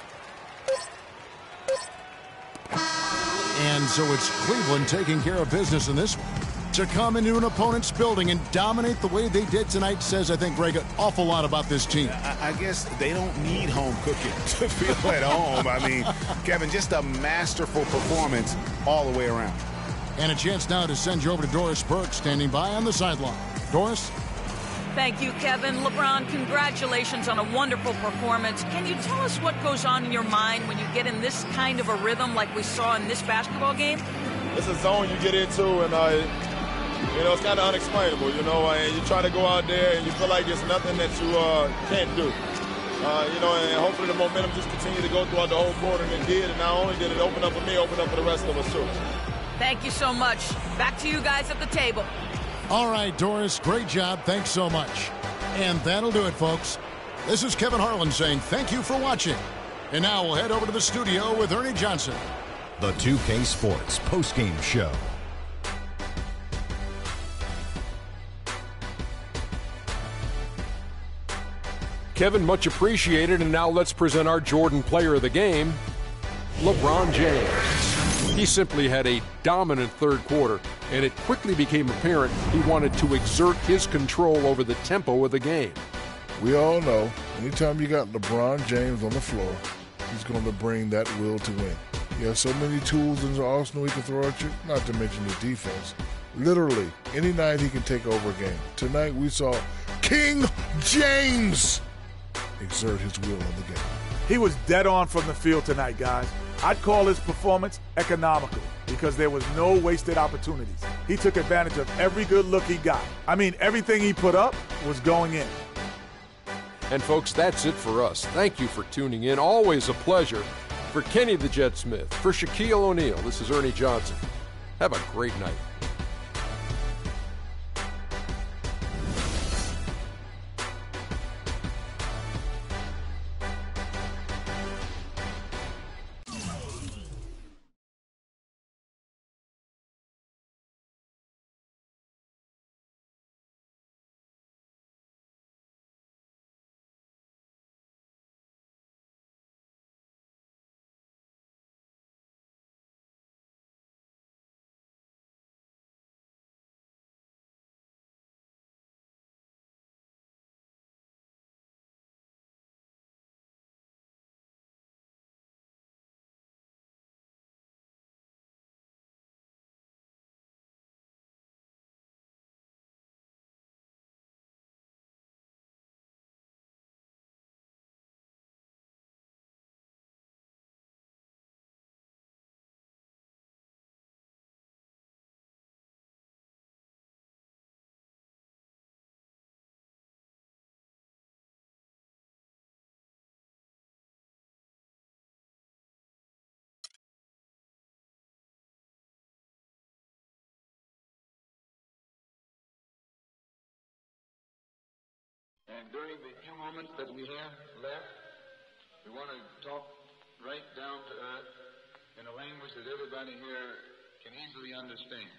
S2: And so it's Cleveland taking care of business in this one. To come into an opponent's building and dominate the way they did tonight says, I think, Greg, an awful lot about this team.
S3: I guess they don't need home cooking to feel at home. I mean, Kevin, just a masterful performance all the way around.
S2: And a chance now to send you over to Doris Burke, standing by on the sideline. Doris?
S5: Thank you, Kevin. LeBron, congratulations on a wonderful performance. Can you tell us what goes on in your mind when you get in this kind of a rhythm like we saw in this basketball game?
S7: It's a zone you get into, and it's kind of unexplainable, and you try to go out there and you feel like there's nothing that you can't do. And hopefully the momentum just continued to go throughout the whole quarter, and it did. And not only did it open up for me, open up for the rest of us, too.
S5: Thank you so much. Back to you guys at the table.
S2: All right, Doris, great job. Thanks so much. And that'll do it, folks. This is Kevin Harlan saying thank you for watching. And now we'll head over to the studio with Ernie Johnson.
S8: The 2K Sports postgame show.
S9: Kevin, much appreciated. And now let's present our Jordan player of the game, LeBron James. He simply had a dominant third quarter, and it quickly became apparent he wanted to exert his control over the tempo of the game.
S10: We all know, anytime you got LeBron James on the floor, he's going to bring that will to win. He has so many tools in his arsenal he can throw at you, not to mention the defense. Literally, any night he can take over a game. Tonight we saw King James exert his will on the game.
S11: He was dead on from the field tonight, guys. I'd call his performance economical because there was no wasted opportunities. He took advantage of every good look he got. I mean, everything he put up was going in.
S9: And folks, that's it for us. Thank you for tuning in. Always a pleasure. For Kenny the Jet Smith, for Shaquille O'Neal, this is Ernie Johnson. Have a great night.
S17: And during the few moments that we have left, we want to talk right down to earth in a language that everybody here can easily understand.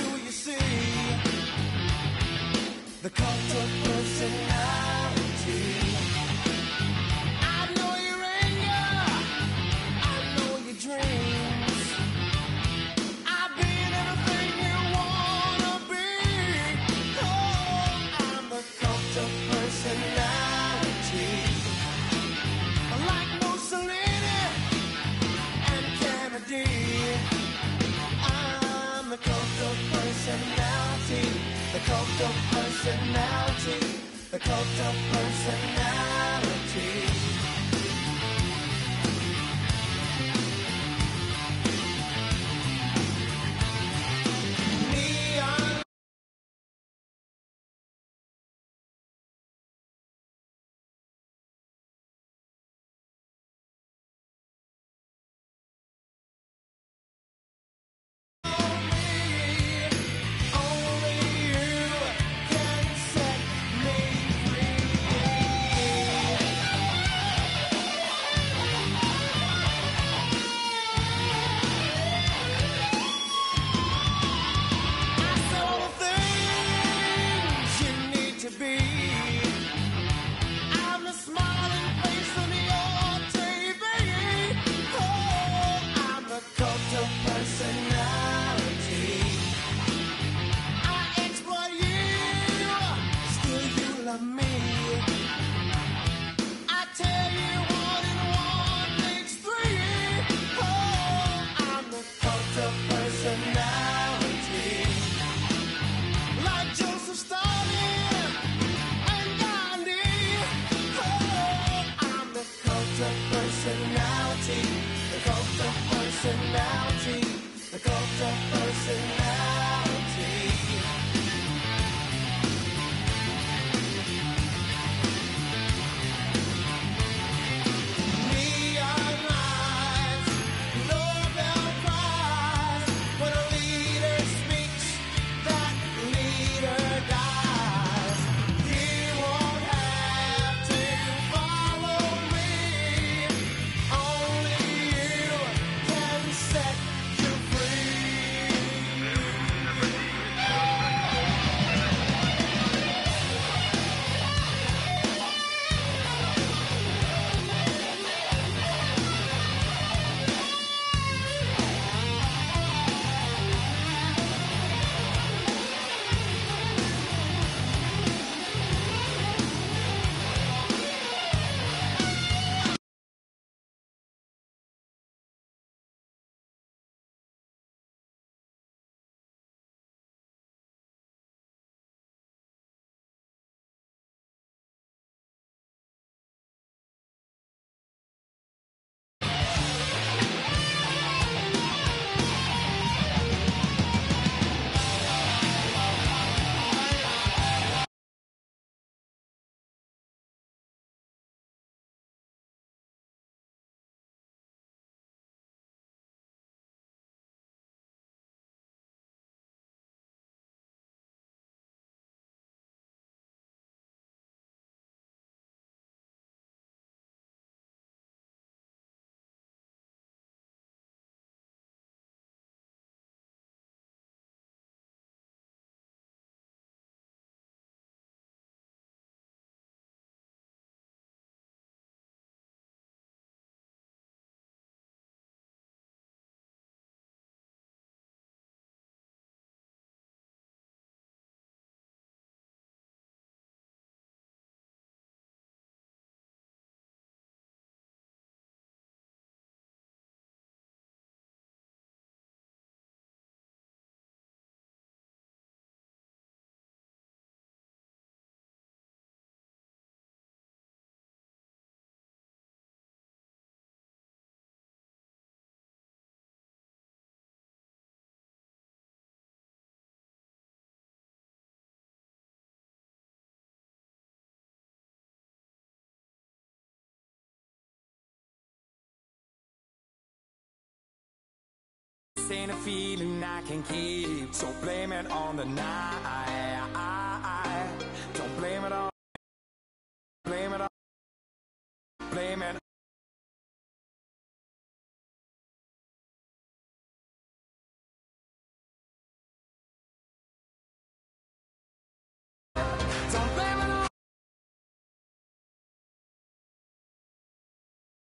S16: The cult of personality.
S1: cult of personality. The cult of personality. Neon lights, Nobel Prize. When a leader speaks, that leader dies. He won't have to follow me. Only you can set you free. This ain't a feeling I can keep, so blame it on the night. Don't blame it on, blame it on, blame it